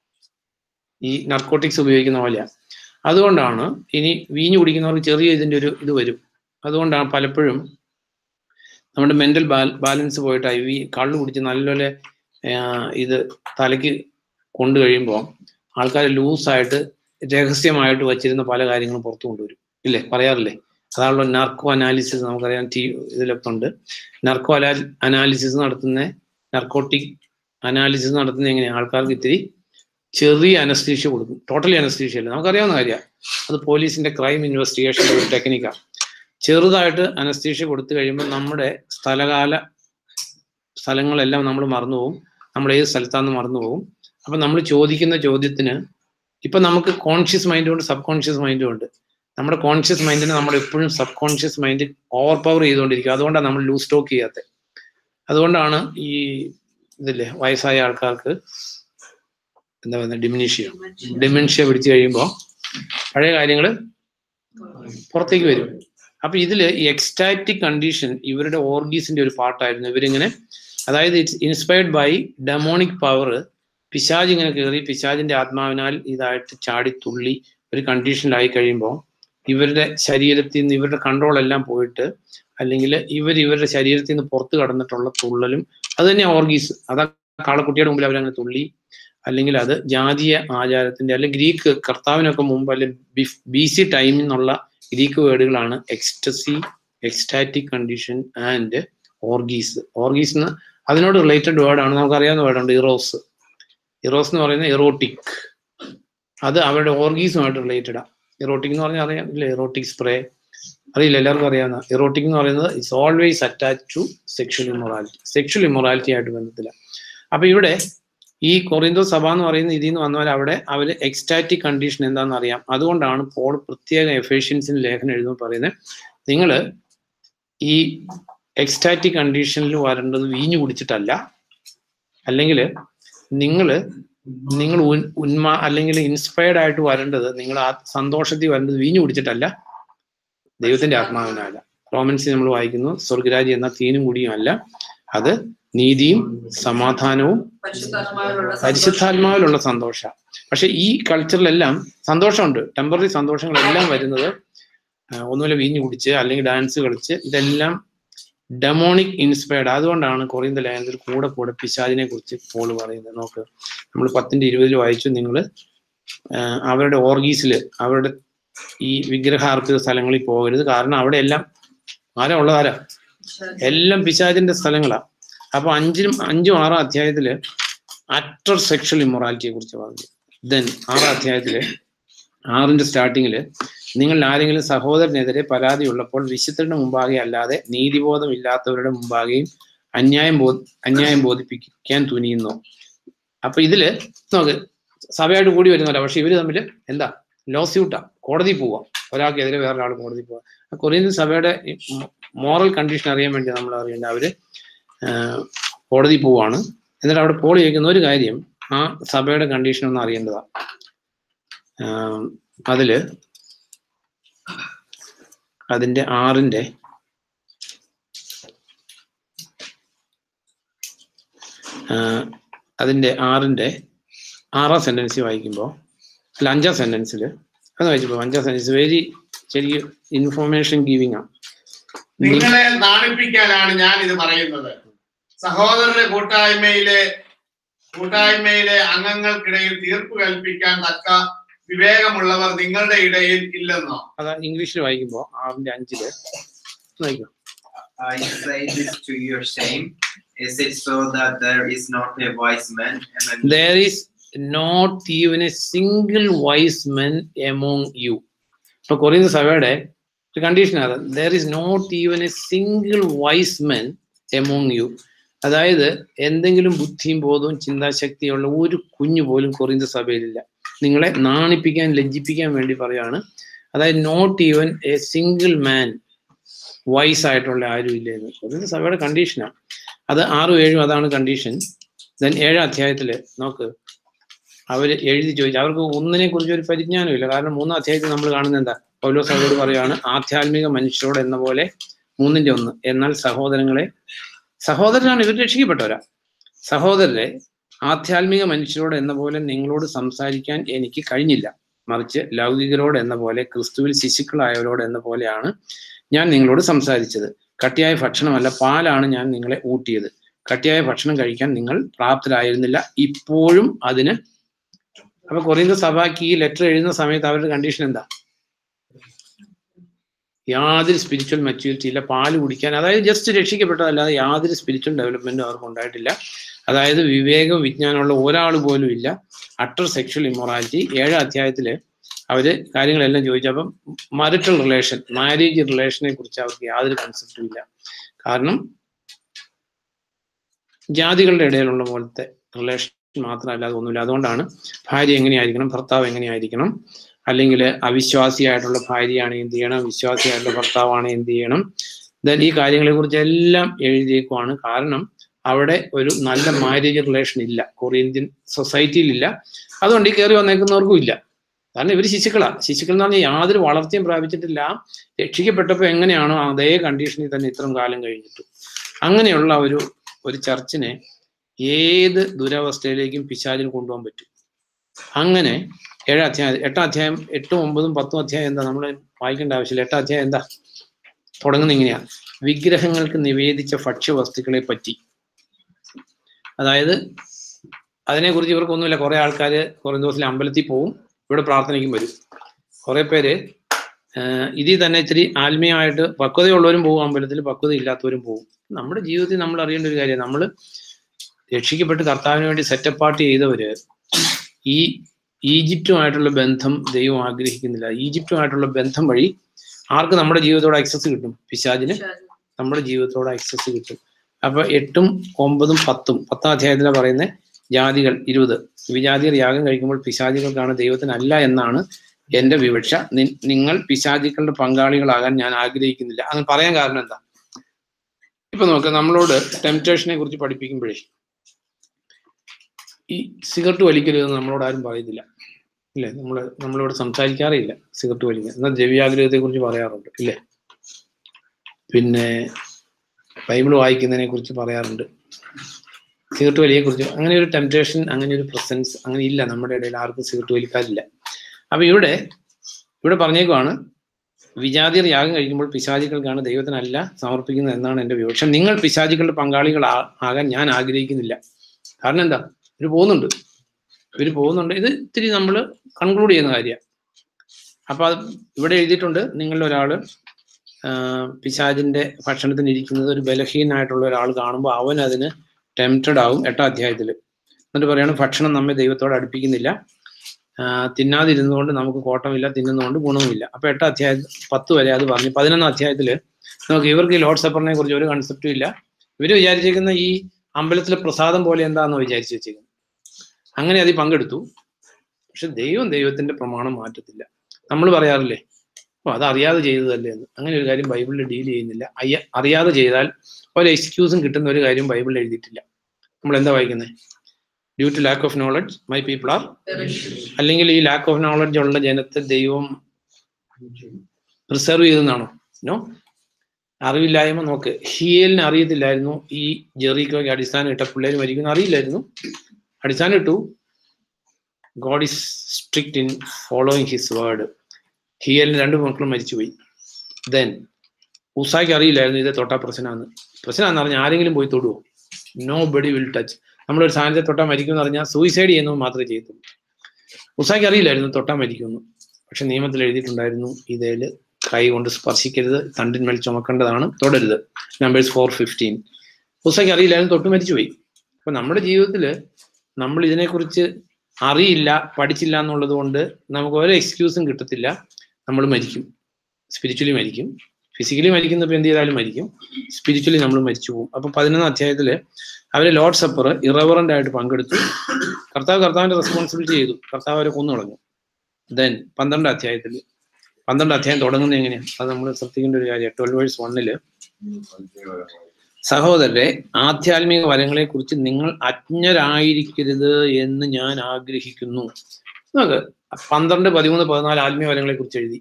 ഈ നർക്കോട്ടിക്സ് ഉപയോഗിക്കുന്ന പോലെയാണ്. അതുകൊണ്ടാണ് ഇനി വീഞ്ഞു കുടിക്കുന്നവർക്ക് ചെറിയ ഇതിൻ്റെ ഒരു ഇത് വരും. അതുകൊണ്ടാണ് പലപ്പോഴും നമ്മുടെ മെന്റൽ ബാലൻസ് പോയിട്ടായി ഈ കള്ളു കുടിച്ച് നല്ലപോലെ ഇത് തലയ്ക്ക് കൊണ്ടു കഴിയുമ്പോൾ ആൾക്കാർ ലൂസായിട്ട് രഹസ്യമായിട്ട് വച്ചിരുന്ന പല കാര്യങ്ങളും പുറത്തു കൊണ്ടുവരും, ഇല്ലേ, പറയാറില്ലേ? അതാണല്ലോ നർക്കോ അനാലിസിസ്. നമുക്കറിയാം ഇതിലൊക്കെ ഉണ്ട്. നർക്കോ അനാലിസിസ് നടത്തുന്ന, നർക്കോട്ടിക് അനാലിസിസ് നടത്തുന്ന എങ്ങനെയാണ്, ആൾക്കാർക്ക് ഇത്തിരി ചെറിയ അനസ്തീഷ്യ കൊടുക്കും. ടോട്ടലി അനസ്തീഷ്യ അല്ല, നമുക്കറിയാവുന്ന കാര്യമാണ്. അത് പോലീസിന്റെ ക്രൈം ഇൻവെസ്റ്റിഗേഷൻ്റെ ഒരു ടെക്നിക്കാണ്. ചെറുതായിട്ട് അനസ്തീഷ്യ കൊടുത്തു കഴിയുമ്പോൾ നമ്മുടെ സ്ഥലങ്ങളെല്ലാം നമ്മൾ മറന്നുപോകും. നമ്മൾ ഏത് സ്ഥലത്താണെന്ന് മറന്നുപോകും. അപ്പം നമ്മൾ ചോദിക്കുന്ന ചോദ്യത്തിന് ഇപ്പം നമുക്ക് കോൺഷ്യസ് മൈൻഡും ഉണ്ട്, സബ് കോൺഷ്യസ് മൈൻഡും ഉണ്ട്. നമ്മുടെ കോൺഷ്യസ് മൈൻഡിനെ നമ്മൾ എപ്പോഴും subconscious mind overpower ചെയ്തുകൊണ്ടിരിക്കും. അതുകൊണ്ടാണ് നമ്മൾ ലൂസ് ടോക്ക് ചെയ്യാത്തത്. അതുകൊണ്ടാണ് ഈ ഇതില്ലേ വയസ്സായ ആൾക്കാർക്ക് എന്താ പറയുക, ഡിമെൻഷ്യ പിടിച്ചു കഴിയുമ്പോൾ പഴയ കാര്യങ്ങൾ പുറത്തേക്ക് വരും. അപ്പൊ ഇതില് ഈ എക്സ്റ്റാറ്റിക് കണ്ടീഷൻ ഇവരുടെ ഓർഗീസിന്റെ ഒരു പാർട്ടായിരുന്നു. ഇവരിങ്ങനെ, അതായത് it's inspired by demonic power. പിശാജ് ഇങ്ങനെ കയറി പിശാജിന്റെ ആത്മാവിനാൽ ഇതായിട്ട് ചാടി തുള്ളി ഒരു കണ്ടീഷനിലായി കഴിയുമ്പോൾ ഇവരുടെ ശരീരത്തിൽ നിന്ന് ഇവരുടെ കൺട്രോൾ എല്ലാം പോയിട്ട്, അല്ലെങ്കിൽ ഇവരുടെ ശരീരത്തിൽ നിന്ന് പുറത്ത് കടന്നിട്ടുള്ള തുള്ളലും അത് തന്നെ ഓർഗീസ്. അതാ കാളക്കുട്ടിയുടെ മുമ്പിൽ അവരങ്ങനെ തുള്ളി, അല്ലെങ്കിൽ അത് ജാതീയ ആചാരത്തിന്റെ, അല്ലെങ്കിൽ ഗ്രീക്ക് കർത്താവിനൊക്കെ മുമ്പ്, അല്ലെങ്കിൽ BC ടൈമിൽ നിന്നുള്ള ഗ്രീക്ക് വേർഡുകളാണ് ecstasy, ecstatic condition and orgies. Orgies അതിനോട് റിലേറ്റഡ് വേർഡാണ്, നമുക്കറിയാവുന്ന വേർഡുണ്ട് ഇറോസ്. ഇറോസ് എന്ന് പറയുന്നത് എറോട്ടിക്, അത് അവരുടെ ഓർഗീസുമായിട്ട് റിലേറ്റഡാണ്. എറോട്ടിക് എന്ന് പറഞ്ഞാൽ അറിയാം ഇല്ലേ, എറോട്ടിക് സ്പ്രേ അറിയില്ല, എല്ലാവർക്കും അറിയാവുന്ന. എറോട്ടിക് എന്ന് പറയുന്നത് it's always attach to sexual immorality, sexual immorality ആയിട്ട് ബന്ധത്തില്ല. അപ്പൊ ഇവിടെ ഈ കൊറിന്തോസ് സഭ എന്ന് പറയുന്ന ഇതിൽ നിന്ന് വന്നവർ അവിടെ അവർ എക്സ്റ്റാറ്റിക് കണ്ടീഷൻ എന്താണെന്ന് അറിയാം. അതുകൊണ്ടാണ് പോൾ പ്രത്യേക എഫേഷ്യൻസിന് ലേഖനം എഴുതുമ്പോൾ പറയുന്നത്, നിങ്ങൾ ഈ എക്സ്റ്റാറ്റിക് കണ്ടീഷനിൽ വരേണ്ടത് വീഞ്ഞു കുടിച്ചിട്ടല്ല, അല്ലെങ്കിൽ നിങ്ങൾ അല്ലെങ്കിൽ ഇൻസ്പയർഡ് ആയിട്ട് വരേണ്ടത്, നിങ്ങൾ ആ സന്തോഷത്തിൽ വരേണ്ടത് വീഞ്ഞു കുടിച്ചിട്ടല്ല, ദൈവത്തിന്റെ ആത്മാവിനല്ല. റോമൻസിൽ നമ്മൾ വായിക്കുന്നു, സ്വർഗരാജി എന്ന തീനും കുടിയും അല്ല, അത് നീതിയും സമാധാനവും പരിശുദ്ധാത്മാവിലുള്ള സന്തോഷം. പക്ഷെ ഈ കൾച്ചറിലെല്ലാം സന്തോഷമുണ്ട്, ടെമ്പററി സന്തോഷങ്ങളെല്ലാം വരുന്നത് ഒന്നുമില്ല വീഞ്ഞു കുടിച്ച് അല്ലെങ്കിൽ ഡാൻസ് കളിച്ച്, ഇതെല്ലാം ഡെമോണിക് ഇൻസ്പയർഡ്. അതുകൊണ്ടാണ് കൊറിന്ത ലേഖനത്തിൽ കൂടെ കൂടെ പിശാചിനെ കുറിച്ച് പോൾ പറയുന്നത്. നോക്ക്, നമ്മൾ 10:20 വായിച്ചു, നിങ്ങൾ അവരുടെ ഓർഗീസിൽ, അവരുടെ ഈ വിഗ്രഹാർപ്പിത സ്ഥലങ്ങളിൽ പോകരുത്, കാരണം അവിടെ എല്ലാം ആരാ ഉള്ളതാരാ, എല്ലാം പിശാചിന്റെ സ്ഥലങ്ങളാ. അപ്പൊ 5ഉം 6 അധ്യായത്തില് അറ്റർ സെക്ഷൽ ഇമ്മൊറാലിറ്റിയെ കുറിച്ച് പറഞ്ഞു. ദെൻ 6 അധ്യായത്തില് 6ന്റെ സ്റ്റാർട്ടിങ്ങില്, നിങ്ങൾ ആരെങ്കിലും സഹോദരനെതിരെ പരാതി ഉള്ളപ്പോൾ വിശുദ്ധരുടെ മുമ്പാകെ അല്ലാതെ നീതിബോധം ഇല്ലാത്തവരുടെ മുമ്പാകെയും അന്യായം ബോധിപ്പിക്കാൻ തുനിയുന്നു. അപ്പൊ ഇതില് നോക്ക്, സഭയായിട്ട് കൂടി വരുന്നവരാ, പക്ഷെ ഇവര് തമ്മിൽ എന്താ, ലോസ്യൂട്ടാ, കോടതി പോവാം, ഒരാൾക്കെതിരെ വേറൊരാൾ കോടതി പോവാം. കൊറിന്ത്യൻ സഭയുടെ മോറൽ കണ്ടീഷൻ അറിയാൻ വേണ്ടി നമ്മൾ അറിയേണ്ട, അവര് കോടതി പോവാണ്. എന്നിട്ട് അവിടെ പോൾ ചോദിക്കുന്ന ഒരു കാര്യം, ആ സഭയുടെ കണ്ടീഷൻ ഒന്ന് അറിയേണ്ടതാ. അതിന്റെ 6ന്റെ അതിന്റെ 6ാം സെന്റൻസ് വായിക്കുമ്പോൾ, അല്ല 5ാം സെന്റൻസിൽ അത് വായിച്ചപ്പോൾ 5ാം സെന്റൻസ് വെരി ശരിക്കും ഇൻഫോർമേഷൻ ഗീവിംഗ് ആണ്. നിങ്ങളെ നാണിപ്പിക്കാനാണ് ഞാൻ ഇത് പറയുന്നത്. സഹോദരരുടെ കൂട്ടായ്മയിലെ അംഗങ്ങൾക്കിടയിൽ തീർപ്പ് കൽപ്പിക്കാൻ തക്ക വിവേകമുള്ളവർ നിങ്ങളുടെ ഇടയിൽ ഇല്ലെന്നോ? അതാ ഇംഗ്ലീഷിൽ വായിക്കുമ്പോൾ 6:5 വായിക്കും. I say this to your shame. Is it so that there is not a wise man among you? There is not even a single wise man among you. ഇപ്പൊ കൊറിന്ത സഭയുടെ കണ്ടീഷൻ ആണ്, there is not even a single wise man among you. അതായത് എന്തെങ്കിലും ബുദ്ധിയും ബോധവും ചിന്താശക്തിയുള്ള ഒരു കുഞ്ഞു പോലും കൊറിന്ത സഭയിലില്ല. നിങ്ങളെ നാണിപ്പിക്കാൻ, ലജ്ജിപ്പിക്കാൻ വേണ്ടി പറയാണ്. അതായത് not even a single man, wise ആയിട്ടുള്ള ആരും ഇല്ല എന്ന്. കൊറിന്ത സഭയുടെ കണ്ടീഷനാണ് അത്. 6-7 അതാണ് കണ്ടീഷൻ. ദെൻ 7ാം അധ്യായത്തില് നോക്ക്, അവർ എഴുതി ചോദിച്ചു. അവർക്ക് ഒന്നിനെ കുറിച്ച് ഒരു പരിജ്ഞാനമില്ല. കാരണം 3-ാം അധ്യായത്തിൽ നമ്മൾ കാണുന്നത് എന്താ? പൗലോസ് അവരോട് പറയുകയാണ്, ആധ്യാത്മിക മനുഷ്യരോട് എന്ന പോലെ 3:1. എന്നാൽ സഹോദരനാണ്, ഇവർ രക്ഷിക്കപ്പെട്ടവരാ. സഹോദരരെ, ആധ്യാത്മിക മനുഷ്യരോട് എന്ന പോലെ നിങ്ങളോട് സംസാരിക്കാൻ എനിക്ക് കഴിഞ്ഞില്ല. മറിച്ച് ലൗകികരോട് എന്ന പോലെ, ക്രിസ്തുവിൽ ശിശുക്കളായവരോട് എന്ന പോലെയാണ് ഞാൻ നിങ്ങളോട് സംസാരിച്ചത്. കട്ടിയായ ഭക്ഷണമല്ല, പാലാണ് ഞാൻ നിങ്ങളെ ഊട്ടിയത്. കട്ടിയായ ഭക്ഷണം കഴിക്കാൻ നിങ്ങൾ പ്രാപ്തരായിരുന്നില്ല, ഇപ്പോഴും അതിന്. അപ്പൊ കൊറിന്ത സഭയ്ക്ക് ഈ ലെറ്റർ എഴുതുന്ന സമയത്ത് അവരുടെ കണ്ടീഷൻ എന്താ? യാതൊരു സ്പിരിച്വൽ മെച്യൂരിറ്റി ഇല്ല. പാല് കുടിക്കാൻ, അതായത് ജസ്റ്റ് രക്ഷിക്കപ്പെട്ടതല്ലാതെ യാതൊരു സ്പിരിച്വൽ ഡെവലപ്മെന്റും അവർക്ക് ഉണ്ടായിട്ടില്ല. അതായത് വിവേകവും വിജ്ഞാനമുള്ള ഒരാൾ പോലും ഇല്ല. Utter sexual immorality. 7-ാം അധ്യായത്തില് അവര് കാര്യങ്ങളെല്ലാം ചോദിച്ചപ്പം marital റിലേഷൻ, മാരേജ് റിലേഷനെ കുറിച്ച് അവർക്ക് യാതൊരു കൺസെപ്റ്റും ഇല്ല. കാരണം ജാതികളുടെ ഇടയിലുള്ള പോലത്തെ റിലേഷൻ മാത്രമല്ലാതെ ഒന്നുമില്ല. അതുകൊണ്ടാണ് ഭാര്യ എങ്ങനെയായിരിക്കണം, ഭർത്താവ് എങ്ങനെയായിരിക്കണം, അല്ലെങ്കിൽ അവിശ്വാസിയായിട്ടുള്ള ഭാര്യയാണ് എന്ത് ചെയ്യണം, വിശ്വാസിയായിട്ടുള്ള ഭർത്താവാണ് എന്ത് ചെയ്യണം, ദെൻ ഈ കാര്യങ്ങളെ കുറിച്ച് എല്ലാം എഴുതിയേക്കുവാണ്. കാരണം അവിടെ ഒരു നല്ല മാരേജ് റിലേഷൻ ഇല്ല, കൊറിന്ത്യൻ സൊസൈറ്റിയിലില്ല. അതുകൊണ്ട് ഈ കയറി വന്നേക്കുന്നവർക്കും ഇല്ല. കാരണം ഇവർ ശിശുക്കളാ. ശിശുക്കൾ എന്ന് പറഞ്ഞാൽ യാതൊരു വളർച്ചയും പ്രാപിച്ചിട്ടില്ല. രക്ഷിക്കപ്പെട്ടപ്പോൾ എങ്ങനെയാണോ അതേ കണ്ടീഷനിൽ തന്നെ ഇത്രയും കാലം കഴിഞ്ഞിട്ടു. അങ്ങനെയുള്ള ഒരു ചർച്ചിനെ ഏത് ദുരവസ്ഥയിലേക്കും പിശാചിന് കൊണ്ടുപോകാൻ പറ്റും. അങ്ങനെ 7-ാം അധ്യായം, 8-ാം അധ്യായം, 8, 9, 10 അധ്യായം എന്താ നമ്മൾ വായിക്കേണ്ട ആവശ്യമില്ല. 8-ാം അധ്യായം എന്താ തുടങ്ങുന്ന ഇങ്ങനെയാ: വിഗ്രഹങ്ങൾക്ക് നിവേദിച്ച ഭക്ഷ്യവസ്തുക്കളെ പറ്റി. അതായത് അതിനെക്കുറിച്ച് ഇവർക്കൊന്നുമില്ല. കുറെ ആൾക്കാർ കൊറിന്തോസിലെ അമ്പലത്തിൽ പോവും, ഇവിടെ പ്രാർത്ഥനയ്ക്കും വരും. കുറെ പേര് ഇതിൽ തന്നെ ഇത്തിരി ആത്മീയമായിട്ട് പക്വതയുള്ളവരും പോകും അമ്പലത്തിൽ, പക്വത ഇല്ലാത്തവരും പോകും. നമ്മുടെ ജീവിതത്തിൽ നമ്മൾ അറിയേണ്ട ഒരു കാര്യം, നമ്മൾ രക്ഷിക്കപ്പെട്ട് കർത്താവിന് വേണ്ടി സെറ്റപ്പാർട്ട് ചെയ്തവര് ഈ ഈജിപ്തുമായിട്ടുള്ള ബന്ധം ദൈവം ആഗ്രഹിക്കുന്നില്ല. ഈജിപ്തുമായിട്ടുള്ള ബന്ധം വഴി ആർക്ക് നമ്മുടെ ജീവിതത്തോട് ആക്സസ് കിട്ടും? പിശാചിന് നമ്മുടെ ജീവിതത്തോട് ആക്സസ് കിട്ടും. അപ്പൊ 8, 9, 10, 10-ാം അധ്യായത്തിലാണ് പറയുന്നത് ജാതികൾ 20. വിജാതിയർ യാഗം കഴിക്കുമ്പോൾ പിശാചികൾക്കാണ്, ദൈവത്തിനല്ല എന്നാണ് എന്റെ വിവക്ഷ. നിങ്ങൾ പിശാചികളുടെ പങ്കാളികളാകാൻ ഞാൻ ആഗ്രഹിക്കുന്നില്ല. അങ്ങനെ പറയാൻ കാരണം എന്താ? ഇപ്പൊ നോക്ക്, നമ്മളോട് ടെംപ്റ്റേഷനെ കുറിച്ച് പഠിപ്പിക്കുമ്പോഴേ ഈ സിഗരറ്റ് വലിക്കരുതെന്ന് നമ്മളോട് ആരും പറയുന്നില്ല, ഇല്ലേ? നമ്മളോട് സംസാരിക്കാറില്ല സിഗരറ്റ് വലിക്കുക. എന്നാൽ ദ്രവ്യാഗ്രഹത്തെ കുറിച്ച് പറയാറുണ്ട്, ഇല്ലേ? പിന്നെ ബൈബിൾ വായിക്കുന്നതിനെ കുറിച്ച് പറയാറുണ്ട്, സിഗരറ്റ് വലിയെ കുറിച്ച്. അങ്ങനെ ഒരു ടെംപ്റ്റേഷൻ, അങ്ങനെ ഒരു പ്രസൻസ് അങ്ങനെ ഇല്ല നമ്മുടെ ഇടയിൽ. ആർക്കും സിഗരറ്റ് വലിക്കാറില്ല. അപ്പൊ ഇവിടെ പറഞ്ഞേക്കുവാണ്, വിജാതിയർ യാഗം കഴിക്കുമ്പോൾ പിശാചികൾക്കാണ്, ദൈവത്തിനല്ല സമർപ്പിക്കുന്നത് എന്നാണ് എൻ്റെ വിവക്ഷ. നിങ്ങൾ പിശാചികളുടെ പങ്കാളികളാകാൻ ഞാൻ ആഗ്രഹിക്കുന്നില്ല. കാരണം എന്താ? ഇവർ പോകുന്നുണ്ട്. ഇത് ഇത്തിരി നമ്മൾ കൺക്ലൂഡ് ചെയ്യുന്ന കാര്യമാണ്. അപ്പൊ അത് ഇവിടെ എഴുതിയിട്ടുണ്ട്, നിങ്ങളിൽ ഒരാൾ പിശാചിന്റെ ഭക്ഷണത്തിന് ഇരിക്കുന്നത് ഒരു ബലഹീനായിട്ടുള്ള ഒരാൾ കാണുമ്പോൾ അവൻ അതിന് ടെംപ്റ്റഡ് ആവും. 8-ാം അധ്യായത്തിൽ എന്നിട്ട് പറയാണ്, ഭക്ഷണം നമ്മെ ദൈവത്തോട് അടുപ്പിക്കുന്നില്ല, തിന്നാതിരുന്നുകൊണ്ട് നമുക്ക് കോട്ടമില്ല, തിന്നുന്നതുകൊണ്ട് ഗുണവുമില്ല. അപ്പൊ 8-ാം അധ്യായം 10 വരെ അത് പറഞ്ഞു. 11-ാം അധ്യായത്തിൽ നമുക്ക് ഇവർക്ക് ഈ ലോർഡ് സപ്പറിനെ കുറിച്ച് ഒരു കൺസെപ്റ്റും ഇല്ല. ഇവർ വിചാരിച്ചിരിക്കുന്ന ഈ അമ്പലത്തിലെ പ്രസാദം പോലെ എന്താണെന്ന് വിചാരിച്ചു വെച്ചിരിക്കുന്നത്. അങ്ങനെ അതിൽ പങ്കെടുത്തു. പക്ഷെ ദൈവത്തിന്റെ പ്രമാണം മാറ്റത്തില്ല. നമ്മൾ പറയാറില്ലേ, അത് അറിയാതെ ചെയ്തതല്ലേ എന്ന്. അങ്ങനെ ഒരു കാര്യം ബൈബിളിൽ ഡീൽ ചെയ്യുന്നില്ല. അറിയാതെ ചെയ്താൽ ഒരു എക്സ്ക്യൂസും കിട്ടുന്ന ഒരു കാര്യം ബൈബിളിൽ എഴുതിയിട്ടില്ല. നമ്മൾ എന്താ വായിക്കുന്നത്? Due to lack of knowledge my people are, അല്ലെങ്കിൽ ഈ ലാക്ക് ഓഫ് നോളജ് ഉള്ള ജനത്തെ ദൈവം പ്രിസർവ് ചെയ്തെന്നാണോ? നോ. അറിവില്ലായ്മ നോക്ക്. ഹിയേലിന് അറിയത്തില്ലായിരുന്നു ഈ ജെറിക്കോയ്ക്ക് അടിസ്ഥാനം ഇട്ട പിള്ളേർ മരിക്കുന്നു, അറിയില്ലായിരുന്നു. അടിസ്ഥാനം ഇട്ടു. God is strict in following his word. ഹിയേലിന് 2 മക്കളും മരിച്ചുപോയി. ദെൻ ഉസായ്ക്ക് അറിയില്ലായിരുന്നു ഇത് തൊട്ടാ പ്രശ്നമാണെന്ന് പറഞ്ഞാൽ ആരെങ്കിലും പോയി തൊടുവോ? Nobody will touch. നമ്മളൊരു സാധനത്തെ തൊട്ടാൽ മരിക്കുമെന്ന് പറഞ്ഞാൽ സൂയിസൈഡ് ചെയ്യുന്നത് മാത്രമേ ചെയ്യത്തുള്ളൂ. ഉസായ്ക്ക് അറിയില്ലായിരുന്നു തൊട്ടാൽ മരിക്കുമെന്ന്. പക്ഷെ നിയമത്തിൽ എഴുതിയിട്ടുണ്ടായിരുന്നു, ഇതേൽ കൈ കൊണ്ട് സ്പർശിക്കരുത്, തണ്ടിന്മേൽ ചുമക്കേണ്ടതാണ്, തൊടരുത്. നമ്പേഴ്സ് 4:15. ഉസായ്ക്ക് അറിയില്ലായിരുന്നു, തൊട്ട് മരിച്ചുപോയി. അപ്പൊ നമ്മുടെ ജീവിതത്തിൽ നമ്മൾ ഇതിനെക്കുറിച്ച് അറിയില്ല, പഠിച്ചില്ല എന്നുള്ളത് കൊണ്ട് നമുക്ക് ഓരോ എക്സ്ക്യൂസും കിട്ടത്തില്ല. നമ്മൾ മരിക്കും, സ്പിരിച്വലി മരിക്കും. ഫിസിക്കലി മരിക്കുന്നപ്പോൾ എന്ത് ചെയ്താലും മരിക്കും, സ്പിരിച്വലി നമ്മൾ മരിച്ചു പോകും. അപ്പൊ 11-ാം അധ്യായത്തിൽ അവര് ലോർഡ് സപ്പർ ഇറവറന്റ് ആയിട്ട് പങ്കെടുത്തു. കർത്താവിന്റെ റെസ്പോൺസിബിലിറ്റി ചെയ്തു. കർത്താവ് അവരെ കൊന്നു കളഞ്ഞു. ദെൻ 12-ാം അധ്യായം തുടങ്ങുന്നത് എങ്ങനെയാണ്? അത് നമ്മൾ ശ്രദ്ധിക്കേണ്ട ഒരു കാര്യം. 12 verse 1 -ല് സഹോദരരെ, ആധ്യാത്മിക വരങ്ങളെ കുറിച്ച് നിങ്ങൾ അജ്ഞരായിരിക്കരുത് എന്ന് ഞാൻ ആഗ്രഹിക്കുന്നു. നമുക്ക് 12, 13, 14 ആത്മീയ വരങ്ങളെ കുറിച്ച് എഴുതി.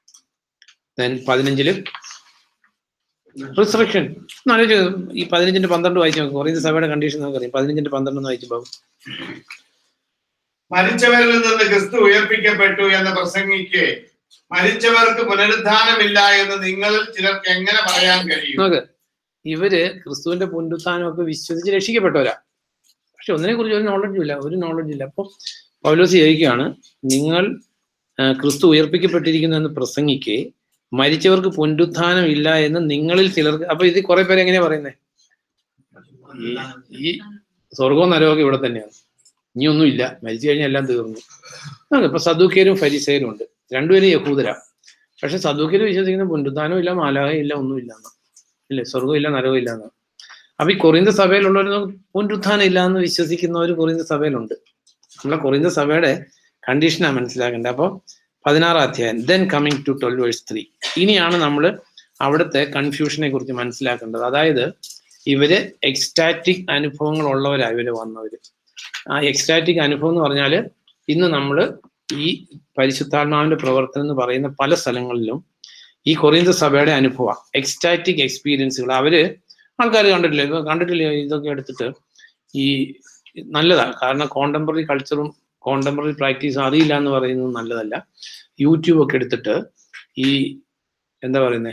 15 റിസറക്ഷൻ. ഈ 15-ന്റെ 12 വായിച്ചു നോക്കും. കൊറിന്ത്യർ സഭയുടെ കണ്ടീഷൻ നമുക്കറിയാം. 15-ന്റെ 12 വായിച്ചു പോകും. മരിച്ചവരിൽ നിന്ന് ക്രിസ്തു ഉയർപ്പിക്കപ്പെട്ടു എന്ന് പ്രസംഗിക്ക് മരിച്ചവർക്ക് പുനരുദ്ധാനമില്ല എന്ന് നിങ്ങളിൽ ചിലർക്ക് എങ്ങനെ പറയാൻ കഴിയും? നോക്ക്, ഇവര് ക്രിസ്തുവിന്റെ പുനരുത്ഥാനമൊക്കെ വിശ്വസിച്ച് രക്ഷിക്കപ്പെട്ടവരാ. പക്ഷെ ഒന്നിനെ കുറിച്ച് ഒരു നോളജും ഇല്ല. അപ്പൊ പൗലോസ് ചോദിക്കുകയാണ്, നിങ്ങൾ ക്രിസ്തു ഉയർപ്പിക്കപ്പെട്ടിരിക്കുന്നു എന്ന് പ്രസംഗിക്ക് മരിച്ചവർക്ക് പുനരുത്ഥാനം ഇല്ല എന്ന് നിങ്ങളിൽ ചിലർക്ക്. അപ്പൊ ഇത് കുറെ പേര് എങ്ങനെയാ പറയുന്നത്? ഈ സ്വർഗവും നരകമൊക്കെ ഇവിടെ തന്നെയാണ്, ഇനി ഒന്നുമില്ല, മരിച്ചു കഴിഞ്ഞാൽ എല്ലാം തീർന്നു. ഇപ്പൊ സദൂക്യരും ഫരിസേരും ഉണ്ട്, രണ്ടുപേരും യഹൂദരാ. പക്ഷെ സദൂക്യര് വിശ്വസിക്കുന്ന പുനരുത്ഥാനം ഇല്ല, മാലാഖയും ഇല്ല, ഒന്നുമില്ല എന്നാ, ഇല്ലേ? സ്വർഗവും ഇല്ല, നരകവും ഇല്ല എന്നാ. അപ്പൊ ഈ കൊറിന്ത്യർ സഭയിലുള്ളവർ പുനരുത്ഥാനം ഇല്ല എന്ന് വിശ്വസിക്കുന്നവർ കൊറിന്ത്യർ സഭയിലുണ്ട്. നമ്മളെ കൊറിന്ത്യർ സഭയുടെ കണ്ടീഷനാണ് മനസ്സിലാക്കേണ്ടത്. അപ്പൊ 16 അധ്യായം, then coming to 12 verse 3. ഇനിയാണ് നമ്മൾ അവിടുത്തെ കൺഫ്യൂഷനെ കുറിച്ച് മനസ്സിലാക്കേണ്ടത്. അതായത് ഇവര് എക്സ്റ്റാറ്റിക് അനുഭവങ്ങൾ ഉള്ളവരാ ഇവര് വന്നവര്. ആ എക്സ്റ്റാറ്റിക് അനുഭവം എന്ന് പറഞ്ഞാല് ഇന്ന് നമ്മൾ ഈ പരിശുദ്ധാത്മാവിന്റെ പ്രവർത്തനം എന്ന് പറയുന്ന പല സ്ഥലങ്ങളിലും ഈ കൊറിന്ത്യർ സഭയുടെ അനുഭവം, എക്സ്റ്റാറ്റിക് എക്സ്പീരിയൻസുകൾ അവര് ആൾക്കാർ കണ്ടിട്ടില്ല. ഇതൊക്കെ എടുത്തിട്ട് ഈ നല്ലതാ, കാരണം കോണ്ടംപററി കൾച്ചറും കോണ്ടംപററി പ്രാക്ടീസും അറിയില്ല എന്ന് പറയുന്നത് നല്ലതല്ല. യൂട്യൂബ് ഒക്കെ എടുത്തിട്ട് ഈ എന്താ പറയുന്നത്,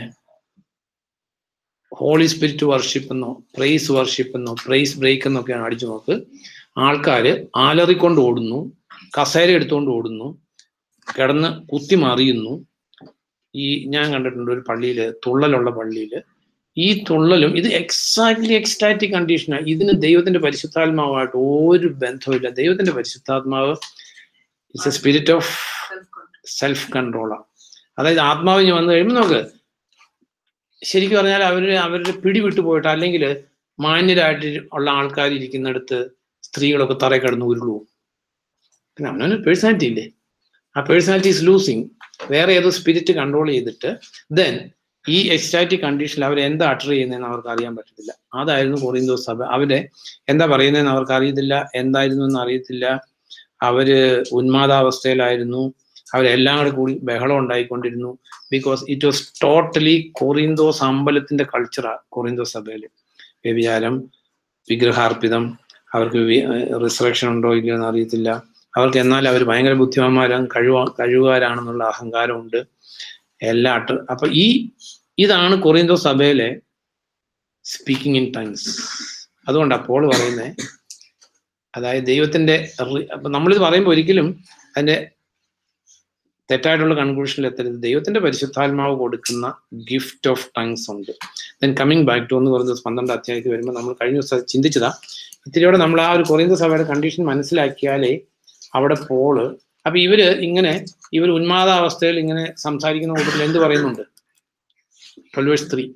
ഹോളി സ്പിരിറ്റ് വർഷിപ്പ് എന്നോ പ്രൈസ് വർഷിപ്പ് എന്നോ പ്രൈസ് ബ്രേക്ക് എന്നൊക്കെയാണ് അടിച്ചു നോക്ക്. ആൾക്കാര് ആലറിക്കൊണ്ട് ഓടുന്നു, കസേര എടുത്തുകൊണ്ട് ഓടുന്നു, കിടന്ന് കുത്തി മറിയുന്നു. ഈ ഞാൻ കണ്ടിട്ടുണ്ട് ഒരു പള്ളിയില്, തുള്ളലുള്ള പള്ളിയില്, ഈ തുള്ളലും ഇത് എക്സാക്ട്ലി എക്സ്റ്റാറ്റിക് കണ്ടീഷനാണ്. ഇതിന് ദൈവത്തിന്റെ പരിശുദ്ധാത്മാവായിട്ട് ഒരു ബന്ധവുമില്ല. ദൈവത്തിന്റെ പരിശുദ്ധാത്മാവ് it's a spirit of self കൺട്രോളാണ്. അതായത് ആത്മാവിന് വന്നു കഴിയുമ്പോൾ നമുക്ക് ശരിക്കും പറഞ്ഞാൽ അവരുടെ പിടി വിട്ടു പോയിട്ട്, അല്ലെങ്കിൽ മാന്യരായിട്ട് ഉള്ള ആൾക്കാർ ഇരിക്കുന്നിടത്ത് സ്ത്രീകളൊക്കെ തറയിൽ കിടന്ന് ഉരുളുവും. പിന്നെ അവനൊരു പേഴ്സണാലിറ്റി ഇല്ലേ, ആ പേഴ്സണാലിറ്റി ഈസ് ലൂസിങ്. വേറെ ഏതോ സ്പിരിറ്റ് കൺട്രോൾ ചെയ്തിട്ട് ദെൻ ഈ എക്സ്റ്റാറ്റിക് കണ്ടീഷനിൽ അവർ എന്താ അട്ടർ ചെയ്യുന്നതെന്ന് അവർക്ക് അറിയാൻ പറ്റത്തില്ല. അതായിരുന്നു കൊറിന്തോസ് സഭ. അവരെ എന്താ പറയുന്നതെന്ന് അവർക്ക് അറിയത്തില്ല, എന്തായിരുന്നു എന്ന് അറിയത്തില്ല. അവര് ഉന്മാദാവസ്ഥയിലായിരുന്നു. അവരെല്ലാം കൂടി ബഹളം ഉണ്ടായിക്കൊണ്ടിരുന്നു. ബിക്കോസ് ഇറ്റ് വാസ് ടോട്ടലി കൊറിന്തോസ് അമ്പലത്തിന്റെ കൾച്ചറാണ് കൊറിന്തോസ് സഭയില്. വ്യഭിചാരം, വിഗ്രഹാർപ്പിതം, അവർക്ക് റിസറക്ഷൻ ഉണ്ടോ ഇല്ലയോ എന്ന് അറിയത്തില്ല. അവർക്ക് എന്നാൽ അവർ ഭയങ്കര ബുദ്ധിമാന്മാരാണ്, കഴിവുകാരാണെന്നുള്ള അഹങ്കാരമുണ്ട്. എല്ലാ അപ്പൊ ഇതാണ് കൊറിന്തോസ് സഭയിലെ സ്പീക്കിംഗ് ഇൻ ടങ്സ്. അതുകൊണ്ടാണ് പോൾ പറയുന്നത്, അതായത് ദൈവത്തിന്റെ, അപ്പൊ നമ്മളിത് പറയുമ്പോൾ ഒരിക്കലും അതിന്റെ തെറ്റായിട്ടുള്ള കൺക്ലൂഷനിൽ എത്തരുത്. ദൈവത്തിന്റെ പരിശുദ്ധാത്മാവ് കൊടുക്കുന്ന ഗിഫ്റ്റ് ഓഫ് ടങ്സ് ഉണ്ട്. ദെൻ കമ്മിങ് ബാക്ക് ടു എന്ന് പറയുന്നത് 12 അധ്യായത്തിൽ വരുമ്പോൾ നമ്മൾ കഴിഞ്ഞ ദിവസം ചിന്തിച്ചതാ. ഇത്തിരിയോടെ നമ്മൾ ആ ഒരു കൊറിന്തോസ് സഭയുടെ കണ്ടീഷൻ മനസ്സിലാക്കിയാലേ അവിടെ പോള്, അപ്പൊ ഇവർ ഉന്മാദാവസ്ഥയിൽ ഇങ്ങനെ സംസാരിക്കുന്ന കൂട്ടത്തിൽ എന്ത് പറയുന്നുണ്ട്? 12 verse 3,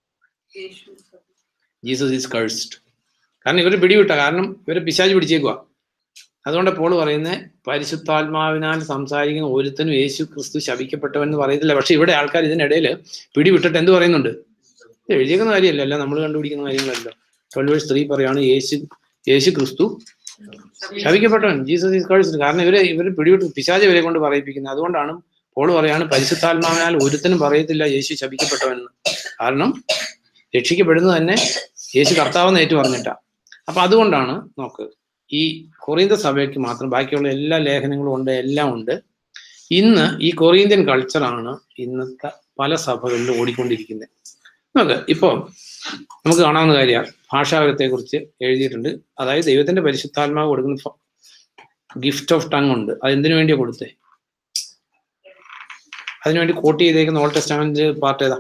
ജീസസ് ഈസ് കഴ്സ്ഡ്. കാരണം ഇവര് പിടിവിട്ട, കാരണം ഇവരെ പിശാച് പിടിച്ചേക്കുക. അതുകൊണ്ട് പോള് പറയുന്നത് പരിശുദ്ധാത്മാവിനാൽ സംസാരിക്കുന്ന ഒരുത്തനും യേശു ക്രിസ്തു ശപിക്കപ്പെട്ടവൻ എന്ന് പറയത്തില്ല. പക്ഷെ ഇവിടെ ആൾക്കാർ ഇതിനിടയിൽ പിടിവിട്ടിട്ട് എന്ത് പറയുന്നുണ്ട്? എഴുതിയേക്കുന്ന കാര്യമല്ല, അല്ല നമ്മൾ കണ്ടുപിടിക്കുന്ന കാര്യങ്ങളല്ലോ. 12 verse 3 പറയാണ് യേശു ക്രിസ്തു ശപിക്കപ്പെട്ടവൻ, ജീസസ് ഈസ് കഴ്സ്ഡ്. കാരണം ഇവര് പിടിവിട്ട് പിശാച് ഇവരെ കൊണ്ട് പറയിപ്പിക്കുന്നത്. അതുകൊണ്ടാണ് പോള് പറയാണ് പരിശുദ്ധാത്മാവിനാൽ ഒരുത്തനും പറയത്തില്ല യേശു ശപിക്കപ്പെട്ടവൻ. കാരണം രക്ഷിക്കപ്പെടുന്നത് തന്നെ യേശു കർത്താവെന്ന് ഏറ്റു പറഞ്ഞിട്ടാ. അപ്പൊ അതുകൊണ്ടാണ് നോക്ക്, ഈ കൊറിന്ത്യർ സഭയ്ക്ക് മാത്രം, ബാക്കിയുള്ള എല്ലാ ലേഖനങ്ങളും ഉണ്ട്, എല്ലാം ഉണ്ട്. ഇന്ന് ഈ കൊറിന്ത്യൻ കൾച്ചറാണ് ഇന്നത്തെ പല സഭകളിലും ഓടിക്കൊണ്ടിരിക്കുന്നത്. നോക്ക്, ഇപ്പൊ നമുക്ക് കാണാവുന്ന കാര്യമാണ്, ഭാഷാവരത്തെ കുറിച്ച് എഴുതിയിട്ടുണ്ട്. അതായത് ദൈവത്തിന്റെ പരിശുദ്ധാത്മാവ് കൊടുക്കുന്ന ഗിഫ്റ്റ് ഓഫ് ടങ് ഉണ്ട്. അത് എന്തിനു വേണ്ടിയാ കൊടുത്തേ? അതിനുവേണ്ടി കോട്ട് ചെയ്തേക്കുന്ന ഓൾഡ് ടെസ്റ്റമെന്റ് പാർട്ട് ഏതാ?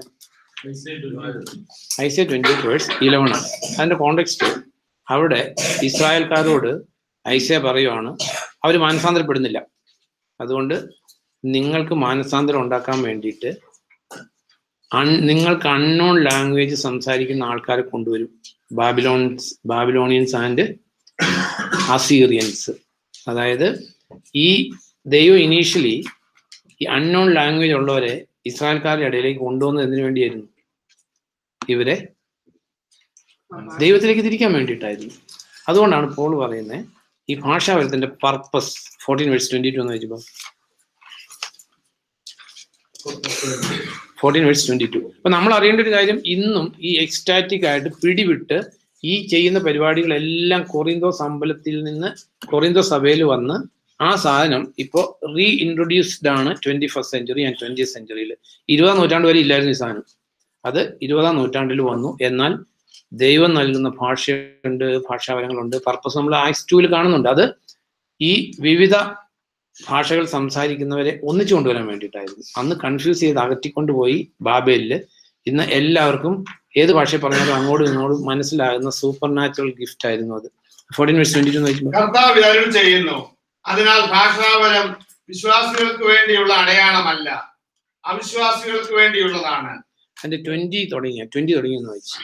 ഐസയ 28:11. അതിന്റെ കോണ്ടെക്സ്റ്റ് അവിടെ ഇസ്രായേൽക്കാരോട് ഐസയ പറയുവാണ്, അവർ മാനസാന്തരപ്പെടുന്നില്ല. അതുകൊണ്ട് നിങ്ങൾക്ക് മാനസാന്തരം ഉണ്ടാക്കാൻ വേണ്ടിയിട്ട് നിങ്ങൾക്ക് അൺനോൺ ലാംഗ്വേജ് സംസാരിക്കുന്ന ആൾക്കാരെ കൊണ്ടുവരും. Babylonians and Assyrians. അതായത് ഈ ദൈവം ഇനീഷ്യലി ഈ അൺനോൺ ലാംഗ്വേജ് ഉള്ളവരെ ഇസ്രായേൽക്കാരുടെ ഇടയിലേക്ക് കൊണ്ടുവന്നത് എന്തിനു വേണ്ടിയായിരുന്നു? ഇവരെ ദൈവത്തിലേക്ക് തിരിക്കാൻ വേണ്ടിയിട്ടായിരുന്നു. അതുകൊണ്ടാണ് പോൾ പറയുന്നത് ഈ ഭാഷാവരത്തിന്റെ പർപ്പസ് 14:22 എന്ന് വെച്ചപ്പോൾ 14:22. അപ്പൊ നമ്മൾ അറിയേണ്ട ഒരു കാര്യം, ഇന്നും ഈ എക്സ്റ്റാറ്റിക് ആയിട്ട് പിടിവിട്ട് ഈ ചെയ്യുന്ന പരിപാടികളെല്ലാം കൊറിന്തോസ് അമ്പലത്തിൽ നിന്ന് കൊറിന്തോസ് സഭയിൽ വന്ന് ആ സാധനം ഇപ്പോൾ റീ ഇൻട്രൊഡ്യൂസ്ഡ് ആണ് 21st സെഞ്ചുറി ആൻഡ് 20th സെഞ്ചുറിയിൽ. 20ാം നൂറ്റാണ്ട് വരെ ഇല്ലായിരുന്നു ഈ സാധനം. അത് 20ാം നൂറ്റാണ്ടിൽ വന്നു. എന്നാൽ ദൈവം നൽകുന്ന ഭാഷയുണ്ട്, ഭാഷാവരങ്ങളുണ്ട്. പർപ്പസ് നമ്മൾ ആക്സ് 2 കാണുന്നുണ്ട്. അത് ഈ വിവിധ ഭാഷകൾ സംസാരിക്കുന്നവരെ ഒന്നിച്ചു കൊണ്ടുവരാൻ വേണ്ടിയിട്ടായിരുന്നു. അന്ന് കൺഫ്യൂസ് ചെയ്ത് അകറ്റിക്കൊണ്ടുപോയി ബാബേലില്. ഇന്ന് എല്ലാവർക്കും ഏത് ഭാഷ പറഞ്ഞാലും അങ്ങോട്ടും ഇങ്ങോട്ടും മനസ്സിലാകുന്ന സൂപ്പർ നാച്ചുറൽ ഗിഫ്റ്റ് ആയിരുന്നു അത്. 14:22 കർത്താവ് അരുൾ ചെയ്യുന്നു, അതിനാൽ ഭാഷാവരം വിശ്വാസികൾക്ക് വേണ്ടിയുള്ള അടയാളമല്ല, അവിശ്വാസികൾക്ക് വേണ്ടിയുള്ളതാണ്. അതിന്റെ 20 തുടങ്ങിയെന്ന് വായിച്ചു.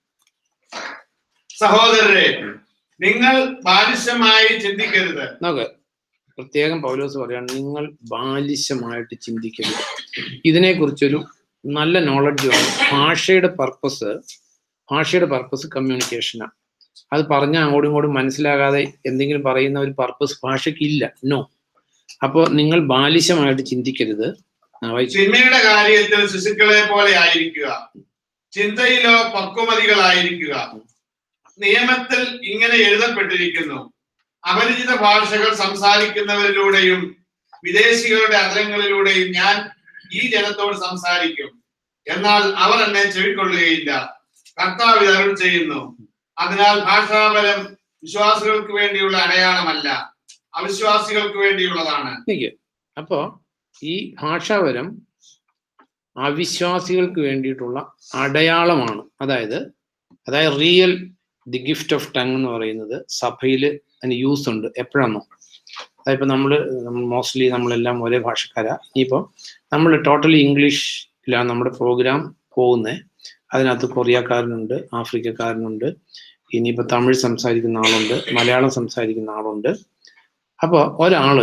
സഹോദരരെ, നിങ്ങൾ ബാലിശമായി ചിന്തിക്കരുത്. നോക്ക്, പ്രത്യേകം പൗലോസ് പറയാണ്, നിങ്ങൾ ബാലിശമായിട്ട് ചിന്തിക്കരുത്. ഇതിനെക്കുറിച്ചൊരു നല്ല നോളജ് വേണം. ഭാഷയുടെ പർപ്പസ് കമ്മ്യൂണിക്കേഷനാണ്. അത് പറഞ്ഞാൽ അങ്ങോട്ടും ഇങ്ങോട്ടും മനസ്സിലാകാതെ എന്തെങ്കിലും പറയുന്ന ഒരു പർപ്പസ് ഭാഷയ്ക്ക് ഇല്ല. നോ. അപ്പോൾ നിങ്ങൾ ബാലിശമായിട്ട് ചിന്തിക്കരുത്. ചിന്മയുടെ കാര്യത്തിൽ ശിശുക്കളെ പോലെ ആയിരിക്കുക, ചിന്തയിലോ പക്വമതികളായിരിക്കുക. നിയമത്തിൽ ഇങ്ങനെ എഴുതപ്പെട്ടിരിക്കുന്നു, അപരിചിത ഭാഷകൾ സംസാരിക്കുന്നവരിലൂടെയും വിദേശികളുടെ അധരങ്ങളിലൂടെയും ഞാൻ ഈ ജനത്തോട് സംസാരിക്കും, എന്നാൽ അവർ എന്നെ ചെവിക്കൊള്ളുകയില്ല. കർത്താവ് അരുൾ ചെയ്യുന്നു, അതിനാൽ ഭാഷാവരം വിശ്വാസികൾക്ക് വേണ്ടിയുള്ള അടയാളമല്ല, അവിശ്വാസികൾക്ക് വേണ്ടിയുള്ളതാണ്. അപ്പോ ഈ ഭാഷാവരം അവിശ്വാസികൾക്ക് വേണ്ടിയിട്ടുള്ള അടയാളമാണ്. അതായത് real the gift of tongue എന്ന് പറയുന്നത് സഭയിൽ അതിന് യൂസ് ഉണ്ട്. എപ്പോഴാണോ, അതിപ്പോ മോസ്റ്റ്ലി നമ്മളെല്ലാം ഒരേ ഭാഷക്കാരാ. ഇനിയിപ്പോൾ നമ്മൾ ടോട്ടലി ഇംഗ്ലീഷിലാണ് നമ്മുടെ പ്രോഗ്രാം പോകുന്നത്. അതിനകത്ത് കൊറിയക്കാരനുണ്ട്, ആഫ്രിക്കക്കാരനുണ്ട്, ഇനിയിപ്പോൾ തമിഴ് സംസാരിക്കുന്ന ആളുണ്ട്, മലയാളം സംസാരിക്കുന്ന ആളുണ്ട്. അപ്പോൾ ഒരാള്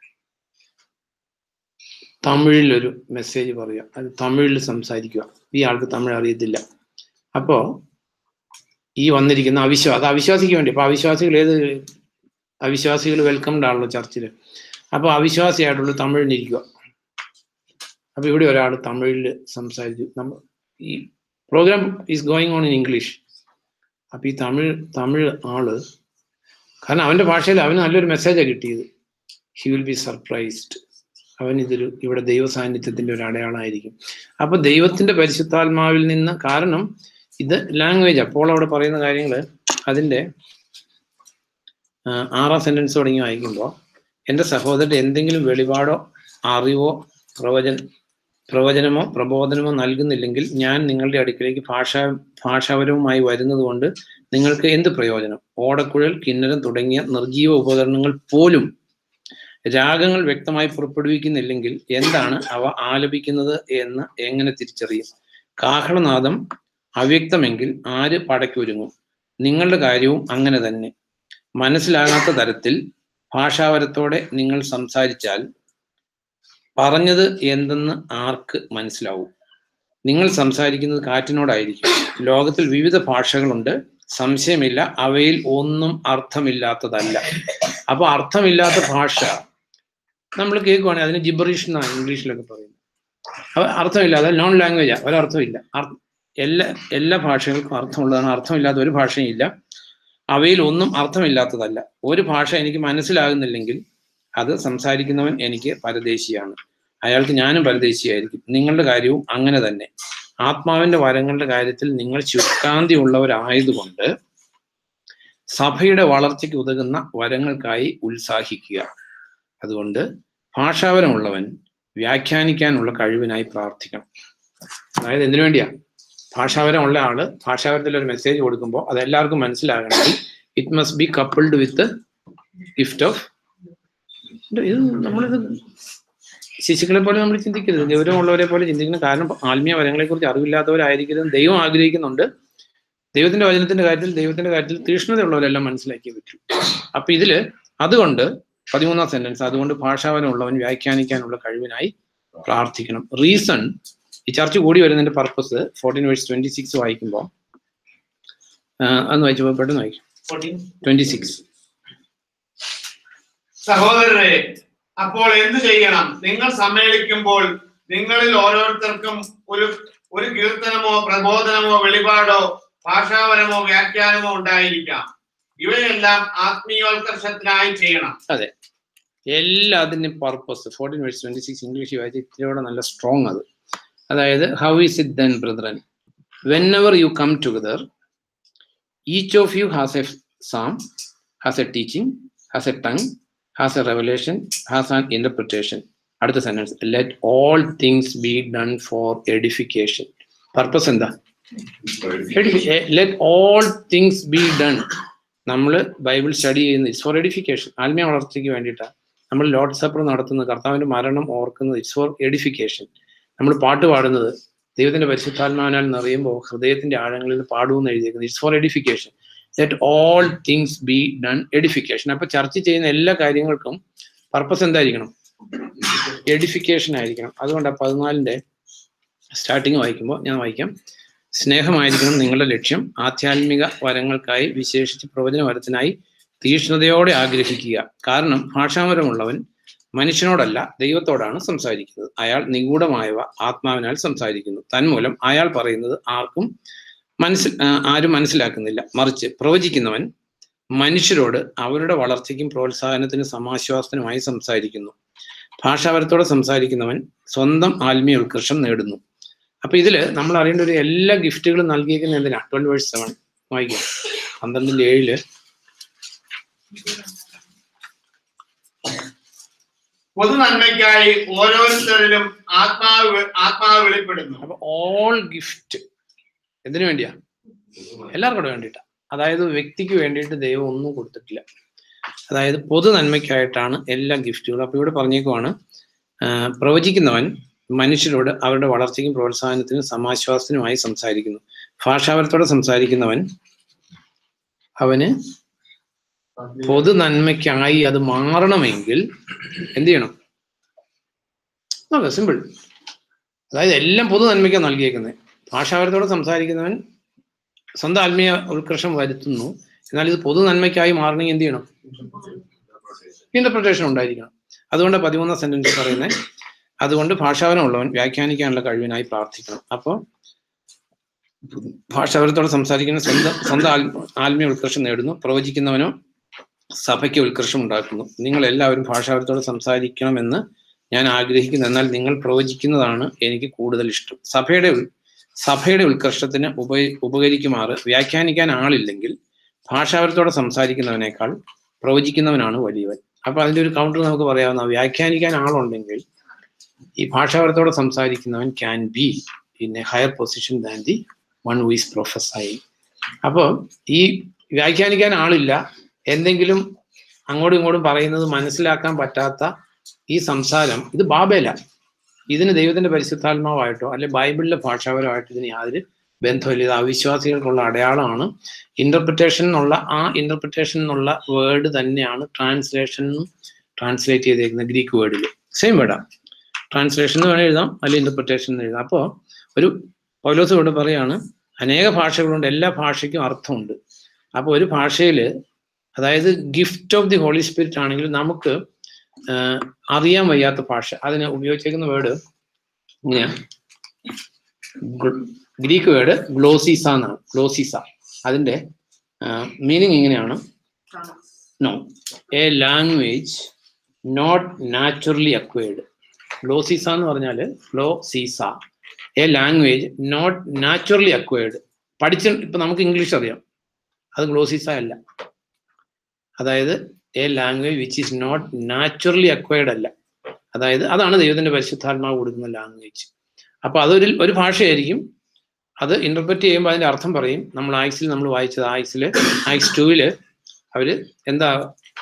തമിഴിലൊരു മെസ്സേജ് പറയുക, അത് തമിഴിൽ സംസാരിക്കുക. ഈ ആൾക്ക് തമിഴ് അറിയത്തില്ല. അപ്പോൾ ഈ വന്നിരിക്കുന്ന അവിശ്വാസിക്ക് വേണ്ടി, അപ്പൊ അവിശ്വാസികൾ വെൽക്കംഡ് ആണല്ലോ ചർച്ചിൽ. അപ്പോൾ അവിശ്വാസിയായിട്ടുള്ള തമിഴിനിരിക്കുക. അപ്പൊ ഇവിടെ ഒരാൾ തമിഴിൽ സംസാരിച്ചു. ഈ program is going on in English. അപ്പൊ ഈ തമിഴ് ആള്, കാരണം അവന്റെ ഭാഷയിൽ അവന് നല്ലൊരു മെസ്സേജാണ് കിട്ടിയത്. He will be surprised. ഇവിടെ ദൈവ സാന്നിധ്യത്തിന്റെ ഒരു അടയാളമായിരിക്കും. അപ്പൊ ദൈവത്തിന്റെ പരിശുദ്ധാത്മാവിൽ നിന്ന്, കാരണം ഇത് ലാംഗ്വേജ്. അപ്പോൾ അവിടെ പറയുന്ന കാര്യങ്ങൾ അതിന്റെ 6ാം സെന്റൻസ് തുടങ്ങി വായിക്കുമ്പോൾ, എൻ്റെ സഹോദരൻ എന്തെങ്കിലും വെളിപാടോ അറിവോ പ്രവചനമോ പ്രബോധനമോ നൽകുന്നില്ലെങ്കിൽ ഞാൻ നിങ്ങളുടെ അടുക്കിലേക്ക് ഭാഷാപരവുമായി വരുന്നത് കൊണ്ട് നിങ്ങൾക്ക് എന്ത് പ്രയോജനം? ഓടക്കുഴൽ, കിന്നരം തുടങ്ങിയ നിർജീവ ഉപകരണങ്ങൾ പോലും രാഗങ്ങൾ വ്യക്തമായി പുറപ്പെടുവിക്കുന്നില്ലെങ്കിൽ എന്താണ് അവ ആലപിക്കുന്നത് എന്ന് എങ്ങനെ തിരിച്ചറിയും? കാഹളനാദം അവ്യക്തമെങ്കിൽ ആര് പടയ്ക്കൊരുങ്ങും? നിങ്ങളുടെ കാര്യവും അങ്ങനെ തന്നെ. മനസ്സിലാകാത്ത തരത്തിൽ ഭാഷാവരത്തോടെ നിങ്ങൾ സംസാരിച്ചാൽ പറഞ്ഞത് എന്തെന്ന് ആർക്ക് മനസ്സിലാവും? നിങ്ങൾ സംസാരിക്കുന്നത് കാറ്റിനോടായിരിക്കും. ലോകത്തിൽ വിവിധ ഭാഷകളുണ്ട്, സംശയമില്ല, അവയിൽ ഒന്നും അർത്ഥമില്ലാത്തതല്ല. അപ്പൊ അർത്ഥമില്ലാത്ത ഭാഷ നമ്മൾ കേൾക്കുവാണെങ്കിൽ അതിന് ജിബറിഷ് എന്നാണ് ഇംഗ്ലീഷിലൊക്കെ പറയുന്നത്. അപ്പൊ അർത്ഥമില്ലാതെ നോൺ ലാംഗ്വേജാ, ഒരർത്ഥമില്ല. എല്ലാ ഭാഷകൾക്കും അർത്ഥമുള്ളതാണ്, അർത്ഥമില്ലാത്ത ഒരു ഭാഷയും ഇല്ല. അവയിൽ ഒന്നും അർത്ഥമില്ലാത്തതല്ല. ഒരു ഭാഷ എനിക്ക് മനസ്സിലാകുന്നില്ലെങ്കിൽ അത് സംസാരിക്കുന്നവൻ എനിക്ക് പരദേശിയാണ്, അയാൾക്ക് ഞാനും പരദേശിയായിരിക്കും. നിങ്ങളുടെ കാര്യവും അങ്ങനെ തന്നെ. ആത്മാവിന്റെ വരങ്ങളുടെ കാര്യത്തിൽ നിങ്ങൾ ശുഷ്കാന്തി ഉള്ളവരായതുകൊണ്ട് സഭയുടെ വളർച്ചയ്ക്ക് ഉതകുന്ന വരങ്ങൾക്കായി ഉത്സാഹിക്കുക. അതുകൊണ്ട് ഭാഷാവരമുള്ളവൻ വ്യാഖ്യാനിക്കാനുള്ള കഴിവിനായി പ്രാർത്ഥിക്കണം. അതായത് എന്തിനു വേണ്ടിയാ? ഭാഷാവരമുള്ള ആള് ഭാഷാവരത്തിൽ ഒരു മെസ്സേജ് കൊടുക്കുമ്പോൾ അത് എല്ലാവർക്കും മനസ്സിലാകണമെങ്കിൽ it must be coupled with gift of. ഇത് നമ്മളിത് ശിശുക്കളെ പോലെ നമ്മൾ ചിന്തിക്കരുത്, ഗൗരവമുള്ളവരെ പോലെ ചിന്തിക്കണം. കാരണം ആത്മീയ വരങ്ങളെ കുറിച്ച് അറിവില്ലാത്തവരായിരിക്കരുത്. ദൈവം ആഗ്രഹിക്കുന്നുണ്ട്. ദൈവത്തിന്റെ വചനത്തിന്റെ കാര്യത്തിൽ തീഷ്ണതയുള്ളവരെല്ലാം മനസ്സിലാക്കിയേ പറ്റൂ. അപ്പൊ ഇതില് അതുകൊണ്ട് 13ാം സെന്റൻസ്, അതുകൊണ്ട് ഭാഷാവരമുള്ളവൻ വ്യാഖ്യാനിക്കാനുള്ള കഴിവിനായി പ്രാർത്ഥിക്കണം. റീസൺ, ഈ ചർച്ച കൂടി വരുന്നതിന്റെ പർപ്പസ് 14:26 വായിക്കുമ്പോൾ അന്ന് വായിച്ചപ്പോൾ പെട്ടെന്ന് വായിക്കും. 26. സഹോദരരെ, അപ്പോൾ എന്ത് ചെയ്യണം? നിങ്ങൾ സമ്മേളിക്കുമ്പോൾ നിങ്ങളിൽ ഓരോരുത്തർക്കും ഒരു കീർത്തനമോ പ്രബോധനമോ വെളിപാടോ ഭാഷാപരമോ വ്യാഖ്യാനമോ ഉണ്ടായിരിക്കാം. ഇവയെല്ലാം ആത്മീയോത്കർഷത്തിനായി ചെയ്യണം. അതെ, എല്ലാത്തിൻ്റെയും പർപ്പസ് 14:26 ഇംഗ്ലീഷ് വായിച്ച് ഇത്തിരിയോടെ നല്ല സ്ട്രോങ് അത്. അതായത് how is it then brethren, whenever you come together, each of you has a psalm, has a teaching, has a tongue, has a revelation, has an interpretation. അടുത്ത sentence, let all things be done for edification. Purpose എന്താ? let all things be done. നമ്മൾ Bible study ചെയ്യുന്നത് it's for edification, ആത്മീയ വളർച്ചയ്ക്ക് വേണ്ടിയിട്ടാണ്. നമ്മൾ Lord supper നടത്തുന്നത്, കർത്താവിന്റെ മരണം ഓർക്കുന്നത് ഇറ്റ്സ് ഫോർ എഡിഫിക്കേഷൻ. നമ്മൾ പാട്ട് പാടുന്നത് ദൈവത്തിന്റെ പരിശുദ്ധാത്മാവിനാൽ നിറയുമ്പോൾ ഹൃദയത്തിന്റെ ആഴങ്ങളിൽ നിന്ന് പാടുമെന്ന് എഴുതിയിരിക്കുന്നത് it's for edification. Let all things be done edification. അപ്പൊ ചർച്ച ചെയ്യുന്ന എല്ലാ കാര്യങ്ങൾക്കും പർപ്പസ് എന്തായിരിക്കണം? എഡിഫിക്കേഷൻ ആയിരിക്കണം. അതുകൊണ്ട് 14 സ്റ്റാർട്ടിങ് വായിക്കുമ്പോൾ ഞാൻ വായിക്കാം. സ്നേഹമായിരിക്കണം നിങ്ങളുടെ ലക്ഷ്യം. ആധ്യാത്മിക വരങ്ങൾക്കായി, വിശേഷിച്ച് പ്രവചന വരത്തിനായി തീക്ഷ്ണതയോടെ ആഗ്രഹിക്കുക. കാരണം ഭാഷാവരമുള്ളവൻ മനുഷ്യനോടല്ല ദൈവത്തോടാണ് സംസാരിക്കുന്നത്. അയാൾ നിഗൂഢമായവ ആത്മാവിനാൽ സംസാരിക്കുന്നു. തന്മൂലം അയാൾ പറയുന്നത് ആരും മനസ്സിലാക്കുന്നില്ല. മറിച്ച് പ്രവചിക്കുന്നവൻ മനുഷ്യരോട് അവരുടെ വളർച്ചയ്ക്കും പ്രോത്സാഹനത്തിനും സമാശ്വാസത്തിനുമായി സംസാരിക്കുന്നു. ഭാഷാപരത്തോടെ സംസാരിക്കുന്നവൻ സ്വന്തം ആത്മീയ ഉത്കർഷം നേടുന്നു. അപ്പൊ ഇതില് നമ്മൾ അറിയേണ്ട ഒരു എല്ലാ ഗിഫ്റ്റുകളും നൽകിയിരിക്കുന്ന എന്തിനാ? 12:7 വായിക്കാം. 12:7 പൊതു നന്മയ്ക്കായി ഓരോരുത്തരിലും ആത്മാവ് വെളിപ്പെടുന്നു. അപ്പൊ ഓൾ ഗിഫ്റ്റ് എന്തിനു വേണ്ടിയാ? എല്ലാവർക്കും കൂടെ വേണ്ടിയിട്ടാ. അതായത് വ്യക്തിക്ക് വേണ്ടിയിട്ട് ദൈവം ഒന്നും കൊടുത്തിട്ടില്ല. അതായത് പൊതു നന്മയ്ക്കായിട്ടാണ് എല്ലാ ഗിഫ്റ്റുകളും. അപ്പൊ ഇവിടെ പറഞ്ഞേക്കുവാണ്, പ്രവചിക്കുന്നവൻ മനുഷ്യരോട് അവരുടെ വളർച്ചയ്ക്കും പ്രോത്സാഹനത്തിനും സമാശ്വാസത്തിനുമായി സംസാരിക്കുന്നു. ഭാഷാപരത്തോടെ സംസാരിക്കുന്നവൻ അവന് പൊതു നന്മയ്ക്കായി അത് മാറണമെങ്കിൽ എന്ത് ചെയ്യണം? സിമ്പിൾ. അതായത് എല്ലാം പൊതു നന്മയ്ക്കാണ് നൽകിയേക്കുന്നത്. ഭാഷാപരത്തോടെ സംസാരിക്കുന്നവൻ സ്വന്തം ആത്മീയ ഉത്കർഷം വരുത്തുന്നു. എന്നാൽ ഇത് പൊതു നന്മയ്ക്കായി മാറണമെങ്കിൽ എന്ത് ചെയ്യണം? ഇന്റർപ്രിട്ടേഷൻ ഉണ്ടായിരിക്കണം. അതുകൊണ്ട് 13ാം സെന്റൻസ് പറയുന്നത്, അതുകൊണ്ട് ഭാഷാപരമുള്ളവൻ വ്യാഖ്യാനിക്കാനുള്ള കഴിവിനായി പ്രാർത്ഥിക്കണം. അപ്പോൾ ഭാഷാപരത്തോടെ സംസാരിക്കുന്ന സ്വന്തം ആത്മീയ ഉത്കർഷം നേടുന്നു. പ്രവചിക്കുന്നവനോ സഭയ്ക്ക് ഉത്കർഷം ഉണ്ടാക്കുന്നു. നിങ്ങൾ എല്ലാവരും ഭാഷാപരത്തോടെ സംസാരിക്കണമെന്ന് ഞാൻ ആഗ്രഹിക്കുന്നു. എന്നാൽ നിങ്ങൾ പ്രവചിക്കുന്നതാണ് എനിക്ക് കൂടുതൽ ഇഷ്ടം. സഭയുടെ ഉത്കർഷത്തിന് ഉപകരിക്കുമാറ് വ്യാഖ്യാനിക്കാൻ ആളില്ലെങ്കിൽ ഭാഷാപരത്തോടെ സംസാരിക്കുന്നവനേക്കാൾ പ്രവചിക്കുന്നവനാണ് വലിയവൻ. അപ്പൊ അതിന്റെ ഒരു കൗണ്ടർ നമുക്ക് പറയാവുന്ന, വ്യാഖ്യാനിക്കാൻ ആളുണ്ടെങ്കിൽ ഈ ഭാഷാപരത്തോടെ സംസാരിക്കുന്നവൻ can be in a higher position than the one who is prophesying. അപ്പോൾ ഈ വ്യാഖ്യാനിക്കാൻ ആളില്ല, എന്തെങ്കിലും അങ്ങോട്ടും ഇങ്ങോട്ടും പറയുന്നത് മനസ്സിലാക്കാൻ പറ്റാത്ത ഈ സംസാരം, ഇത് ബാബേല. ഇതിന് ദൈവത്തിന്റെ പരിശുദ്ധാത്മാവായിട്ടോ അല്ലെ ബൈബിളിലെ ഭാഷാപരമായിട്ടോ ഇതിന് യാതൊരു ബന്ധമില്ല. ഇത് അവിശ്വാസികൾക്കുള്ള അടയാളമാണ്. ഇന്റർപ്രിട്ടേഷൻ എന്നുള്ള വേർഡ് തന്നെയാണ് ട്രാൻസ്ലേറ്റ് ചെയ്തേക്കുന്നത് ഗ്രീക്ക് വേർഡിൽ. സെയിം വേർഡാണ്. ട്രാൻസ്ലേഷൻ എന്ന് വേണമെങ്കിൽ എഴുതാം, അല്ലെങ്കിൽ ഇന്റർപ്രിട്ടേഷൻ എന്ന് എഴുതാം. അപ്പോൾ ഒരു പൗലോസ് ഇവിടെ പറയാണ്, അനേക ഭാഷകളുണ്ട്, എല്ലാ ഭാഷയ്ക്കും അർത്ഥമുണ്ട്. അപ്പോൾ ഒരു ഭാഷയിൽ, അതായത് gift of the holy spirit ആണെങ്കിൽ നമുക്ക് അറിയാൻ വയ്യാത്ത ഭാഷ, അതിന് ഉപയോഗിച്ചേക്കുന്ന വേർഡ് ഇങ്ങനെയാണ്. ഗ്രീക്ക് വേർഡ് ഗ്ലോസീസ എന്നാണ്. ഗ്ലോസീസ അതിന്റെ മീനിങ് ഇങ്ങനെയാണ്, no a language not naturally acquired. ഗ്ലോസീസ എന്ന് പറഞ്ഞാൽ ഗ്ലോസീസ, a language not naturally acquired. ഇപ്പൊ നമുക്ക് ഇംഗ്ലീഷ് അറിയാം, അത് ഗ്ലോസീസ അല്ല. അതായത് a language which is not naturally acquired അല്ല. അതായത് അതാണ് ദൈവത്തിന്റെ പരിശുദ്ധാത്മാവ് കൊടുക്കുന്ന ലാംഗ്വേജ്. അപ്പൊ അതൊരു ഭാഷയായിരിക്കും. അത് ഇന്റർപ്രറ്റ് ചെയ്യുമ്പോൾ അതിന്റെ അർത്ഥം പറയും. നമ്മൾ നമ്മൾ വായിച്ചത് ആക്സ് 2 അവര് എന്താ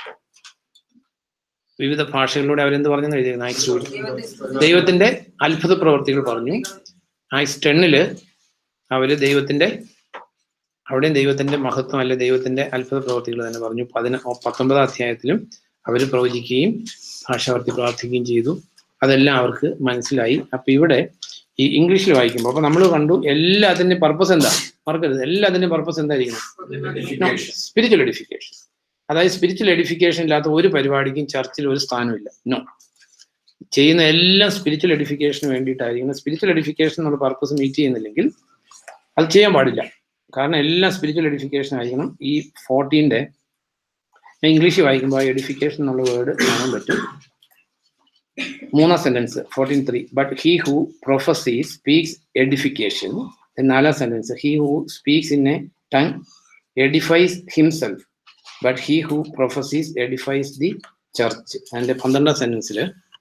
വിവിധ ഭാഷകളിലൂടെ അവരെന്ത് പറഞ്ഞെന്ന് എഴുതിയിരുന്നു. ആക്സ് 2 ദൈവത്തിന്റെ അത്ഭുത പ്രവർത്തികൾ പറഞ്ഞു. ആക്സ് 10 അവര് അവിടെയും ദൈവത്തിന്റെ മഹത്വം അല്ലെ ദൈവത്തിന്റെ അത്ഭുത പ്രവർത്തികൾ തന്നെ പറഞ്ഞു. 19ാം അധ്യായത്തിലും അവർ പ്രവചിക്കുകയും ഭാഷാവർത്തി പ്രാർത്ഥിക്കുകയും ചെയ്തു. അതെല്ലാം അവർക്ക് മനസ്സിലായി. അപ്പൊ ഇവിടെ ഈ ഇംഗ്ലീഷിൽ വായിക്കുമ്പോൾ. അപ്പൊ നമ്മൾ കണ്ടു എല്ലാത്തിന്റെയും പർപ്പസ് എന്താ, മറക്കരുത്, എല്ലാത്തിന്റെയും പർപ്പസ് എന്തായിരിക്കണം? Spiritual edification. അതായത് സ്പിരിച്വൽ എഡിഫിക്കേഷൻ ഇല്ലാത്ത ഒരു പരിപാടിക്കും ചർച്ചിൽ ഒരു സ്ഥാനമില്ല. നോ, ചെയ്യുന്ന എല്ലാം സ്പിരിച്വൽ എഡിഫിക്കേഷന് വേണ്ടിയിട്ടായിരിക്കണം. സ്പിരിച്വൽ എഡിഫിക്കേഷൻ എന്നുള്ള പർപ്പസ് മീറ്റ് ചെയ്യുന്നില്ലെങ്കിൽ അത് ചെയ്യാൻ പാടില്ല. കാരണം എല്ലാം സ്പിരിച്വൽ എഡിഫിക്കേഷൻ ആയിരിക്കണം. ഈ 14 ഞാൻ ഇംഗ്ലീഷിൽ വായിക്കുമ്പോൾ എഡിഫിക്കേഷൻ എന്നുള്ള വേർഡ് കാണാൻ പറ്റും. 3ാം sentence 14:3. But he who prophesies speaks edification. 4ാം sentence he who speaks in a tongue edifies himself, but he who prophesies edifies the church. അതിന്റെ 12ാം സെന്റൻസിൽ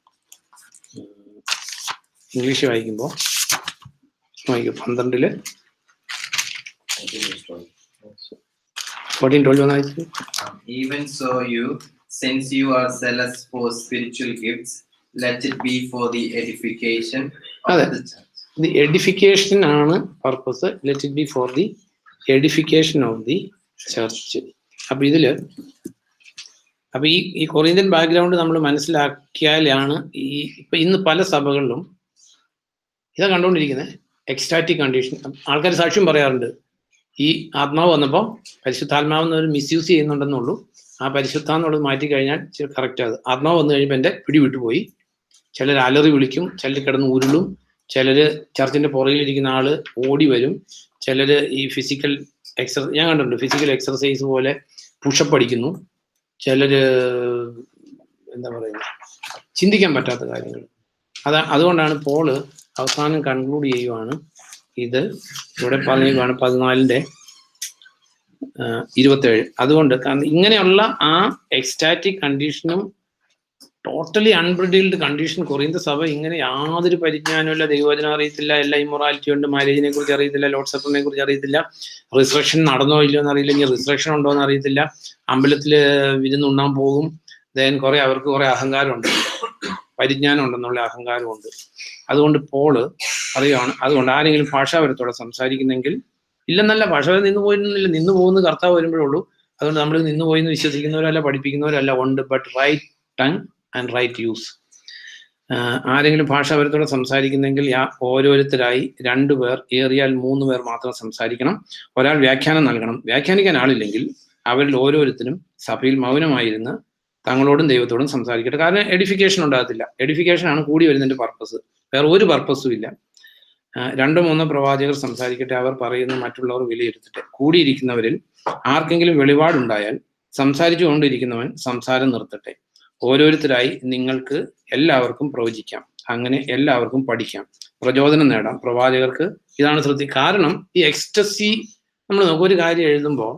ഇംഗ്ലീഷ് വായിക്കുമ്പോൾ 12 14:12 Even so, you, since you are zealous for spiritual gifts, let it be for the edification of the church. The edification ആണ് purpose. Let it be for the edification of the church. അപ്പൊ ഇതില് ഈ Corinthian background നമ്മൾ മനസ്സിലാക്കിയാലാണ് ഇപ്പൊ ഇന്ന് പല സഭകളിലും ഇതാ കണ്ടുകൊണ്ടിരിക്കുന്നത്. Ecstatic condition. ആൾക്കാർ സാക്ഷ്യം പറയാറുണ്ട്, ഈ ആത്മാവ് വന്നപ്പോൾ പരിശുദ്ധാത്മാവെന്ന് ഒരു മിസ്യൂസ് ചെയ്യുന്നുണ്ടെന്നുള്ളൂ. ആ പരിശുദ്ധാന്നുള്ളത് മാറ്റി കഴിഞ്ഞാൽ കറക്റ്റ്. അത് ആത്മാവ് വന്നു കഴിയുമ്പോൾ എൻ്റെ പിടിവിട്ടു പോയി. ചിലർ അലറി വിളിക്കും, ചിലർ കിടന്ന് ഉരുളും, ചിലർ ചർച്ചിന്റെ പുറകിലിരിക്കുന്ന ആള് ഓടി വരും, ചിലർ ഈ ഫിസിക്കൽ ഞാൻ കണ്ടിട്ടുണ്ട്, ഫിസിക്കൽ എക്സർസൈസ് പോലെ പുഷപ്പ് അടിക്കുന്നു, ചിലര് എന്താ പറയുന്നത്, ചിന്തിക്കാൻ പറ്റാത്ത കാര്യങ്ങൾ. അതുകൊണ്ടാണ് പോള് അവസാനം കൺക്ലൂഡ് ചെയ്യുവാണ്. ഇത് ഇവിടെ പറയുകയാണ് 14:27. അതുകൊണ്ട് കാരണം ഇങ്ങനെയുള്ള ആ എക്സ്റ്റാറ്റിക് കണ്ടീഷനും ടോട്ടലി അൺപ്രിഡിൽഡ് കണ്ടീഷൻ കൊറിയന്ത സഭ ഇങ്ങനെ യാതൊരു പരിജ്ഞാനമില്ല, ദൈവവചനം അറിയത്തില്ല, എല്ലാ ഇമ്മൊറാലിറ്റി ഉണ്ട്, മാരേജിനെ കുറിച്ച് അറിയത്തില്ല, ലോർഡ് സപ്പറിനെ കുറിച്ച് അറിയത്തില്ല, റിസറക്ഷൻ നടന്നോ ഇല്ലയോ എന്ന് അറിയില്ല, ഇനി റിസറക്ഷൻ ഉണ്ടോ എന്ന് അറിയത്തില്ല, അമ്പലത്തിൽ വിരുന്നുണ്ണാൻ പോകും, കുറെ അവർക്ക് കുറെ അഹങ്കാരമുണ്ട്, പരിജ്ഞാനം ഉണ്ടെന്നുള്ള അഹങ്കാരമുണ്ട്. അതുകൊണ്ട് പോള് അറിയുകയാണ്. അതുകൊണ്ട് ആരെങ്കിലും ഭാഷാപരത്തോടെ സംസാരിക്കുന്നെങ്കിൽ ഇല്ലെന്നല്ല, ഭാഷാപരം നിന്ന് പോയിരുന്നില്ല, നിന്ന് പോകുന്നത് കർത്താവ് വരുമ്പോഴുള്ളൂ. അതുകൊണ്ട് നമ്മൾ നിന്ന് പോയെന്ന് വിശ്വസിക്കുന്നവരല്ല, പഠിപ്പിക്കുന്നവരല്ല, ഉണ്ട്. But right tongue and right use. ആരെങ്കിലും ഭാഷാപരത്തോടെ സംസാരിക്കുന്നെങ്കിൽ ഓരോരുത്തരായി 2 പേർ, ഏറിയാൽ 3 പേർ മാത്രം സംസാരിക്കണം. ഒരാൾ വ്യാഖ്യാനം നൽകണം. വ്യാഖ്യാനിക്കാൻ ആളില്ലെങ്കിൽ അവരിൽ ഓരോരുത്തരും സഭയിൽ മൗനമായിരുന്ന് തങ്ങളോടും ദൈവത്തോടും സംസാരിക്കട്ടെ. കാരണം എഡിഫിക്കേഷൻ ഉണ്ടാകത്തില്ല. എഡിഫിക്കേഷൻ ആണ് കൂടി വരുന്നതിന്റെ പർപ്പസ്, വേറെ ഒരു പർപ്പസും ഇല്ല. 2-3 പ്രവാചകർ സംസാരിക്കട്ടെ, അവർ പറയുന്ന മറ്റുള്ളവർ വിലയിരുത്തട്ടെ. കൂടിയിരിക്കുന്നവരിൽ ആർക്കെങ്കിലും വെളിപാടുണ്ടായാൽ സംസാരിച്ചുകൊണ്ടിരിക്കുന്നവൻ സംസാരം നിർത്തട്ടെ. ഓരോരുത്തരായി നിങ്ങൾക്ക് എല്ലാവർക്കും പ്രവചിക്കാം, അങ്ങനെ എല്ലാവർക്കും പഠിക്കാം, പ്രചോദനം നേടാം. പ്രവാചകർക്ക് ഇതാണ് കാരണം ഈ എക്സ്റ്റസി നമ്മൾ ഒരു കാര്യം എഴുതുമ്പോൾ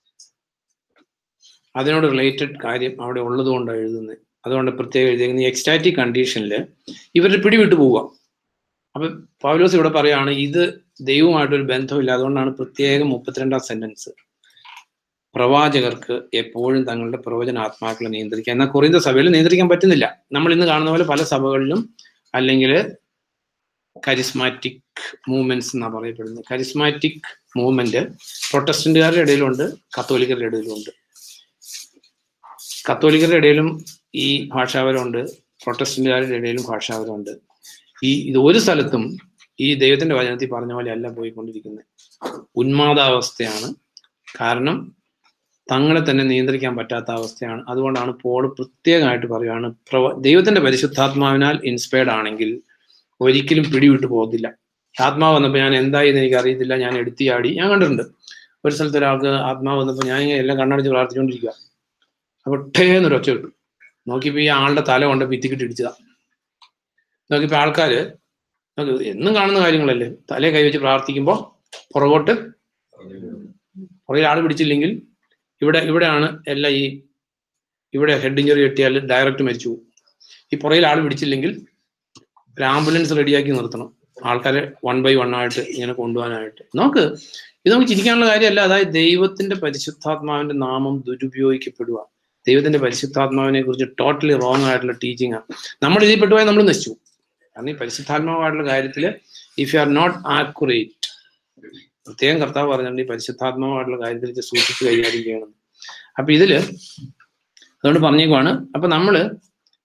അതിനോട് റിലേറ്റഡ് കാര്യം അവിടെ ഉള്ളത് കൊണ്ടാണ് എഴുതുന്നത്. അതുകൊണ്ട് പ്രത്യേകം എഴുതിയിരിക്കുന്ന ഈ എക്സ്റ്റാറ്റിക് കണ്ടീഷനിൽ ഇവരുടെ പിടിവിട്ടു പോവുക. അപ്പൊ പൗലോസ് ഇവിടെ പറയുകയാണ് ഇത് ദൈവമായിട്ടൊരു ബന്ധമില്ല. അതുകൊണ്ടാണ് പ്രത്യേകം 32ാം സെന്റൻസ് പ്രവാചകർക്ക് എപ്പോഴും തങ്ങളുടെ പ്രവചനാത്മാക്കളെ നിയന്ത്രിക്കുക. എന്നാൽ കൊറിന്ത സഭയിൽ നിയന്ത്രിക്കാൻ പറ്റുന്നില്ല. നമ്മൾ ഇന്ന് കാണുന്ന പോലെ പല സഭകളിലും അല്ലെങ്കിൽ കരിസ്മാറ്റിക് മൂവ്മെന്റ്സ് എന്നാണ് പറയപ്പെടുന്നത്. കരിസ്മാറ്റിക് മൂവ്മെന്റ് പ്രൊട്ടസ്റ്റന്റുകാരുടെ ഇടയിലുണ്ട്, കത്തോലിക്കരുടെ ഇടയിലുണ്ട്. കത്തോലിക്കരുടെ ഇടയിലും ഈ ഭാഷാപരമുണ്ട്, പ്രൊട്ടസ്റ്റന്റുകാരുടെ ഇടയിലും ഭാഷാപരമുണ്ട്. ഇത് ഒരു സ്ഥലത്തും ഈ ദൈവത്തിന്റെ വചനത്തിൽ പറഞ്ഞ പോലെ അല്ല പോയിക്കൊണ്ടിരിക്കുന്നത്. ഉന്മാദാവസ്ഥയാണ്. കാരണം തങ്ങളെ തന്നെ നിയന്ത്രിക്കാൻ പറ്റാത്ത അവസ്ഥയാണ്. അതുകൊണ്ടാണ് പോൾ പ്രത്യേകമായിട്ട് പറയുകയാണ്, ദൈവത്തിന്റെ പരിശുദ്ധാത്മാവിനാൽ ഇൻസ്പയർഡ് ആണെങ്കിൽ ഒരിക്കലും പിടിവിട്ടു പോകത്തില്ല. ആത്മാവ് വന്നപ്പോൾ ഞാൻ എന്തായെന്ന് എനിക്ക് അറിയത്തില്ല, ഞാൻ എടുത്തിയാടി. ഞാൻ കണ്ടിട്ടുണ്ട് ഒരു സ്ഥലത്ത് ഒരാൾക്ക് ആത്മാവ് വന്നപ്പോൾ ഞാൻ എല്ലാം കണ്ണടച്ച് പ്രാർത്ഥിച്ചുകൊണ്ടിരിക്കുക. അപ്പൊ ഒട്ടേന്നൊരു ഒച്ച കിട്ടും. നോക്കിയപ്പോ ഈ ആളുടെ തല കൊണ്ട് ഭിത്തിക്കിട്ട് ഇടിച്ചതാ. നോക്കിയപ്പോ ആൾക്കാര് എന്നും കാണുന്ന കാര്യങ്ങളല്ലേ, തലയെ കൈവച്ച് പ്രാർത്ഥിക്കുമ്പോൾ പുറകോട്ട് ആള് പിടിച്ചില്ലെങ്കിൽ ഇവിടെയാണ് എല്ലാം. ഇവിടെ ഹെഡ് ഇഞ്ചറി കിട്ടിയാൽ ഡയറക്റ്റ് മരിച്ചു പോകും. ഈ പുറയിൽ ആൾ പിടിച്ചില്ലെങ്കിൽ ഒരു ആംബുലൻസ് റെഡിയാക്കി നിർത്തണം, ആൾക്കാരെ 1 by 1 ആയിട്ട് ഇങ്ങനെ കൊണ്ടുപോകാനായിട്ട്. ഇത് നമുക്ക് ചിരിക്കാനുള്ള കാര്യമല്ല. അതായത് ദൈവത്തിന്റെ പരിശുദ്ധാത്മാവിന്റെ നാമം ദുരുപയോഗിക്കപ്പെടുക. ദൈവത്തിന്റെ പരിശുദ്ധാത്മാവിനെ കുറിച്ച് ടോട്ടലി റോങ് ആയിട്ടുള്ള ടീച്ചിങ് ആണ്. നമ്മൾ ഇതിൽ പെട്ടുപോയാൽ നമ്മൾ നശിച്ചു. കാരണം ഈ പരിശുദ്ധാത്മാവായിട്ടുള്ള കാര്യത്തിൽ if you are not accurate, പ്രത്യേകം കർത്താവ് പറഞ്ഞിട്ടുണ്ട് ഈ പരിശുദ്ധാത്മാവായിട്ടുള്ള കാര്യത്തിൽ സൂക്ഷിച്ച് കൈകാര്യം ചെയ്യണം. അപ്പൊ ഇതില് അതുകൊണ്ട് പറഞ്ഞേക്കുവാണ്. അപ്പൊ നമ്മള്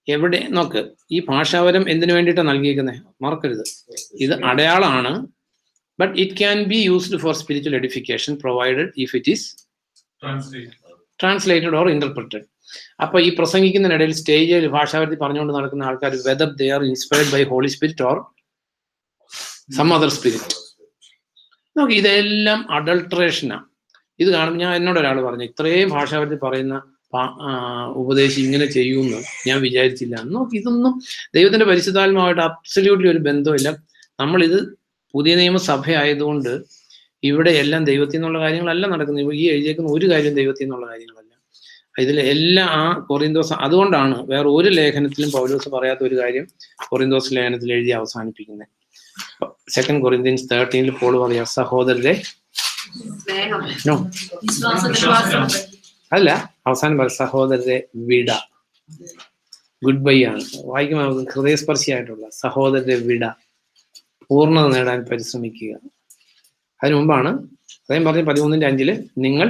എവിടെ നോക്ക്, ഈ ഭാഷാവരം എന്തിനു വേണ്ടിയിട്ടാണ് നൽകിയിരിക്കുന്നത്? മറക്കരുത്, ഇത് അടയാളമാണ്. But it can be used for spiritual edification provided if it is translated or interpreted. അപ്പൊ ഈ പ്രസംഗിക്കുന്നതിനിടയിൽ സ്റ്റേജിൽ ഭാഷാവരത്തിൽ പറഞ്ഞുകൊണ്ട് നടക്കുന്ന ആൾക്കാർ whether they are inspired by holy spirit or some other spirit. നോക്കി, ഇതെല്ലാം അഡൾട്രേഷനാണ്. ഇത് കാണുമ്പോൾ എന്നോട് ഒരാൾ പറഞ്ഞു, ഇത്രയും ഭാഷാവരത്തിൽ പറയുന്ന ഉപദേശം ഇങ്ങനെ ചെയ്യുമെന്ന് ഞാൻ വിചാരിച്ചില്ല. നോക്കി, ഇതൊന്നും ദൈവത്തിന്റെ പരിശുദ്ധാത്മാവായിട്ട് അബ്സല്യൂട്ട്ലി ഒരു ബന്ധമില്ല. നമ്മളിത് പുതിയ നിയമസഭ ആയതുകൊണ്ട് ഇവിടെ എല്ലാം ദൈവത്തിൽ നിന്നുള്ള കാര്യങ്ങളല്ല നടക്കുന്നത്. ഈ എഴുതിയേക്കുന്ന ഒരു കാര്യം ദൈവത്തിൽ നിന്നുള്ള കാര്യങ്ങളല്ല. ഇതിൽ എല്ലാം ആ കൊറിന്തോസ്, അതുകൊണ്ടാണ് വേറെ ഒരു ലേഖനത്തിലും പൗലോസ് പറയാത്ത ഒരു കാര്യം കൊറിന്തോസ് ലേഖനത്തിൽ എഴുതി അവസാനിപ്പിക്കുന്നത്. 2 Corinthians 13 പോൾ പറയാ, സഹോദരരെ അല്ല, അവസാനം പറയാം, സഹോദരരെ വിട. ഗുഡ് ബൈ ആണ് വായിക്കുമ്പോൾ ഹൃദയസ്പർശിയായിട്ടുള്ള സഹോദരരെ വിട, പൂർണ്ണത നേടാൻ പരിശ്രമിക്കുക. അതിനു മുമ്പാണ് അദ്ദേഹം പറഞ്ഞ 13:5 നിങ്ങൾ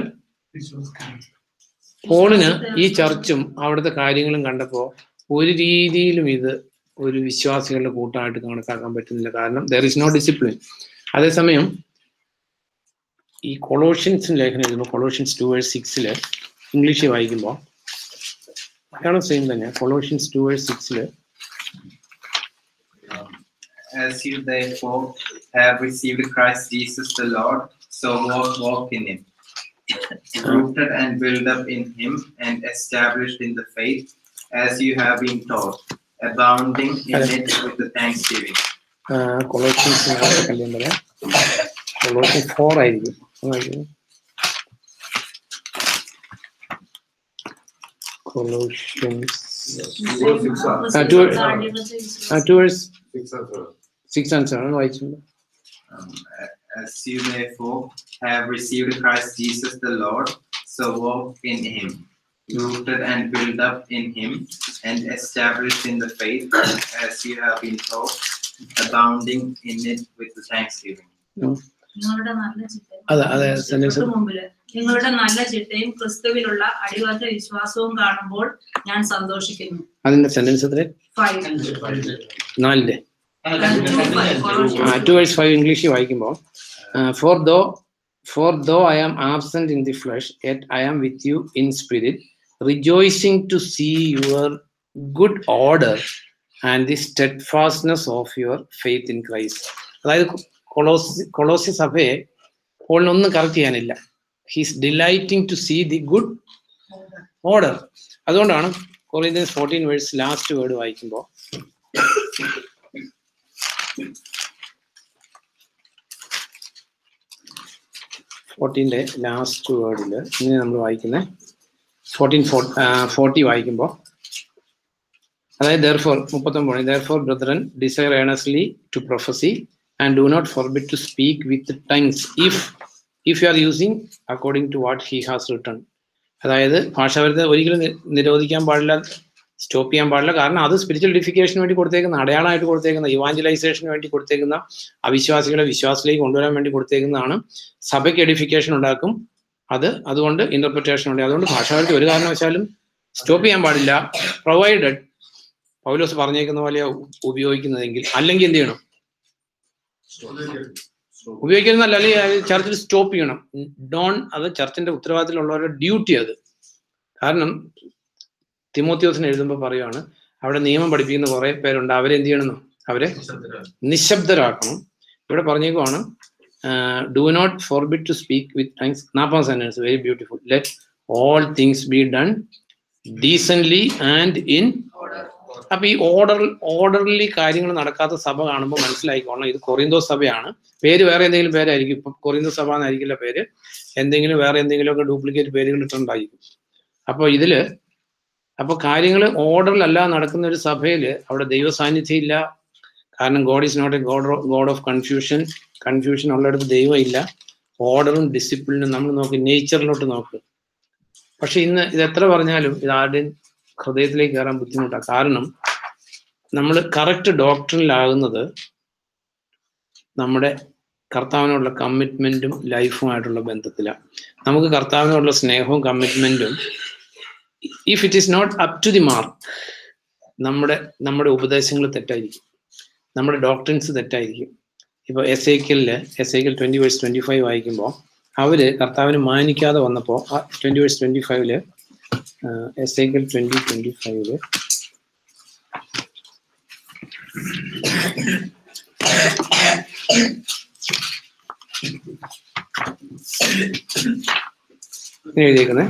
പോളിന് ഈ ചർച്ചും അവിടുത്തെ കാര്യങ്ങളും കണ്ടപ്പോൾ ഒരു രീതിയിലും ഇത് ഒരു വിശ്വാസികളുടെ കൂട്ടമായിട്ട് കണക്കാക്കാൻ പറ്റുന്നില്ല. കാരണം ദർ ഇസ് നോ ഡിസിപ്ലിൻ. അതേസമയം ഈ കൊളോഷ്യൻസ് ലേഖനം എഴുതുമ്പോൾ കൊളോഷ്യൻസ് 2:6 ഇംഗ്ലീഷിൽ വായിക്കുമ്പോൾ കാരണം സെയിം തന്നെ. Colossians 2:6 As you therefore have received Christ Jesus the Lord, so walk in him, rooted and built up in him and established in the faith as you have been taught, abounding in it with the thanksgiving. Colossians Colossians 4 ആയിരിക്കും. Colossians 2:6 വായിച്ചിട്ടുണ്ട്. As you therefore have received Christ Jesus the Lord, so walk in him, rooted and built up in him and established in the faith as you have been taught, abounding in it with the thanksgiving. നിങ്ങളുടെ നല്ല ചിട്ടയും ക്രിസ്തുവിലുള്ള അടിവാറ്റ വിശ്വാസവും കാണുമ്പോൾ ഞാൻ സന്തോഷിക്കുന്നു. അതിന്റെ sentence 4 2:5 ഇംഗ്ലീഷിൽ വായിക്കുമ്പോൾ for though I am absent in the flesh, yet I am with you in spirit, rejoicing to see your good order and the steadfastness of your faith in Christ. അതായത് കൊളോസി സഭയെ പോളിനൊന്നും correct ചെയ്യാനില്ല. He's delighting to see the good order. അതുകൊണ്ടാണ് Corinthians 14 verse last word വായിക്കുമ്പോൾ last വേർഡിൽ ഇങ്ങനെ നമ്മൾ വായിക്കുന്നത് 40 വായിക്കുമ്പോൾ, അതായത് therefore 39 therefore brethren desire earnestly to prophesy and do not forbid to speak with tongues if you are using according to what he has written. അതായത് ഭാഷാവരത്തെ ഒരിക്കലും നിരോധിക്കാൻ പാടില്ല, സ്റ്റോപ്പ് ചെയ്യാൻ പാടില്ല. കാരണം അത് സ്പിരിച്വൽ എഡിഫിക്കേഷന് വേണ്ടി കൊടുത്തേക്കുന്ന, അടയാളമായിട്ട് കൊടുത്തേക്കുന്ന, ഇവാഞ്ചലൈസേഷന് വേണ്ടി കൊടുത്തേക്കുന്ന, അവിശ്വാസികളെ വിശ്വാസത്തിലേക്ക് കൊണ്ടുവരാൻ വേണ്ടി കൊടുത്തേക്കുന്നതാണ്. സഭയ്ക്ക് എഡിഫിക്കേഷൻ ഉണ്ടാക്കും. അതുകൊണ്ട് ഇന്റർപ്രിറ്റേഷൻ ഉണ്ട്. അതുകൊണ്ട് ഭാഷാവരത്തെ ഒരു കാരണവശാലും സ്റ്റോപ്പ് ചെയ്യാൻ പാടില്ല, പ്രൊവൈഡഡ് പൗലോസ് പറഞ്ഞേക്കുന്ന പോലെ ഉപയോഗിക്കുന്നതെങ്കിൽ. അല്ലെങ്കിൽ എന്ത് ചെയ്യണം? ഉപയോഗിക്കുന്നതല്ല, അല്ലെങ്കിൽ ചർച്ചിൽ സ്റ്റോപ്പ് ചെയ്യണം. അത് ചർച്ചിന്റെ ഉത്തരവാദിത്തത്തിലുള്ളവരുടെ ഡ്യൂട്ടി അത്. കാരണം തിമോത്തിയോസിന് എഴുതുമ്പോൾ പറയുവാണ്, അവിടെ നിയമം പഠിപ്പിക്കുന്ന കുറെ പേരുണ്ട്, അവരെന്ത് ചെയ്യണമെന്നോ? അവരെ നിശബ്ദരാക്കണം. ഇവിടെ പറഞ്ഞേക്കുവാണ്, do not forbid to speak with tongues. 40 sentence, very beautiful. Let all things be done decently and in. അപ്പൊ ഈ ഓർഡർലി കാര്യങ്ങൾ നടക്കാത്ത സഭ കാണുമ്പോൾ മനസ്സിലായിക്കോണം ഇത് കൊറിന്തോസ് സഭയാണ്. പേര് വേറെ എന്തെങ്കിലും പേരായിരിക്കും. ഇപ്പൊ കൊറിന്തോസ് സഭ എന്നായിരിക്കില്ല പേര്, എന്തെങ്കിലും വേറെ എന്തെങ്കിലുമൊക്കെ ഡ്യൂപ്ലിക്കേറ്റ് പേരുകൾ ഇട്ടുണ്ടായിരിക്കും. അപ്പൊ കാര്യങ്ങൾ ഓർഡറിലല്ല നടക്കുന്ന ഒരു സഭയിൽ അവിടെ ദൈവ സാന്നിധ്യം ഇല്ല. കാരണം God is not a God of confusion. Confusion ഉള്ളിടത്ത് ദൈവം ഇല്ല. ഓർഡറും ഡിസിപ്ലിനും നമ്മൾ നോക്ക്, നേച്ചറിലോട്ട് നോക്ക്. പക്ഷെ ഇന്ന് ഇത് എത്ര പറഞ്ഞാലും ഇത് ആരുടെയും ഹൃദയത്തിലേക്ക് കയറാൻ ബുദ്ധിമുട്ടാണ്. കാരണം നമ്മൾ കറക്റ്റ് ഡോക്ടറിലാകുന്നത് നമ്മുടെ കർത്താവിനോടുള്ള കമ്മിറ്റ്മെന്റും ലൈഫുമായിട്ടുള്ള ബന്ധത്തിലാണ്. നമുക്ക് കർത്താവിനോടുള്ള സ്നേഹവും കമ്മിറ്റ്മെന്റും if it is not up to the mark, നമ്മുടെ ഉപദേശങ്ങൾ തെറ്റായിരിക്കും, നമ്മുടെ ഡോക്ട്രിൻസ് തെറ്റായിരിക്കും. ഇപ്പോൾ എസേക്കിയൽ 20:25 വായിക്കുമ്പോൾ അവര് കർത്താവിനെ മാനിക്കാതെ വന്നപ്പോൾ 20:25 എസേക്കിയൽ 20:25 എഴുതിയേക്കുന്നത്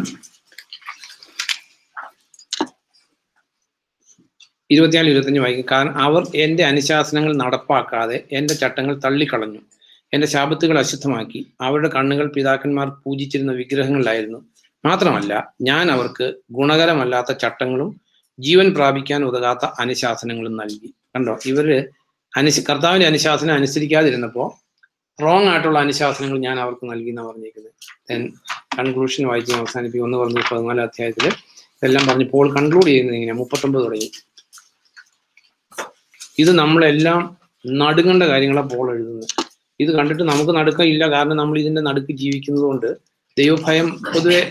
24-25 വായിക്കും. കാരണം അവർ എൻ്റെ അനുശാസനങ്ങൾ നടപ്പാക്കാതെ എൻ്റെ ചട്ടങ്ങൾ തള്ളിക്കളഞ്ഞു, എൻ്റെ ശാബത്തുകൾ അശുദ്ധമാക്കി. അവരുടെ കണ്ണുകൾ പിതാക്കന്മാർ പൂജിച്ചിരുന്ന വിഗ്രഹങ്ങളിലായിരുന്നു. മാത്രമല്ല ഞാൻ അവർക്ക് ഗുണകരമല്ലാത്ത ചട്ടങ്ങളും ജീവൻ പ്രാപിക്കാൻ ഉതകാത്ത അനുശാസനങ്ങളും നൽകി. കണ്ടോ, ഇവര് കർത്താവിന്റെ അനുശാസനം അനുസരിക്കാതിരുന്നപ്പോൾ റോങ് ആയിട്ടുള്ള അനുശാസനങ്ങൾ ഞാൻ അവർക്ക് നൽകി എന്നാണ് പറഞ്ഞിരിക്കുന്നത്. ദെൻ കൺക്ലൂഷൻ വായിച്ച് അവസാനിപ്പിക്കും. 1 അധ്യായത്തില് ഇതെല്ലാം പറഞ്ഞ് പോൾ കൺക്ലൂഡ് ചെയ്യുന്നത് ഇങ്ങനെ 39 തുടങ്ങി. ഇത് നമ്മളെല്ലാം നടുങ്ങേണ്ട കാര്യങ്ങളാണ് പോൾ എഴുതുന്നത്. ഇത് കണ്ടിട്ട് നമുക്ക് നടുക്കമില്ല, കാരണം നമ്മൾ ഇതിന്റെ നടുക്ക് ജീവിക്കുന്നത് കൊണ്ട്. ദൈവഭയം പൊതുവെ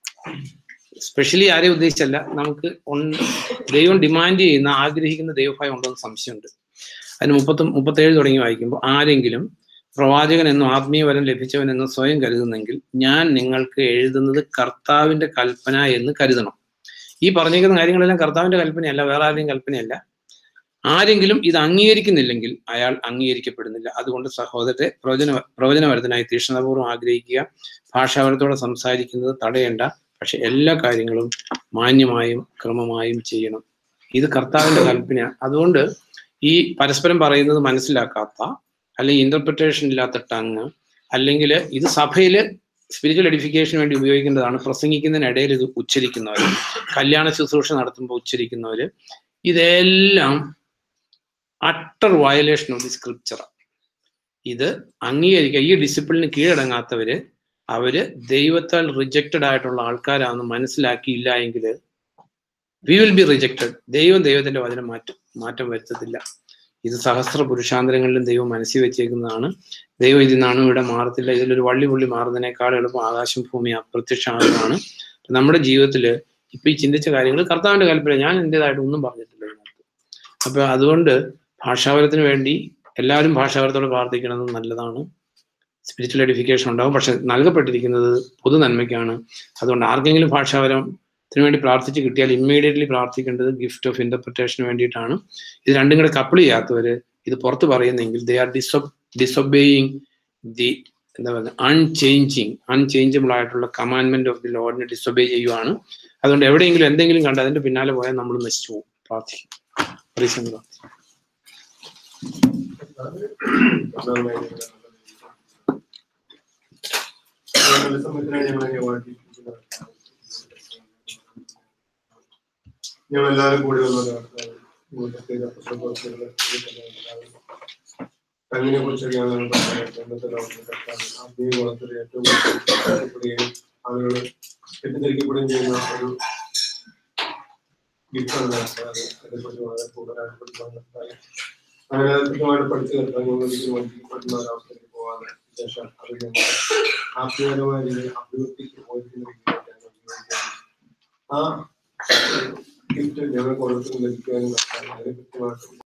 സ്പെഷ്യലി ആരെയും ഉദ്ദേശിച്ചല്ല, നമുക്ക് ദൈവം ഡിമാൻഡ് ചെയ്യുന്ന ആഗ്രഹിക്കുന്ന ദൈവഭയം ഉണ്ടെന്ന് സംശയമുണ്ട്. അതിന് 37 തുടങ്ങി വായിക്കുമ്പോൾ ആരെങ്കിലും പ്രവാചകൻ എന്നും ആത്മീയവരം ലഭിച്ചവൻ എന്നും സ്വയം കരുതുന്നെങ്കിൽ ഞാൻ നിങ്ങൾക്ക് എഴുതുന്നത് കർത്താവിന്റെ കൽപ്പന എന്ന് കരുതണം. ഈ പറഞ്ഞിരിക്കുന്ന കാര്യങ്ങളെല്ലാം കർത്താവിന്റെ കൽപ്പനയല്ല, വേറെ ആരുടെയും കൽപ്പനയല്ല. ആരെങ്കിലും ഇത് അംഗീകരിക്കുന്നില്ലെങ്കിൽ അയാൾ അംഗീകരിക്കപ്പെടുന്നില്ല. അതുകൊണ്ട് സഹോദരത്തെ പ്രവചനപരത്തിനായി തീക്ഷ്ണതാപൂർവ്വം ആഗ്രഹിക്കുക, ഭാഷാപരത്തോടെ സംസാരിക്കുന്നത് തടയേണ്ട, പക്ഷെ എല്ലാ കാര്യങ്ങളും മാന്യമായും ക്രമമായും ചെയ്യണം. ഇത് കർത്താവിന്റെ കൽപ്പനയാണ്. അതുകൊണ്ട് ഈ പരസ്പരം പറയുന്നത് മനസ്സിലാക്കാത്ത, അല്ലെങ്കിൽ ഇന്റർപ്രിറ്റേഷൻ ഇല്ലാത്ത ടങ്, അല്ലെങ്കിൽ ഇത് സഭയിൽ സ്പിരിച്വൽ എഡിഫിക്കേഷന് വേണ്ടി ഉപയോഗിക്കേണ്ടതാണ്. പ്രസംഗിക്കുന്നതിനിടയിൽ ഇത് ഉച്ചരിക്കുന്നവര്, കല്യാണ ശുശ്രൂഷ നടത്തുമ്പോൾ ഉച്ചരിക്കുന്നവര്, ഇതെല്ലാം utter violation of the scripture. ഇത് അംഗീകരിക്കുക. ഈ ഡിസിപ്ലിന് കീഴടങ്ങാത്തവര് അവര് ദൈവത്താൽ റിജക്റ്റഡ് ആയിട്ടുള്ള ആൾക്കാരാണെന്ന് മനസ്സിലാക്കിയില്ല എങ്കിൽ വി വിൽ ബി റിജക്റ്റഡ്. ദൈവത്തിന്റെ വചനം മാറ്റം വരുത്തത്തില്ല. ഇത് സഹസ്ര പുരുഷാന്തരങ്ങളിലും ദൈവം മനസ്സിൽ വെച്ചേക്കുന്നതാണ്. ദൈവം ഇതിനാണ് ഇവിടെ മാറത്തില്ല. ഇതിലൊരു വള്ളി മാറുന്നതിനേക്കാൾ എളുപ്പം ആകാശം ഭൂമി അപ്രത്യക്ഷമാകുന്നതാണ്. നമ്മുടെ ജീവിതത്തിൽ ഇപ്പൊ ഈ ചിന്തിച്ച കാര്യങ്ങൾ കർത്താവിന്റെ കൽപ്പന, ഞാൻ എന്റേതായിട്ട് ഒന്നും പറഞ്ഞിട്ടില്ല ഇതിനകത്ത്. അപ്പൊ അതുകൊണ്ട് ഭാഷാപരത്തിന് വേണ്ടി എല്ലാവരും ഭാഷാപരത്തോടെ പ്രാർത്ഥിക്കണമെന്ന് നല്ലതാണ്. സ്പിരിച്വൽ എഡിഫിക്കേഷൻ ഉണ്ടാവും, പക്ഷെ നൽകപ്പെട്ടിരിക്കുന്നത് പൊതു നന്മയ്ക്കാണ്. അതുകൊണ്ട് ആർക്കെങ്കിലും ഭാഷാപരത്തിന് വേണ്ടി പ്രാർത്ഥിച്ച് കിട്ടിയാൽ ഇമ്മീഡിയറ്റ്ലി പ്രാർത്ഥിക്കേണ്ടത് ഗിഫ്റ്റ് ഓഫ് ഇന്റർപ്രിറ്റേഷന് വേണ്ടിയിട്ടാണ്. ഇത് രണ്ടും കൂടെ കപ്പിൾ ചെയ്യാത്തവര് ഇത് പുറത്ത് ദേ ആർ ഡിസൊബേയിങ് ദി എന്താ പറയുക അൺചേഞ്ചബിൾ ആയിട്ടുള്ള കമാൻഡ്മെന്റ് ഓഫ് ദി ലോർഡിനെ ഡിസൊബേ ചെയ്യുവാണ്. അതുകൊണ്ട് എവിടെയെങ്കിലും എന്തെങ്കിലും കണ്ട് അതിന്റെ പിന്നാലെ പോയാൽ നമ്മൾ നശിച്ചു പോകും. പ്രാർത്ഥിക്കും. ഞങ്ങളെല്ലാവരും കൂടി കണ്ണിനെ കുറിച്ചൊക്കെയാണ് ഏറ്റവും ആളുകൾ തെറ്റിദ്ധരിക്കപ്പെടുകയും ചെയ്യുന്ന ഒരു ഗിഫ്റ്റാണ്. അതേക്കുറിച്ച് വളരെ കൂടുതലായിട്ട് പഠിക്കാൻ അങ്ങനെ കൃത്യമായിട്ട് പഠിച്ചു തീർക്കാൻ പഠിക്കുന്ന ഒരവസ്ഥയ്ക്ക് പോകാതെ ശേഷം അത് ആത്മീയപരമായ രീതിയിൽ അഭിവൃദ്ധിക്ക് പോയിരിക്കുന്ന ആ ഗിഫ്റ്റ് ഞങ്ങൾ കൊടുത്തു ലഭിക്കാനും കൃത്യമായിട്ട്